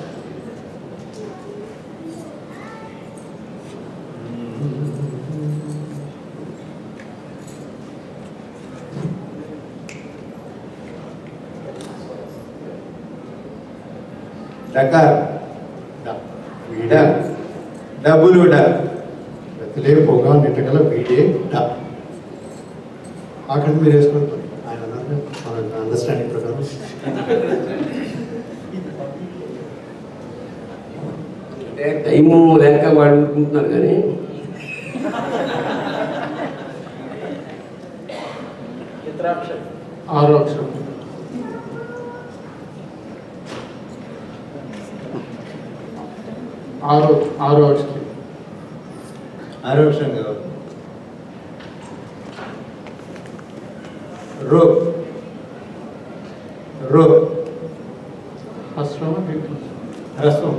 డకార్ డబ్బులు వెతలే పోగా నెట్ట గల వీడే డా అక్కడ మీరు వేసుకుంటారు ఆయన మన అండర్స్టాండింగ్ ప్రకారం. అంటే టైము లేక వాడుకుంటున్నారు కానీ ఆరో అక్షరం ఆరో అక్షరం ఆరోక్షం కావాలి. రో రో అశ్రమ రసం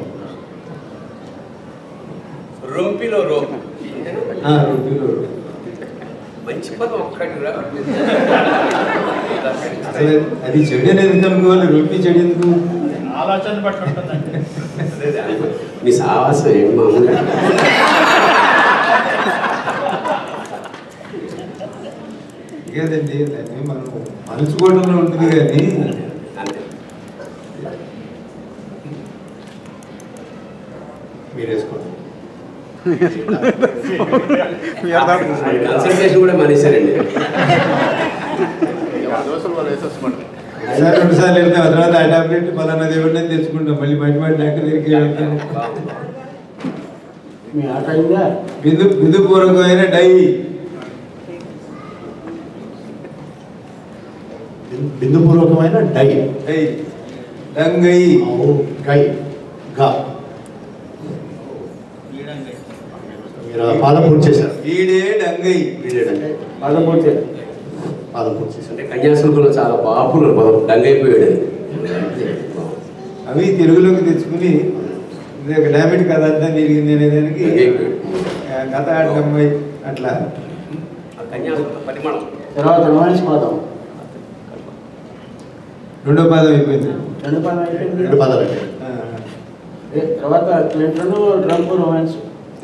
రొంపిలో రో రొంపిలో రో మంచి పదం ఒక్కటి రా. అసలు అది చెడు అనేది ఎందుకు అనుకోవాలి? రొంపి చెడు ఎందుకు? ఆలోచన పట్టు ఉంటుందండి. మీ సావాసం ఏంటి మామూలుగా? లేదండి దాన్ని మనం మలుచుకోవడంలో ఉంటుంది కానీ మీరు వేసుకోండి. కన్సల్టేషన్ కూడా మానేశారండి. ఒకసారి రెండుసార్లు వెళ్తాం, ఆ తర్వాత ఆ టాబ్లెట్ పలానా దేవుడిని తెచ్చుకుంటాం, మళ్ళీ బయట డాక్టర్ దగ్గరికి వెళ్తాం. మీ ఆట అయిందా? బిందుపూర్వకమైన డై బిందుపూర్వకమైన డై డై డంగై గై గా మీరు పాదం పూర్తి చేశారు. ఈడే డంగై వీడే డంగై పాదం పూర్తి చేశారు. అంటే కన్యాశుల్కంలో చాలా పాపులర్ పదం డంగైపోయాడు. అవి తెలుగులోకి తెచ్చుకుని డామిట్ కథ అంతా తిరిగింది అనేదానికి కథ డెంబై అట్లా కన్యాశుల్క పరిమాణం. తర్వాత రొమాన్స్ పాదం రెండో పాదం అయిపోయింది. రెండు పాదం అయిపోయింది. రెండు పాదాలు అయిపోయాయి. తర్వాత క్లింటన్ ట్రంప్ రొమాన్స్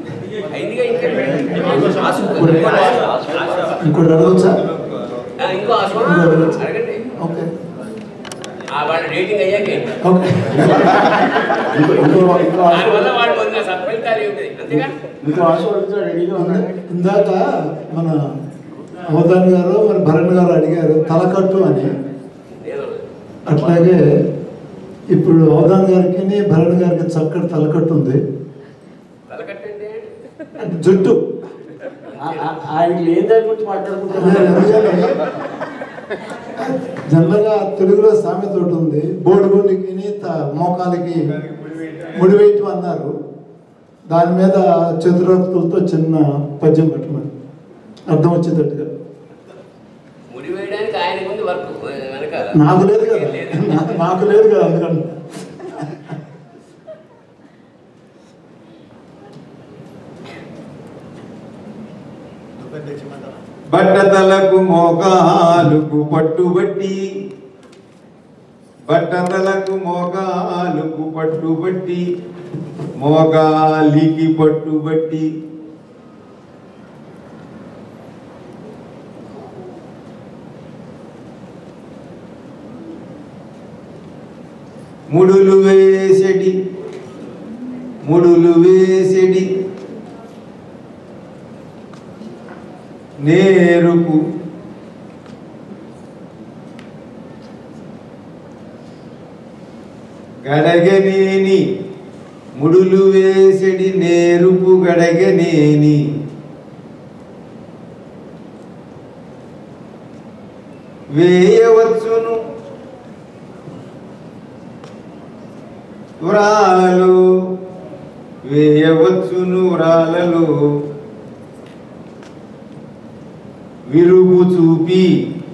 ఇంకోటి అడగచ్చా? ఇంకో అడగండి. ఓకే వాళ్ళ రేటింగ్ అయ్యాకే ఓకే దానివల్ల వాళ్ళు వదిన సత్ఫలితాలు ఏమిటి అంతేగా. ఇంకో ఆశ రెడీగా ఉన్నాయి. ఇందాక మన అవధాన్ గారు మరి భరణ్ గారు అడిగారు తలకట్టు అని. అట్లాగే ఇప్పుడు అవధాన్ గారికి భరణ్ గారికి చక్కటి తలకట్టు ఉంది. అంటే జుట్టు ఆయనకి లేని దాని గురించి మాట్లాడుకుంటున్నారు. జనరల్గా తెలుగులో సామెత ఒకటి ఉంది, బోడిగుండికి మోకాలికి ముడివేయటం అన్నారు. దాని మీద చతురోక్తులతో చిన్న పద్యం పెట్టమని అర్థం వచ్చేటట్టుగా. ముడి వేయడానికి ఆయన ముందు వర్క్ వెనకాల నాకు లేదు కదా, నాకు లేదు కదా అందుకని బట్టతలకు మోకాలుకు పట్టుబట్టి బట్టతలకు మోకాలుకు పట్టుబట్టి మోకాలికి పట్టుబట్టి ముడులు వేసెడి నేరుకు గడగనేని ముడులు వేసెడి నేరుపు గడగనేని వేయవచ్చును వ్రాలలో వేయవచ్చును వ్రాలలో విరుగు చూపి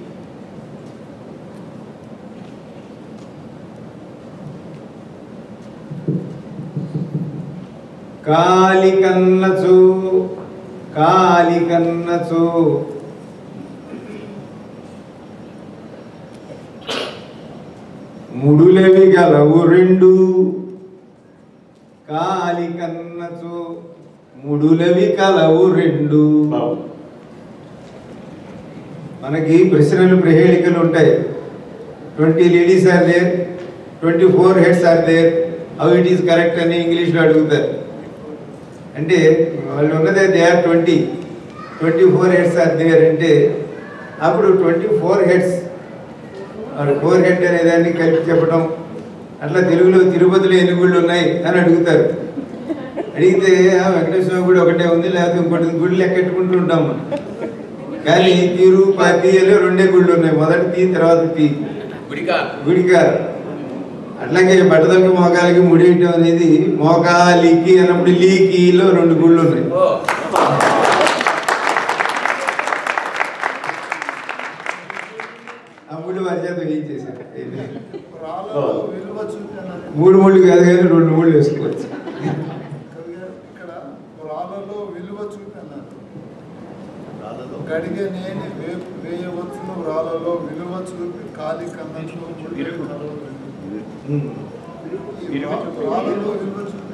కాలి కన్నచో ముడులవి గలవు రెండు కాలి కన్నచో ముడులవి కలవు రెండు. మనకి ప్రశ్నలు ప్రహేళికలు ఉంటాయి. 20 ladies are there, 24 heads are there, how it is correct అని ఇంగ్లీష్లో అడుగుతారు. అంటే వాళ్ళు ఉన్నదే they are 20, 24 heads are there అంటే అప్పుడు 24 హెడ్స్ 4 హెడ్ అనే దాన్ని కలిపి చెప్పడం. అట్లా తెలుగులో తిరుపతిలో ఎన్ని గుళ్ళు ఉన్నాయి అని అడుగుతారు. అడిగితే వెంకటేశ్వర గుడి ఒకటే ఉంది, లేకపోతే ఇంకోటి గుళ్ళు లెక్కెట్టుకుంటూ ఉంటాం. కానీ తిరుపతి అని 2 గుళ్ళు ఉన్నాయి, మొదటి తీ తర్వాత తీ గుడికారు. అట్లాగే బట్టదలకి మోకాలికి ముడియటం అనేది మోకాలికి అన్నప్పుడు లీకిలో 2 గుళ్ళు ఉన్నాయి. అప్పుడు వారి చేత ఏం చేశారు, 3 ముళ్ళు కాదు కానీ 2 ముళ్ళు వేసుకోవచ్చు. గడిగే నేను వేయవచ్చును రాళ్ళలో విలువ చూపి కాలి కన్నచో రాళ్ళలో విలువ చూపి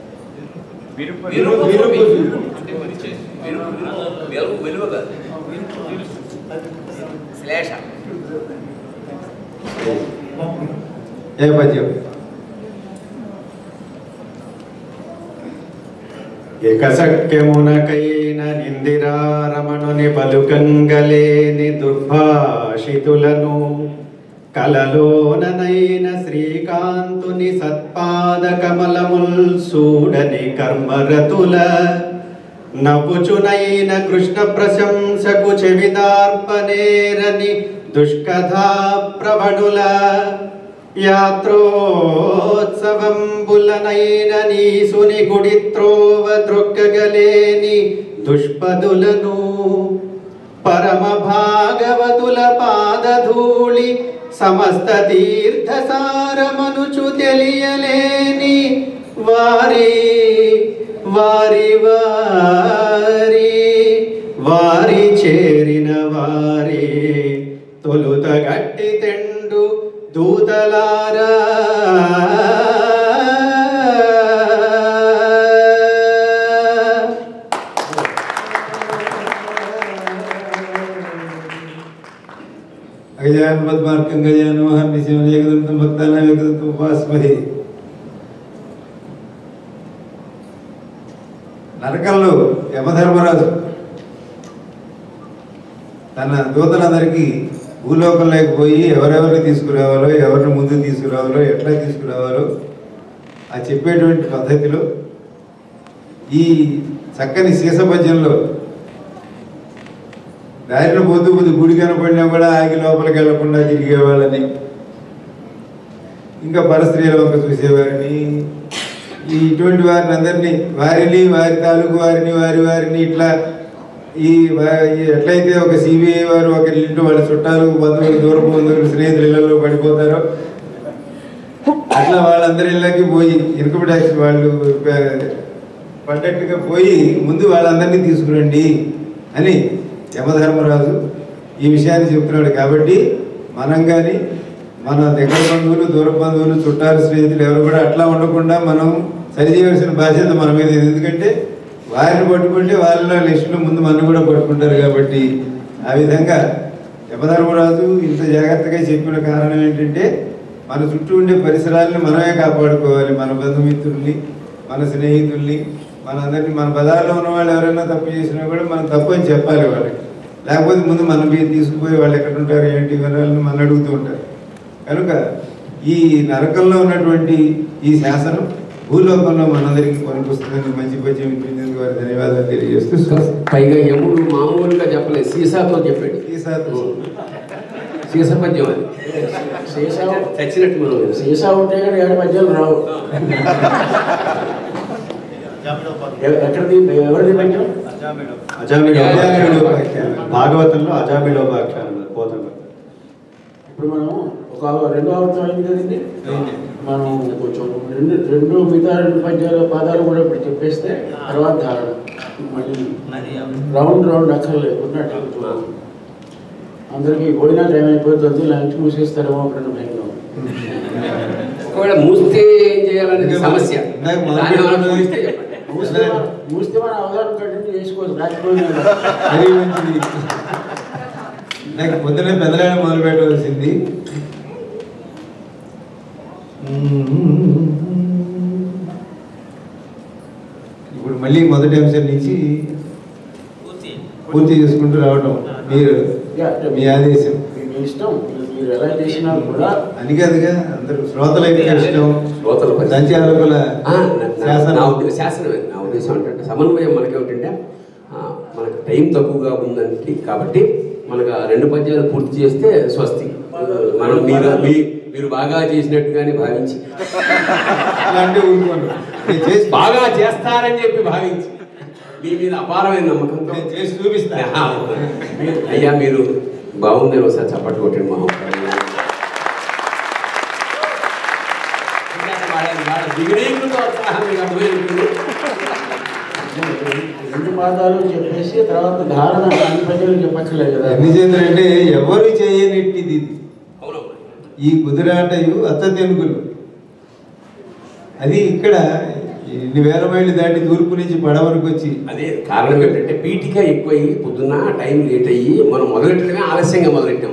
ఏ పద్యం ఏకసఖ్యమునకైన నిందిరారమణుని పలుకంగలేని దుర్భాషితులను కలలోననైన శ్రీకాంతుని సత్పాద కమలముల్ సూడని కర్మరతుల నవ్వుచునైన కృష్ణ ప్రశంసకు చెవిదార్పనేరని దుష్కథా ప్రవణుల యాత్రోత్సవంబులనైన నీసుని గుడిత్రోవ ద్రొక్కగలేని దుష్పదులను పరమ భాగవతుల పాదధూళి సమస్త తీర్థసారమనుచు తెలియలేని వారి వారి వారి వారి చేరిన వారి తొలుత గట్టి తెండు దూతలారా గజాన్ పద్మార్కం గజాన్ మహానిశం ఏకదంతం భక్తానాం ఏకదంతం ఉపాస్మహే. నరకంలో యమధర్మరాజు తన దూతలందరికీ భూలోకంలోకి పోయి ఎవరెవరిని తీసుకురావాలో, ఎవరిని ముందుకు తీసుకురావాలో, ఎట్లా తీసుకురావాలో ఆ చెప్పేటువంటి పద్ధతిలో ఈ చక్కని శీసపద్యంలో దారిలో పోతూ గుడి కనపడినా కూడా ఆగి లోపలికి వెళ్లకుండా తిరిగేవాళ్ళని, ఇంకా పరస్త్రీల వంక చూసేవారిని, ఇటువంటి వారిని అందరినీ వారిని వారి తాలూకు వారిని వారిని ఇట్లా ఈ ఎట్లయితే ఒక సిబిఐ వారు ఒకరి ఇంటి వాళ్ళ చుట్టాలు బంధువులు దూరపు బంధువులు స్నేహితుల ఇళ్లలో పడిపోతారో అట్లా వాళ్ళందరి ఇళ్ళకి పోయి ఇన్కమ్ ట్యాక్స్ వాళ్ళు పడ్డట్టుగా పోయి ముందు వాళ్ళందరినీ తీసుకురండి అని యమధర్మరాజు ఈ విషయాన్ని చెప్తున్నాడు. కాబట్టి మనం కానీ మన దగ్గర బంధువులు, దూర బంధువులు, చుట్టాలు, స్నేహితులు ఎవరు కూడా అట్లా ఉండకుండా మనం సరిచేయవలసిన బాధ్యత మన మీద. ఎందుకంటే వారిని పట్టుకుంటే వాళ్ళ లిస్టులో ముందు మనం కూడా పట్టుకుంటారు. కాబట్టి ఆ విధంగా యమధర్మరాజు ఇంత జాగ్రత్తగా చెప్పిన కారణం ఏంటంటే మన చుట్టూ ఉండే పరిసరాలను మనమే కాపాడుకోవాలి. మన బంధుమిత్రుల్ని, మన స్నేహితుల్ని, మనందరినీ, మన పదాల్లో ఉన్న వాళ్ళు ఎవరైనా తప్పు చేసినా కూడా మనం తప్పు అని చెప్పాలి వాళ్ళకి. లేకపోతే ముందు మన మీద తీసుకుపోయి వాళ్ళు ఎక్కడ ఉంటారు ఏంటి వివరాలను మనం అడుగుతూ ఉంటారు. కనుక ఈ నరకంలో ఉన్నటువంటి ఈ శాసనం భూలోకంలో మనందరికీ పనికొస్తుందని మంచి పద్యం వినిపించేందుకు వారి ధన్యవాదాలు తెలియజేస్తూ, పైగా యముడు మామూలుగా చెప్పలేదు, సీసాతో చెప్పాడు. సీసా పద్యం అది చచ్చినట్టు మనం సీసా ఉంటే కానీ ఏడు పద్యాలు రావు. ఎక్కడిది ఎవరిది పద్యం? భాగవతంలో అజామిళోపాఖ్యానం పోతాం. ఇప్పుడు మనం ఒక రెండో అర్థం అయింది కదండి. మనం కొంచెం రెండు మిగతా 2 పద్యాల పాదాలు కూడా ఇప్పుడు చెప్పేస్తే తర్వాత ధారణ మళ్ళీ రౌండ్ అక్కర్లేదు ఉన్నట్టు. అందరికీ భోజన టైం అయిపోతుంది, లంచ్ మూసేస్తారేమో అక్కడ భయంగా. ఒకవేళ మూస్తే ఏం చేయాలనేది సమస్య. మూస్తే మన అవగాహన కంటిన్యూ చేసుకోవచ్చు. రాకపోయినా అది మంచిది. నాకు పొద్దునే పెద్దలాడ మొదలు పెట్టవలసింది. ఇప్పుడు మళ్ళీ మొదటి అంశం నుంచి పూర్తి చేసుకుంటూ రావడం మీరు మీ ఆదేశం. మీ ఇష్టం, మీరు ఎలా చేసినా కూడా. అని కాదుగా అందరూ శ్రోతలైతే ఇష్టం, సంచాలకుల శాసనమే నా ఉద్దేశం. అంటే సమన్వయం మనకేమిటంటే మనకు టైం తక్కువగా ఉందంటే కాబట్టి మనకు 2 పద్యాలు పూర్తి చేస్తే స్వస్తి. మనం మీరు బాగా చేసినట్టుగానే భావించి బాగా చేస్తారని చెప్పి భావించి మీ మీద అపారమైన నమ్మకంతో చేసి చూపిస్తా. అయ్యా మీరు బాగుందని ఒకసారి చప్పట్లు కొట్టండి. మా రెండు పాదాలు చెప్పేసి తర్వాత ధారణ అన్ని పద్యాలు చెప్పక్కర్లేదు కదా. ఎందుకంటే ఎవరు చేయనిట్టిది ఈ కుదిరాటయు అత్తతెనుగులు. అది ఇక్కడ ఇన్ని వేల మైళ్ళు దాటి తూర్పు నుంచి పడవరకు వచ్చి. అదే కారణం ఏంటంటే పీఠిక ఎక్కువయ్యి పొద్దున్న టైం లేట్ అయ్యి మనం మొదలెట్టడమే ఆలస్యంగా మొదలెట్టాం.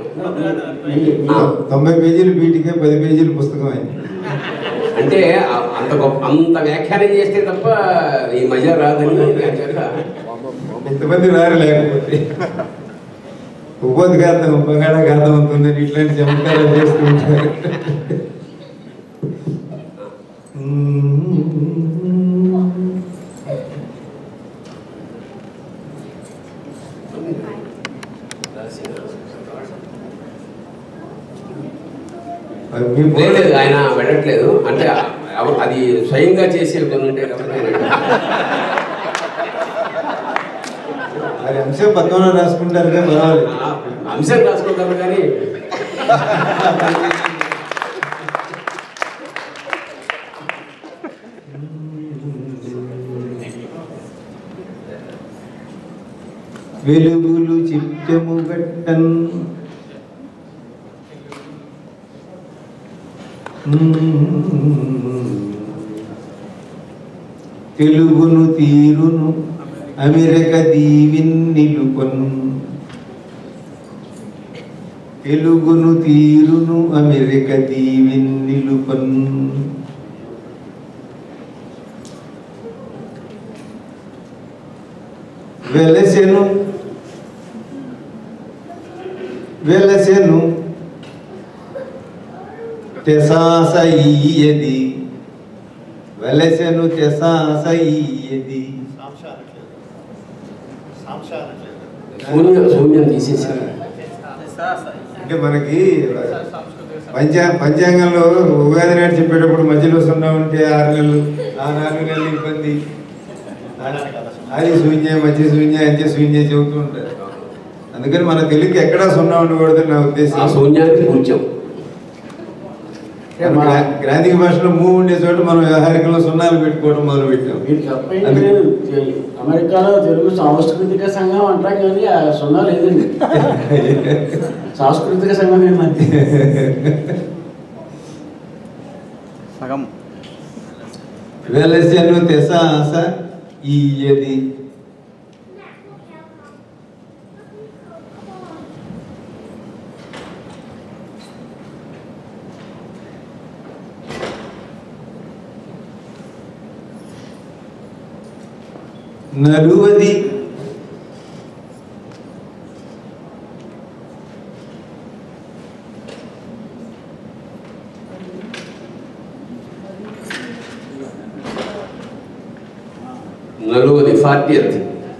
90 పేజీలు పీఠిక, 10 పేజీలు పుస్తకం అయింది. అంటే అంత వ్యాఖ్యానం చేస్తే తప్ప ఈ మజా రాదని ఎంతమంది రారు. లేకపోతే ఉపోద్ఘాతం, ఉపగాఢఘాతం అవుతుందని ఇట్లాంటి చమత్కారాలు చేస్తూ ఉంటారు. లేదు ఆయన వెళ్ళట్లేదు. అంటే అది స్వయంగా చేసే కొన్ని ఉంటాయి కాబట్టి మరి అంశం పద్మంలో రాసుకుంటారు కానీ అంశం రాసుకుంటారు కానీ వెలుగులు చిట్టెము గట్టన్ తెలుగును తీరును అమెరిక దీవిన్నిలుకొన్. తెలుగును తీరును అమెరిక దీవిన్నిలుకొన్. వెలసెను వెలసెను తెసాసయ్యది. వెలసెను తెసాసయ్యది. శూన్యం తీసేసారు. అంటే మనకి పంచాంగంలో ఉగాది నాడు చెప్పేటప్పుడు మధ్యలో 0 ఉంటే 6 నెలలు, ఆ 4 నెలలు ఇబ్బంది, అది శూన్య, మధ్య శూన్య, అంత్య శూన్య చెబుతూ ఉంటారు. అందుకని మన తెలుగుకి ఎక్కడా 0 ఉండకూడదని నా ఉద్దేశం. శూన్యానికి కొంచెం గ్రాంధిక భాషలో మూవ్ ఉండే చోట మనం వ్యవహారికంలో సున్నాలు పెట్టుకోవడం మొదలు పెట్టాం. మీరు చెప్పండి, అమెరికాలో తెలుగు సాంస్కృతిక సంఘం అంటాం కానీ ఆ సున్నా లేదండి. సాంస్కృతిక సంఘం ఏమంటే సగం వెలసెను తెసాస ఈయది నలువది నలువది 40th.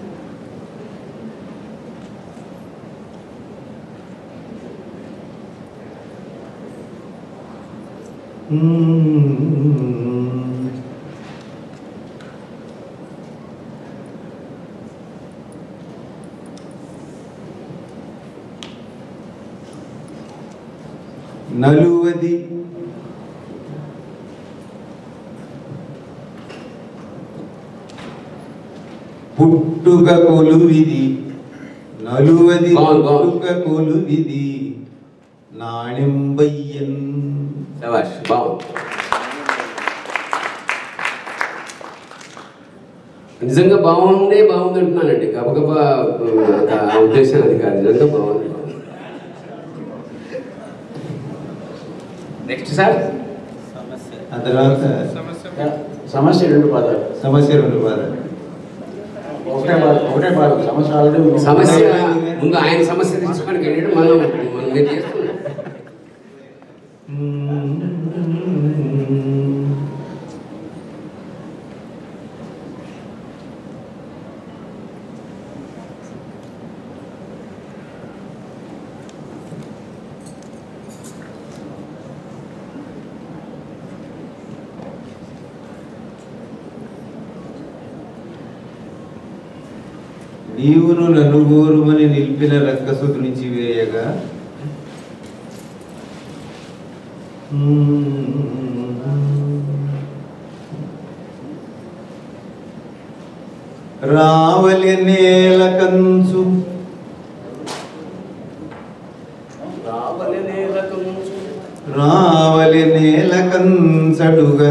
నలువది పుట్టుక కొలువిది నలువది పుట్టుక కొలువిది నాణెంబయ్యన్. నిజంగా బాగుంది అంటున్నానండి. గబగబా ఉద్దేశం అది కాదు, నిజంగా బాగుంది. నెక్స్ట్ సార్ ఆ తర్వాత సమస్య 2 పాదాలు. సమస్య 2 పాదాలు. ఒకటే పాదం సమస్య ఆల్రెడీ సమస్య ముందు ఆయన సమస్య తెచ్చుకోవడానికి వెళ్ళాడు. మనం మీరు చేస్తున్నాం. నీవును నన్ను గోరుమని నిలిపిన రక్కసు తుడిచివేయగా రావలి నేల కంచు రావలి నేల కంచడుగా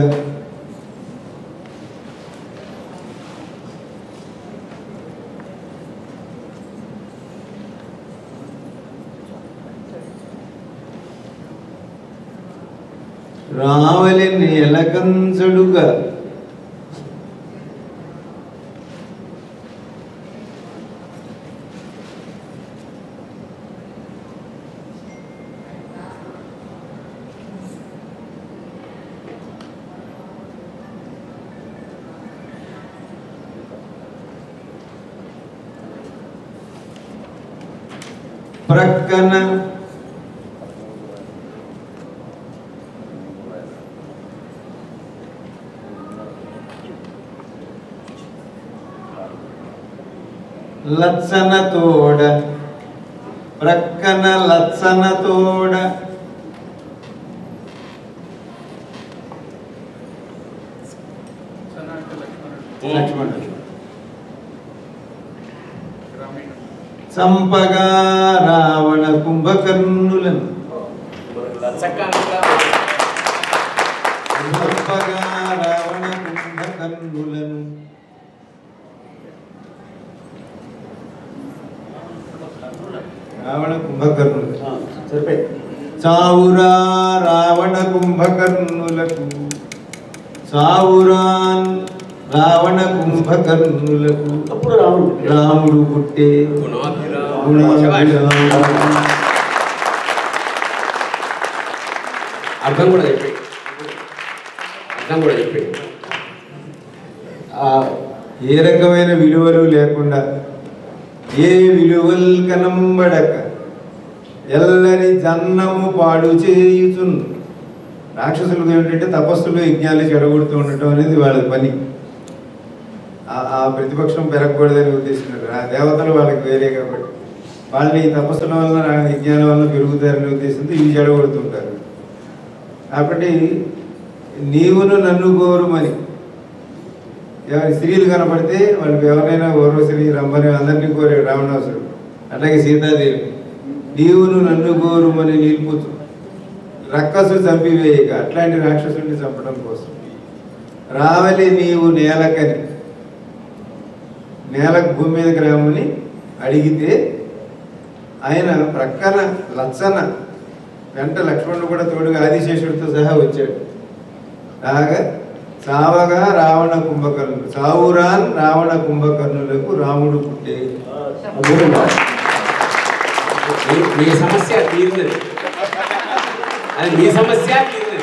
రావలి నేల కంచడుగా ప్రక్కన లచ్చన తోడ ప్రక్కన లచ్చన తోడ లక్ష్మణుడు చంపగా రావణ కుంభకర్ణులను చంపగా రావణ కుంభకర్ణులను రావణ కుంభకర్ణులు చావురా రావణ కుంభకర్ణులకు చావురాన్ రావణ కుంభకర్ణులకు అప్పుడు రాముడు పుట్టే అర్థం కూడా చెప్పాడు. ఏ రకమైన విలువలు లేకుండా ఏ విలువల్ కనంబడక ఎల్లరి జన్నము పాడు చేయుచున్. రాక్షసులకు ఏంటంటే తపస్సులు యజ్ఞాలు చెడగొడుతూ ఉండటం అనేది వాళ్ళ పని. ఆ ప్రతిపక్షం పెరగకూడదని ఉద్దేశించారు. ఆ దేవతలు వాళ్ళకి వేరే కాబట్టి వాళ్ళని ఈ తపస్సుల వలన యజ్ఞాల వలన పెరుగుతారనే ఉద్దేశంతో ఇవి చెడగొడుతుంటారు. కాబట్టి నీవును నన్ను కోరుమని ఎవరి స్త్రీలు కనపడితే వాళ్ళకి ఎవరైనా ఓర్వశిని రమ్మని అందరినీ కోరాడు రావణాసురుడు. అట్లాగే సీతాదేవి నీవును నన్ను కోరుమని నిలుపుతూ రక్కసు చంపివేయక అట్లాంటి రాక్షసుడిని చంపడం కోసం రావలి నీవు నేలకని నేలకు భూమి మీదకి రామని అడిగితే ఆయన ప్రక్కన లచ్చన వెంట లక్ష్మణుడు కూడా తోడుగా ఆదిశేషుడితో సహా వచ్చాడు. రాగా చావగా రావణ కుంభకర్ణులు చావురాన్ రావణ కుంభకర్ణులకు రాముడు పుట్టే. మీ సమస్య తీరినది, అది మీ సమస్య తీరినది.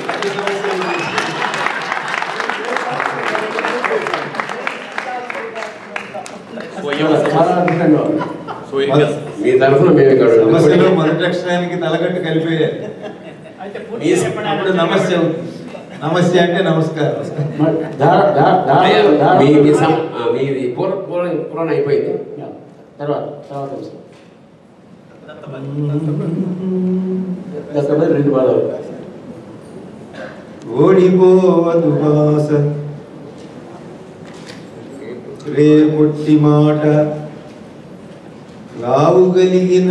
మీ తరఫున మేము సమస్యలో మొదటి అక్షరానికి తలగట్టు కలిపేయాలి. అప్పుడు నమస్తే నమస్తే అంటే నమస్కారం. మీది పూర్ణ అయిపోయింది. తర్వాత రెండు పదాలు ఓడిపోవదు వాస రేపొట్టి మాట లావుగలిగిన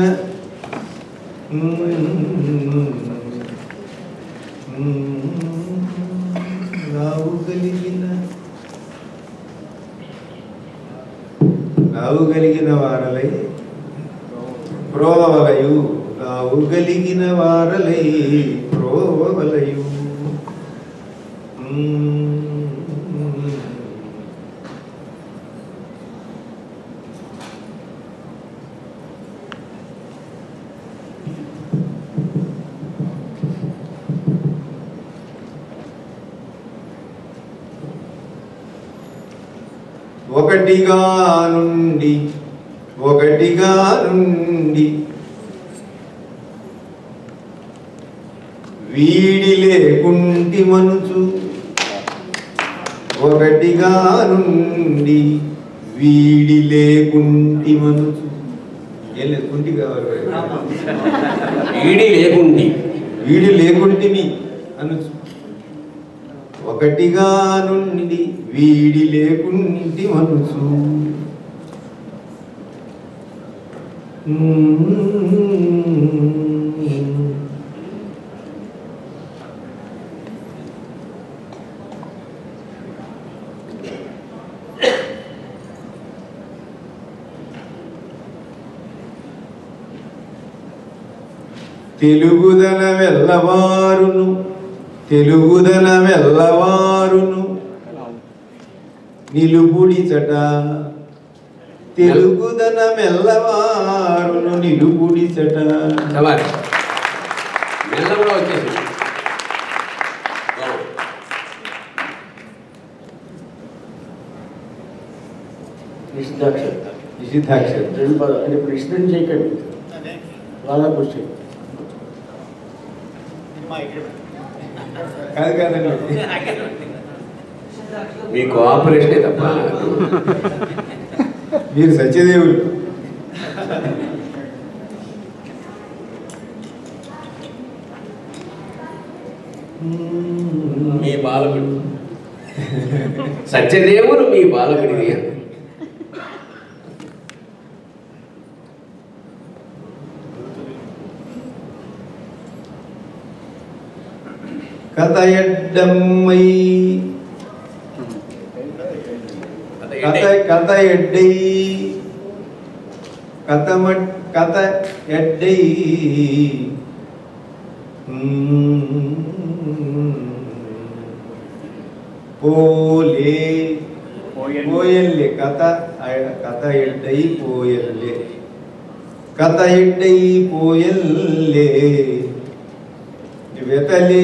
లావుగలిగిన వారలై ప్రోవలయు లావుగలిగిన వారలై ప్రోవలయు ఒకటిగా నుండి వీడి లేకుంటి మనుచు ఒకటిగా నుండి వీడి లేకుంటి మనుచు ఏం లేదు కుంటి కావాలి వీడి లేకుంటివి అనుచు ఒకటిగా నుండి వీడి లేకుంటి మనుచు తెలుగుదన వెల్లవారును నిలుపుడిచట తెలుగుదన మెల్లవారును నిలుపుడిచట. మెల్ల కూడా వచ్చేసి నిషిద్ధాక్షరం రెండు పదాలు అంటే ఇప్పుడు ఇష్టం చేయకండి బాగా కృషి కాదండి మీ కోఆపరేషనే తప్ప మీరు సత్యదేవులు. మీ బాలకుడు సత్యదేవుడు మీ బాలకుడిది. కథ ఎడ్డమ్మై కథ ఎడ్డై కథ ఎడ్డై పోయల్లే కథ ఎడ్డై పోయల్లే కథ ఎడ్డై పోయల్లే వెతలే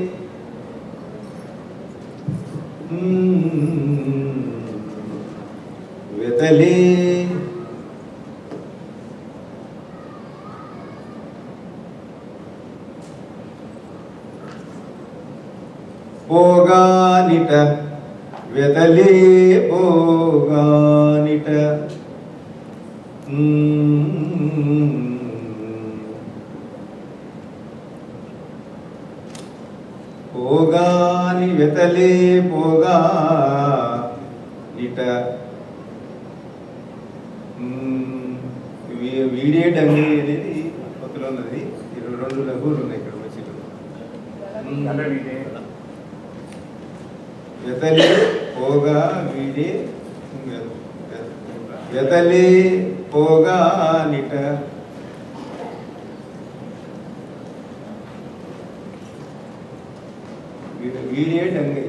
వెతలే పోగానిట వెతలే పోగానిట పోగాని వెతలే పోగా ఇట వీడే డంగి అనేది కొత్తలో ఉన్నది. 22 లఘువులు ఉన్నాయి ఇక్కడ వచ్చిలో. వెతలే పోగా వీడే వెతలే పోగా నిట వీడే డంగి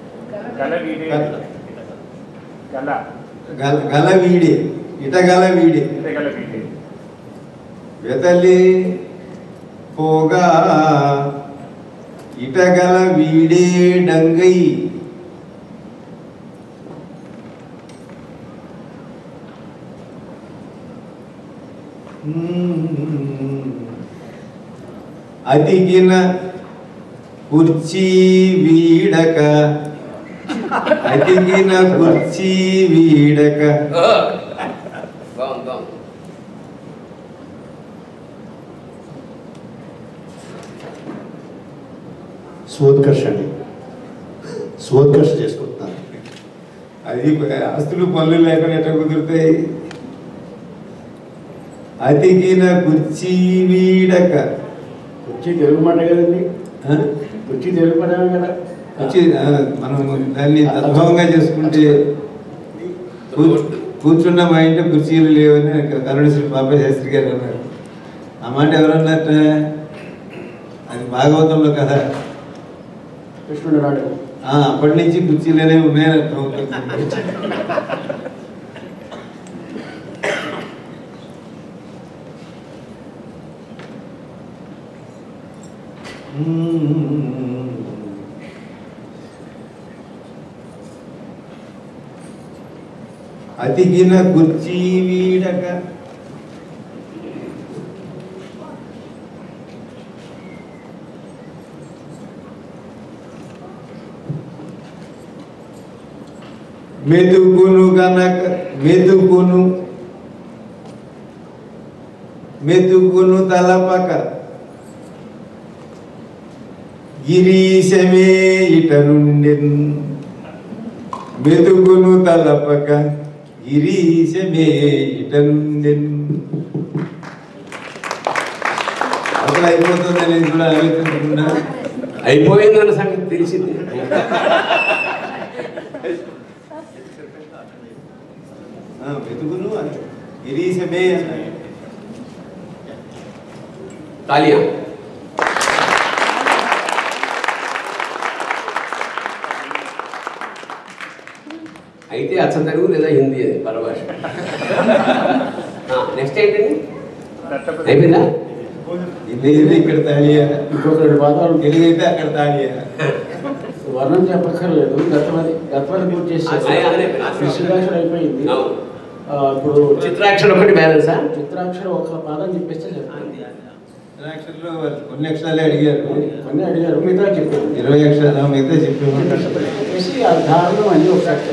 గల వీడే ఇటగల వీడే వెతలే పోగా ఇటగల వీడే డంగై అతికిన కుర్చీ వీడక అతికిన కుర్చీ వీడక స్వోత్కర్ష అండి, స్వోత్కర్ష చేసుకుంటున్నాను. అది ఆస్తులు పనులు లేకుండా ఎట్లా కుదురుతాయి? అతికిన కుర్చీ వీడక. కుర్చీ తెలుగు మాట కదండి, కుర్చీ తెలుగు మాట కదా. కుర్చీ మనం దాన్ని తద్భవంగా చేసుకుంటే కూర్చున్న మా ఇంట్లో కుర్చీలు లేవని కరుణశ్రీ బాబాయ్ శాస్త్రి గారు అన్నారు. ఆ మాట ఎవరన్నట్ట? అది భాగవతంలో కదా. కృష్ణుడు నాడు అప్పటి నుంచి కుర్చీలు అనేవి ఉన్నాయని అర్థం అవుతుంది. అతికిన కుర్చీ వీడక మెతుకును గనక మెతుకును తలపక గిరీశమే ఇట నుండెన్. మెతుకును తలపక గిరీశమే ఇట నుండెన్. అసలు అయిపోతుందని కూడా ఆలోచించకుండా అయిపోయిందన్న సంగతి తెలిసింది. మెతుకును గిరీశమే తాలియా. అయితే అచ్చ తెలుగు లేదా హిందీ అది పరభాష. నెక్స్ట్ ఏంటండి? అయిపోయిందా? ఇది ఇక్కడ తాళియా, ఇంకొక 2 పాదాలు తెలుగు అయితే అక్కడ తాళియా. వర్ణం చెప్పక్కర్లేదు. గతపది పూర్తి చేసి శిశురాక్షరం అయిపోయింది. ఇప్పుడు చిత్రాక్షరం ఒకటి బ్యాలెన్సా? చిత్రాక్షరం ఒక పాదం చెప్పేస్తే చెప్పండి. చిత్రాక్షరంలో కొన్ని అక్షరాలే అడిగారు, కొన్ని అడిగారు, మిగతా చెప్పారు. 20 అక్షరాలు మిగతా చెప్పి చెప్పేసి ఆ దారుణం అన్ని ఒకసారి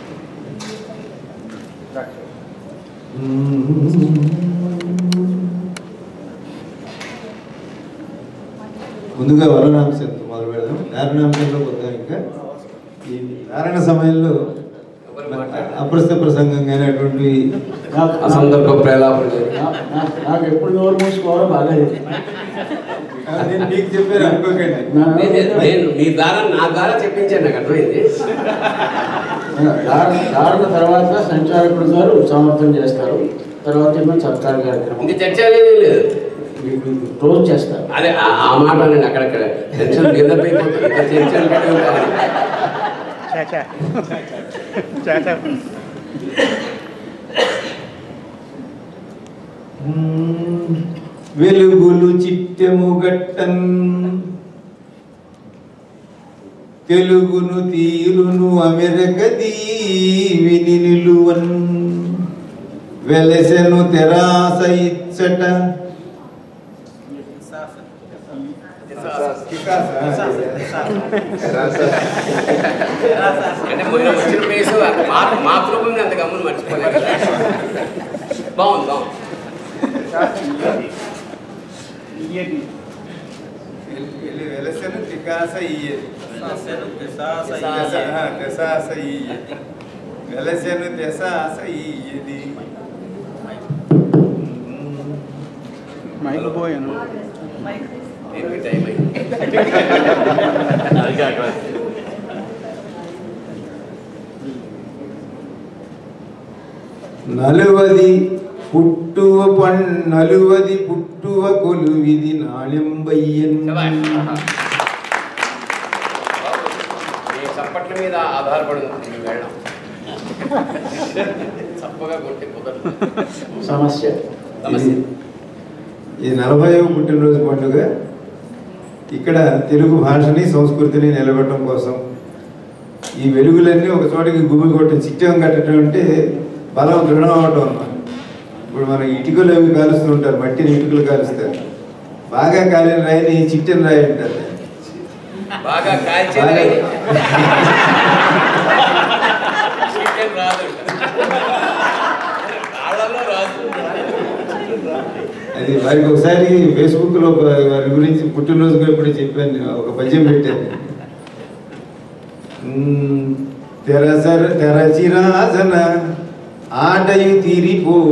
ముందుగా వరుణాంశంతో మొదలు పెడదాం. దారుణాంశంలో పోతాం. ఇంకా ఈ ధారణ సమయంలో అప్రస్తుత ప్రసంగంగా అటువంటి సందర్భ ప్రలాపన నాకు ఎప్పుడు నోరు మూసుకోవాలో బాగా నేను మీకు చెప్పాను అనుకోకండి. నేను మీ ద్వారా నా ద్వారా చెప్పించాను, నాకు అర్థమైంది. దారుణ తర్వాత సంచాలకుడు గారు సమర్థం చేస్తారు. తర్వాత ఏమో సర్కార్ కార్యక్రమం. ఇంకా చర్చ అనేది లేదు, క్లోజ్ చేస్తారు. అదే ఆ మాట నేను అక్కడక్కడ టెన్షన్ కింద పోయిపోతుంది. టెన్షన్ వెలుగులు చిత్తెము గట్టన్ తెలుగును తీరును అమెరిక దీవిని నిలువన్ వెలసెను తెరాస ఇచ్చట అంటే మొన్న వచ్చిన ప్లేస్ మాతృభూమిని అంత గమ్మును మర్చిపోలేదు కదా. బాగుంది బాగుంది. వెలసెను తికాస ఇయ్యేది దశాస ఇయ్యేది వెలసెను దశాస ఇయ్యేది మైక్ పోయాను నలువది పుట్టువ కొలువిది నాళెంబయ్యన్. చప్పట్ల మీద ఆధారపడి ఉంటుంది వెళ్ళడం చప్పగా కొట్టి కుదరదు. సమస్య ఈ 40వ పుట్టినరోజు పండుగ ఇక్కడ తెలుగు భాషని సంస్కృతిని నిలబెట్టడం కోసం ఈ వెలుగులన్నీ ఒక చోటికి గుమ్మి కొట్టడం, చిట్టం కట్టడం అంటే బలం దృఢం అవటం అన్నమాట. ఇప్పుడు మనం ఇటుకలు అవి కాలుస్తూ ఉంటారు, మట్టిని ఇటుకలు కాలుస్తారు. బాగా కాలిన రాయిని చిట్టని రాయి అంటారు. బాగా అది వారికి ఒకసారి ఫేస్బుక్లో వారి గురించి పుట్టినరోజు ఎప్పుడు చెప్పాను, నేను ఒక పద్యం పెట్టాను. తెరచిరాజన ఆటయు తీరిపోవు.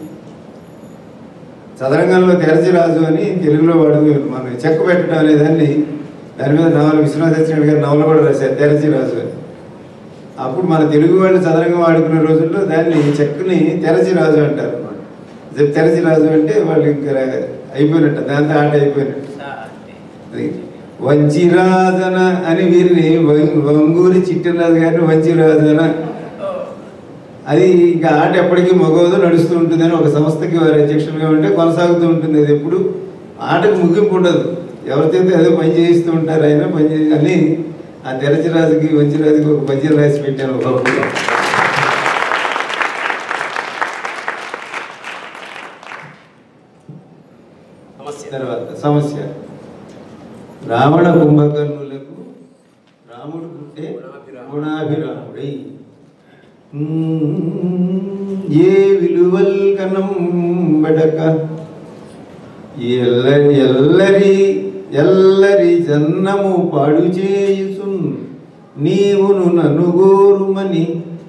చదరంగంలో తెరచిరాజు అని తెలుగులో వాడు మనం చెక్క పెట్టడం అనేదాన్ని దాని మీద నవల విశ్వనాథ సత్యనారాయణ గారి నవల కూడా రాశారు, తెరచిరాజు అని. అప్పుడు మన తెలుగు వాళ్ళు చదరంగం ఆడుకునే రోజుల్లో దాన్ని చెక్కని తెరచిరాజు అంటారు అన్నమాట. తెరచిరాజు అంటే వాళ్ళు ఇంకా అయిపోయినట్టు, దాంతో ఆట అయిపోయినట్టు. వంచిరాజన అని వీరిని వంగూరి చిట్టిరాజు గారిని వంచిరాజన, అది ఇంకా ఆట ఎప్పటికీ మగవదు, నడుస్తూ ఉంటుందని ఒక సంస్థకి వారి అధ్యక్షులుగా ఉంటే కొనసాగుతూ ఉంటుంది. అది ఎప్పుడు ఆటకు ముగింపు ఉండదు, ఎవరితో ఏదో పని చేయిస్తూ ఉంటారు ఆయన పని అని. ఆ తెరచిరాజుకి వంచిరాజుకి ఒక పద్యం రాసి పెట్టాను ఒకప్పుడు. తర్వాత సమస్య. రావణ కుంభకర్ణులకు రాముడు పుట్టే గుణాభిరాముడై ఏ విలువల్ కనం బడక ఎల్లరి జన్నము పాడు చేయుసున్ నీవును ననుగోరుమని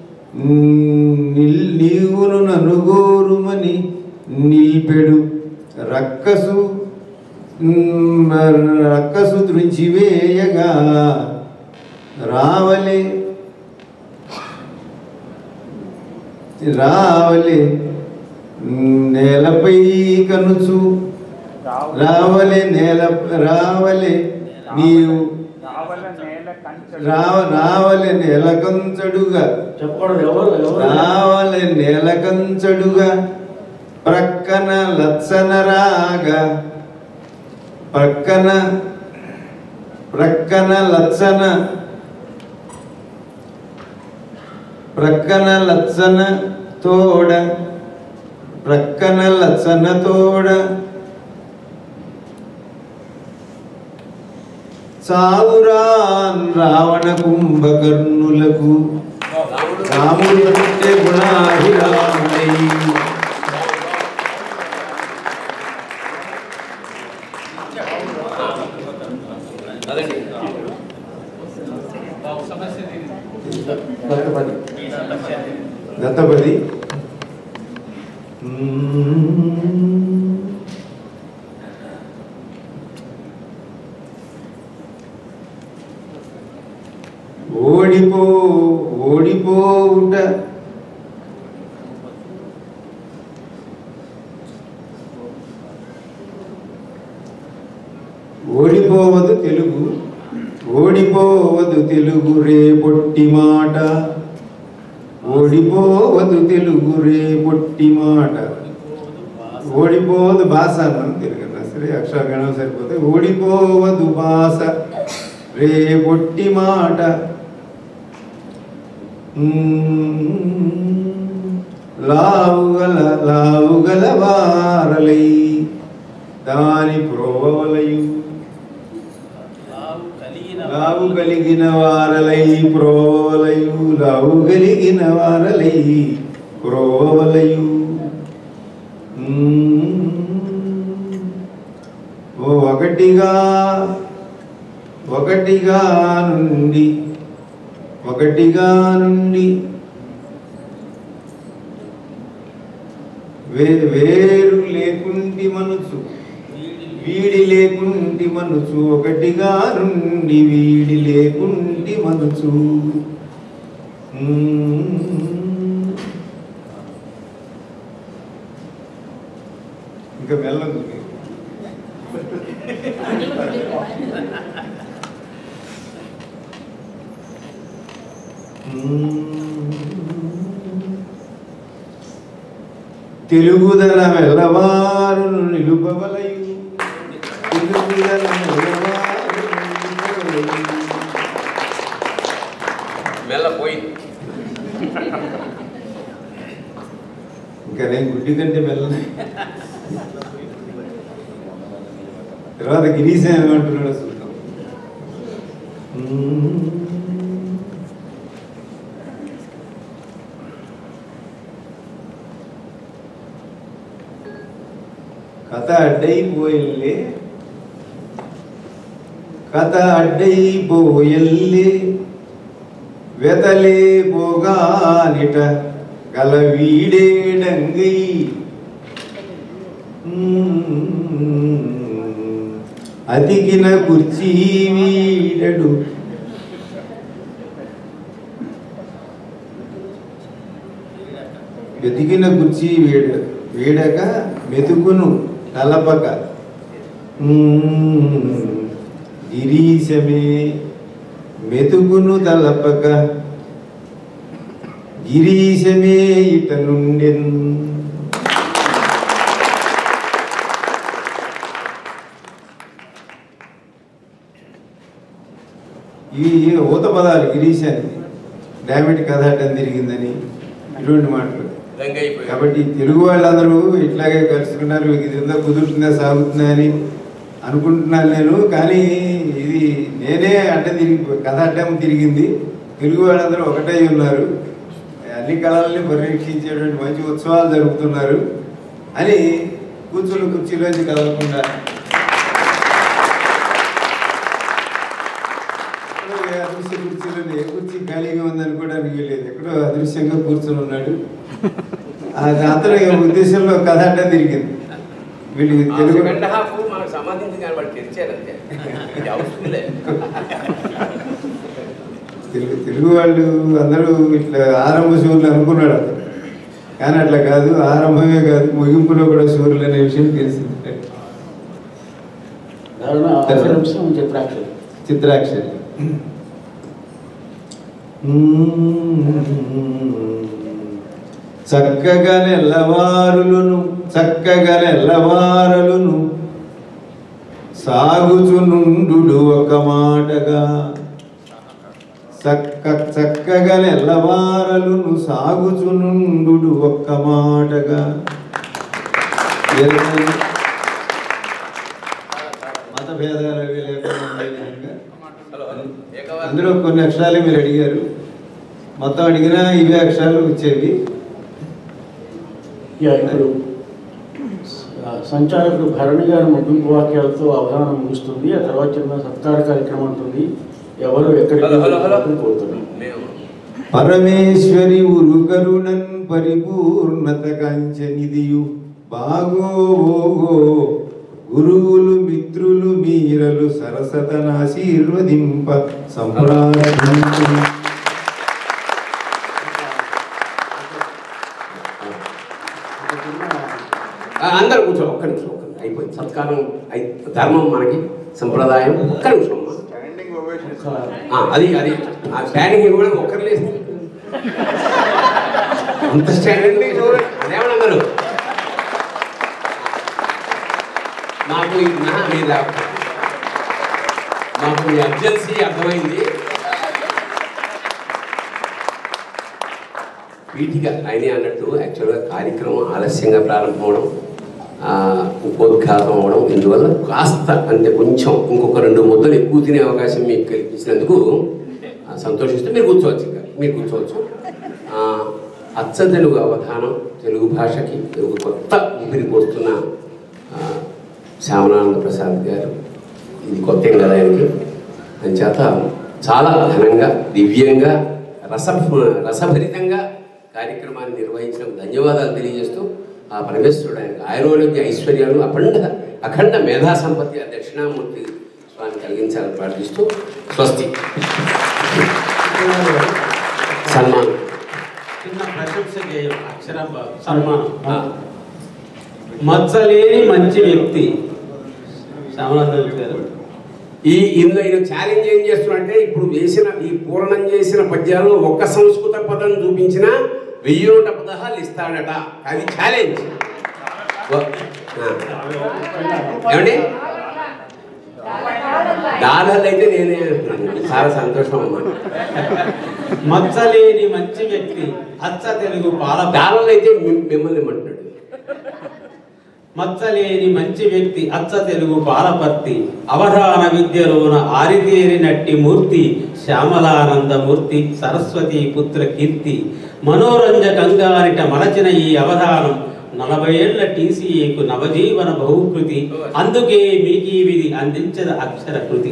నిల్పెడు రక్కసు దృంచివేయగా రావలే నేలపై కనుచు రావలే నీవు రావలే నేలకంచడుగా రావలే నేలకంచడుగా ప్రక్కన లత్సన రాగా ప్రక్కన లత్సన తోడ సావురాన్ రావణ కుంభకర్ణులకు రాముడు అంటే గుణాభిరాముడై దత్తపది. ఓడిపోవుట ఓడిపోవదు తెలుగు, ఓడిపోవదు తెలుగు రేపొట్టి మాట, ఓడిపోవదు తెలుగు రేపొట్టి మాట. ఓడిపోవదు భాష అన్నాను తెలుగు అన్నా సరే, అక్షరగణం సరిపోతే. ఓడిపోవదు భాష రేపొట్టి మాట, లావుగల వారలై దాని ప్రోవలయు లావు కలిగిన వారలై ప్రోవలయు లావు కలిగిన వారలై ప్రోవలయు. ఒకటి ఒకటిగా నుండి వేరు లేకుంటి మనసు వీడి లేకుంటి మనసు ఒకటిగా నుండి వీడి లేకుంటి మనసు ఇంకా మెల్లదు తెలుగుదల మెల్లవారును నిలుపవలయు తెలుగుదల మెల్లపోయింది. ఇంకా నేను గుడ్డి కంటే మెల్లనే. తర్వాత గిరీశం ఏమంటున్నాడో చూద్దాం. కథ అడ్డైపోయల్లే వెతలే పోగానిట గలవీడేడంగై అతికిన కుర్చీ వీడడు వెతికిన కుర్చీ వీడక మెతుకును తలపక గిరీశమే మెతుకును తలపక గిరీశమే ఇట నుండెన్. ఇవి ఊత పదాలు. గిరీశానికి డామిట్ కథ అడ్డం తిరిగిందని ఇటువంటి మాటలు. కాబట్టి తెలుగు వాళ్ళందరూ ఇట్లాగే కలుసుకున్నారు. ఇదంతా కుదురుతుందా సాగుతుందా అని అనుకుంటున్నాను నేను. కానీ ఇది నేనే కథ అడ్డం తిరిగింది. తెలుగు వాళ్ళందరూ ఒకటై ఉన్నారు. అన్ని కళల్ని పరిరక్షించేటువంటి మంచి ఉత్సవాలు జరుపుతున్నారు అని కుర్చీలోంచి కదలకుండా అదృశ్య కుర్చీలో ఏ కుర్చీ ఖాళీగా ఉందనుకోవడానికి వీలేదు. ఎక్కడో అదృశ్యంగా కూర్చొని ఉన్నాడు. అతను ఉద్దేశంలో కథ అడ్డం తిరిగింది. వీళ్ళు తెలుగు తెలుగు వాళ్ళు అందరూ ఇట్లా ఆరంభ సూర్యులు అనుకున్నాడు అతను. కానీ అట్లా కాదు, ఆరంభమే కాదు ముగింపులో కూడా సూర్యులు అనే విషయం తెలిసింది. చిత్రాక్షరి చక్కగా నెల్లవారులను సాగుచునుండు ఒక మాటగా చక్కగా నెల్లవారులను సాగుచునుండు ఒక్క మాటగా మత భేదాలు అవి లేకుండా అందులో కొన్ని అక్షరాలు మీరు అడిగారు. మొత్తం అడిగినా ఇవే అక్షరాలు వచ్చేవి. ఇప్పుడు సంచాలకుడు భరణి గారి ముగింపు వాక్యాలతో అవధానం ముగుస్తుంది. ఆ తర్వాత చిన్న సత్కార కార్యక్రమం ఉంటుంది. ఎవరు ఎక్కడికి కోరుతున్నారు. పరమేశ్వరి ఉరుకరుణన్ పరిపూర్ణత కంచనిదియు బాగోగో గురువులు మిత్రులు మీరలు సరసతనాశీర్వదింప సంప్రార్థించు. అందరూ కూర్చో. ఒక్క నిమిషం అయిపోయింది సత్కారం. ధర్మం మనకి సంప్రదాయం. ఒక్క నిమిషం అది స్టాండింగ్ ఇవ్వడం ఒక్కర్లేదు. అంత స్టాండింగ్ అదేమన్నారు మాకు మాకు అర్జెన్సీ అర్థమైంది. పీఠిక ఆయన అన్నట్టు యాక్చువల్గా కార్యక్రమం ఆలస్యంగా ప్రారంభమవడం, ఉపోద్ఘాతం అవ్వడం, ఇందువల్ల కాస్త అంటే కొంచెం ఇంకొక 2 ముద్దలు ఎక్కువ తినే అవకాశం మీకు కల్పించినందుకు సంతోషిస్తూ మీరు కూర్చోవచ్చు. ఇంకా మీరు కూర్చోవచ్చు. అచ్చ తెలుగు అవధానం, తెలుగు భాషకి ఒక కొత్త ఊపిరి పోస్తున్న శ్యామలానంద ప్రసాద్ గారు ఇది కొత్త ఏం కదా ఆయనకి. అందుచేత చాలా ఘనంగా, దివ్యంగా, రసభరితంగా కార్యక్రమాన్ని నిర్వహించిన ధన్యవాదాలు తెలియజేస్తూ ఆ పరమేశ్వరుడు ఆయనకు ఆయుర్వేద ఐశ్వర్యాలు అఖండ మేధా సంపత్తి ఆ దక్షిణామూర్తి స్వామి కలిగించాలని ప్రార్థిస్తూ స్వస్తి. సన్మానం. చిన్న ప్రశంస చేయం అక్షరం సన్మానం. మచ్చలేని మంచి వ్యక్తి శ్యామలాదేవి గారు. ఇందులో ఈయన ఛాలెంజ్ ఏం చేస్తున్నాడంటే, ఇప్పుడు వేసిన ఈ పూర్ణం చేసిన పద్యాలు ఒక్క సంస్కృత పదం చూపించిన 1000 పదహాలు ఇస్తాడట. అది ఛాలెంజ్. ఏమండి దాదాలు అయితే నేనే చాలా సంతోషం అమ్మా. మచ్చలేని మంచి వ్యక్తి అచ్చ తెలుగు పాల దాదాలు అయితే మిమ్మల్ని ఏమంటున్నాడు. మచ్చలేని మంచి వ్యక్తి అచ్చ తెలుగు పాలపర్తి అవధాన విద్యలోన ఆరితేరినట్టి మూర్తి శ్యామలానందమూర్తి సరస్వతి పుత్ర కీర్తి మనోరంజకంగానిట మలచిన ఈ అవధానం 40 ఏళ్ల టీసీఏకు నవజీవన బహుకృతి. అందుకే మీకీ విధి అందించద అక్షర కృతి.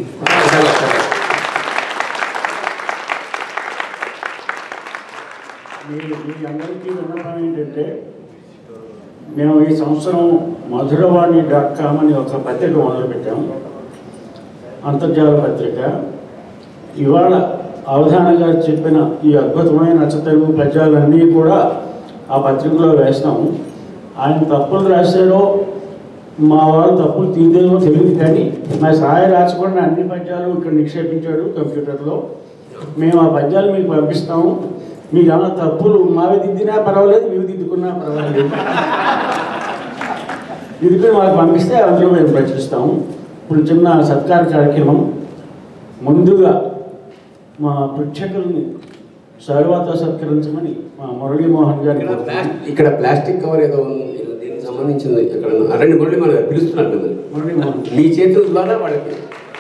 మీ అందరికీ విన్నపం ఏంటంటే, మేము ఈ సంవత్సరం మధురవాణి.com అని ఒక పత్రిక మొదలుపెట్టాము, అంతర్జాల పత్రిక. ఇవాళ అవధాన గారు చెప్పిన ఈ అద్భుతమైన తెలుగు పద్యాలన్నీ కూడా ఆ పత్రికలో వేస్తాము. ఆయన తప్పులు రాశాడో మా వాళ్ళు తప్పులు తీదేమో తెలియదు, కానీ మా సాయ రాచకుండా అన్ని పద్యాలు ఇక్కడ నిక్షేపించాడు కంప్యూటర్లో. మేము ఆ పద్యాలు మీకు పంపిస్తాము. మీకు ఏమైనా తప్పులు మావి దిద్దినా పర్వాలేదు, మేము దిద్దుకున్నా పర్వాలేదు, దిద్దుకుని మాకు పంపిస్తే అందులో మేము ప్రచురిస్తాము. ఇప్పుడు చిన్న సత్కార కార్యక్రమం. ముందుగా మా ప్రేక్షకుల్ని సర్వతో సత్కరించమని మా మురళీమోహన్ గారి. ఇక్కడ ప్లాస్టిక్ కవర్ ఏదో దీనికి సంబంధించింది. ఇక్కడ 2 గొడ్లు మనం పిలుస్తున్నారు మిమ్మల్ని. మీ చేతుల ద్వారా వాళ్ళకి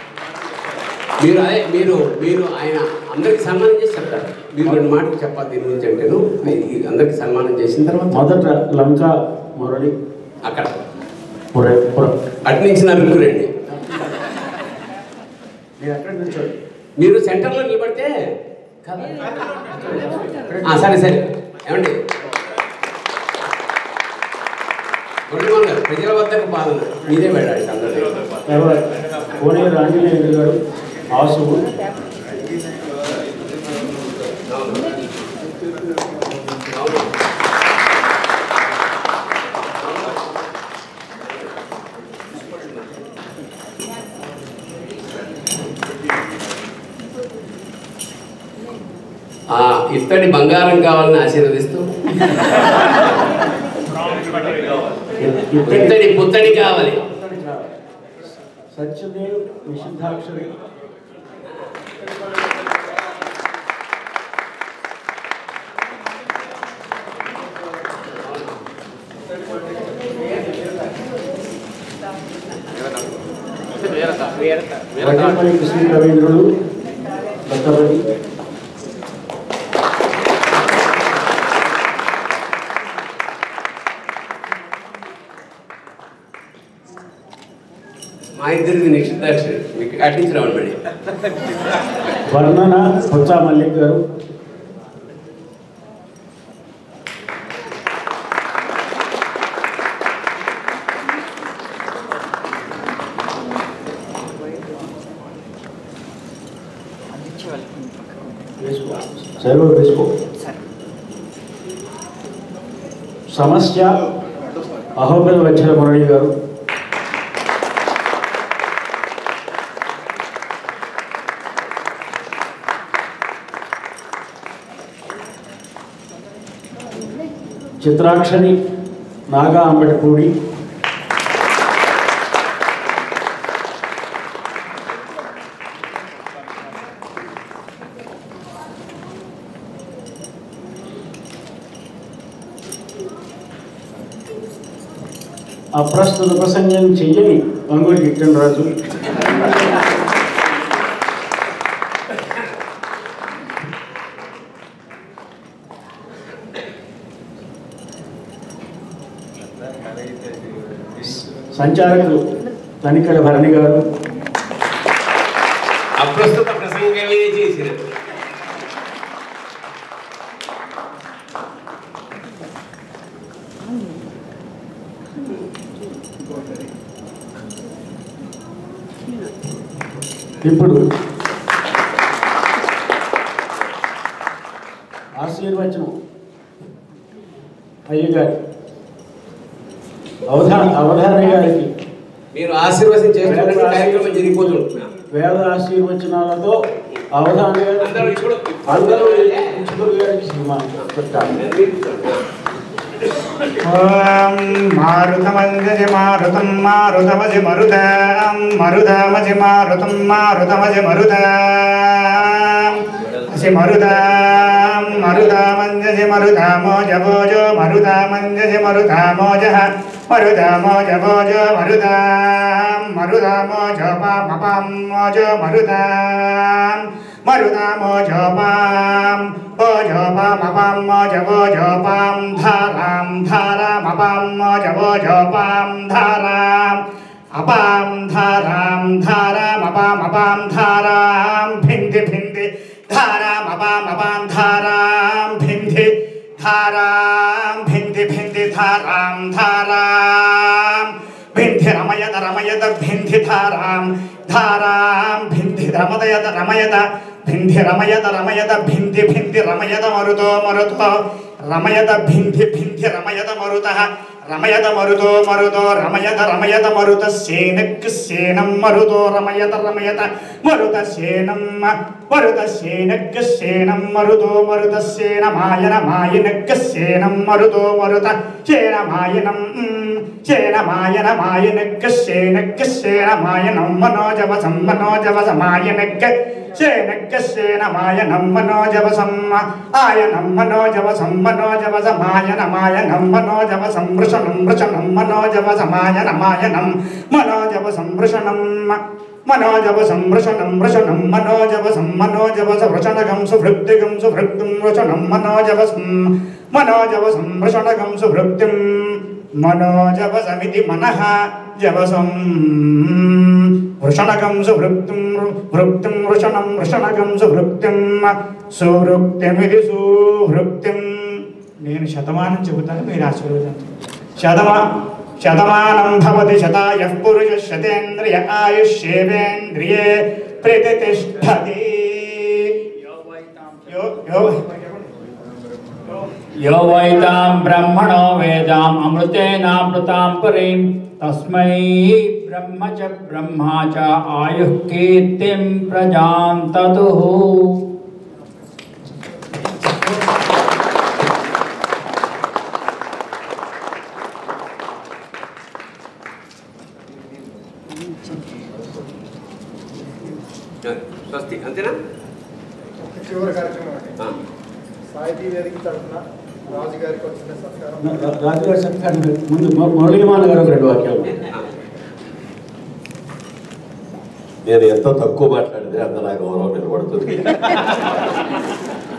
మీరు ఆయన అందరికి సన్మానం చేసి చెప్తారు. మీరు 2 మాటలు చెప్పాలి దీని గురించి అంటేను. అందరికి సన్మానం చేసిన తర్వాత మొదట లంకా మురళి అక్కడ అటు నుంచి నలుగురు రండి. నుంచోండి. మీరు సెంటర్లో నిలబడితే సరే సరే. ఏమండి మురళీమోహన్ గారు, ప్రజల వద్దకు పాలన మీరే వెళ్ళాలి. కోనేరు ఆంజనేయులు గారు ఆసువు. ఇత్తడి బంగారం కావాలని ఆశీర్వదిస్తూ, ఇత్తడి పుత్తడి కావాలి. సత్యదేవ్ విశుద్ధాక్షరి. కృష్ణ రవీంద్రుడు దత్తపతి. మా ఇద్దరిది నిశ్చితాక్షరి. మీకు అట్నుంచి రావండి మళ్ళీ. వర్ణన కొత్త మల్లిక్ గారు. సమస్య అహోబిల వచ్చల మురళి గారు. చిత్రాక్షరి నాగా అంబటిపూడి. అప్రస్తుత ప్రసంగం చెయ్యని వంగూరి గిట్టనరాజు. సంచాలకులు తనికల భరణి గారు. అప్రస్తుత ప్రసంగమే చేసిన ఇప్పుడు ఆశీర్వచనం అయ్య గారి అవధాన గారికి మీరు ఆశీర్వచనం చేస్తున్నట్టు కార్యక్రమం జరిగిపోతుంది. వేద ఆశీర్వచనాలతో అవధాన గారు అందరూ గారికి మారుతమజి మారుతం మారుతమజి మరుతం మరుదమజి మారుతం మారుతమజి మరుతం అసి మరుతం మరుదమంజి మరుతామో జభోజో మరుదమంజి మరుతామో జహ మరుదామో జభోజో మరుదాం మరుదామో జోపాం మోజో మరుదాం మరుదామో జోపాం ఓ జోపాం మోజవో జోపాం ధారాం ధారామపాం మోజవో జోపాం ధారాం అపాం ధారాం ధారామపాం ధారాం భింది భింది ధారామపాం ధారాం భింది ధారాం భింది భింది ధారాం ధారాం భింది రమయత రమయత భింది ధారాం ధారాం భింది రమదయత రమయత భింది రమయత రమయత భింది భింది రమయత మరుతో మరుతో రమయత భింది భింది రమయత మరుత రమయత మరుతో మరుతో రమయత రమయత మరుత సేనక్ సేనం మరుతో రమయత రమయత మరుత సేనం మరుత సేనక్ సేనం మరుతో మరుత సేన మాయన మాయనక్ సేనం మరుతో మరుత సేన మాయనం సేన మాయన మాయనక్ సేనక్ సేన మాయనం మనోజవసం మనోజవస మాయనక్ సేనక్ సేన మాయనం మనోజవసం ఆయనం మనోజవసం మనోజవస మాయన మాయనం మనోజవసం వృషణం వృషణం మనోజవస మాయన మాయనం మనోజవసం వృషణం మనోజవసం వృషణం వృషణం మనోజవసం మనోజవస వృషణగం సువృత్తిగం సువృత్తిం వృషణం మనోజవసం మనోజవసం వృషణగం సువృత్తిం మనోజవసమితి మనః జవసం వృషణగం సువృత్తిం వృత్తిం వృషణం వృషణగం సువృత్తిం సువృత్తిమిది సువృత్తిం. నేను శతమానం చెబుతాను, మీరు ఆశీర్వదించండి. శతమానం భవతి శతాయః పురుషः శతేంద్రియ ఆయుష్యేవేంద్రియే ప్రతిష్టతి. यो वैतां ब्रह्मणो वेदाम् अमृतेनामृतां परीं तस्मै ब्रह्म च ब्रह्मा च आयुः कीर्तिं प्रजां ततुः. స్వస్తి అంతేనా? చివరి కార్యక్రమం సాహితీ వేదిక తరఫున రాజుగారికి వచ్చిన సత్కారం. రాజుగారి సత్కారం ముందు మురళీమాల గారు ఒక 2 వాక్యాలు. నేను ఎంత తక్కువ మాట్లాడితే అంత నా గౌరవం నిలబడుతుంది.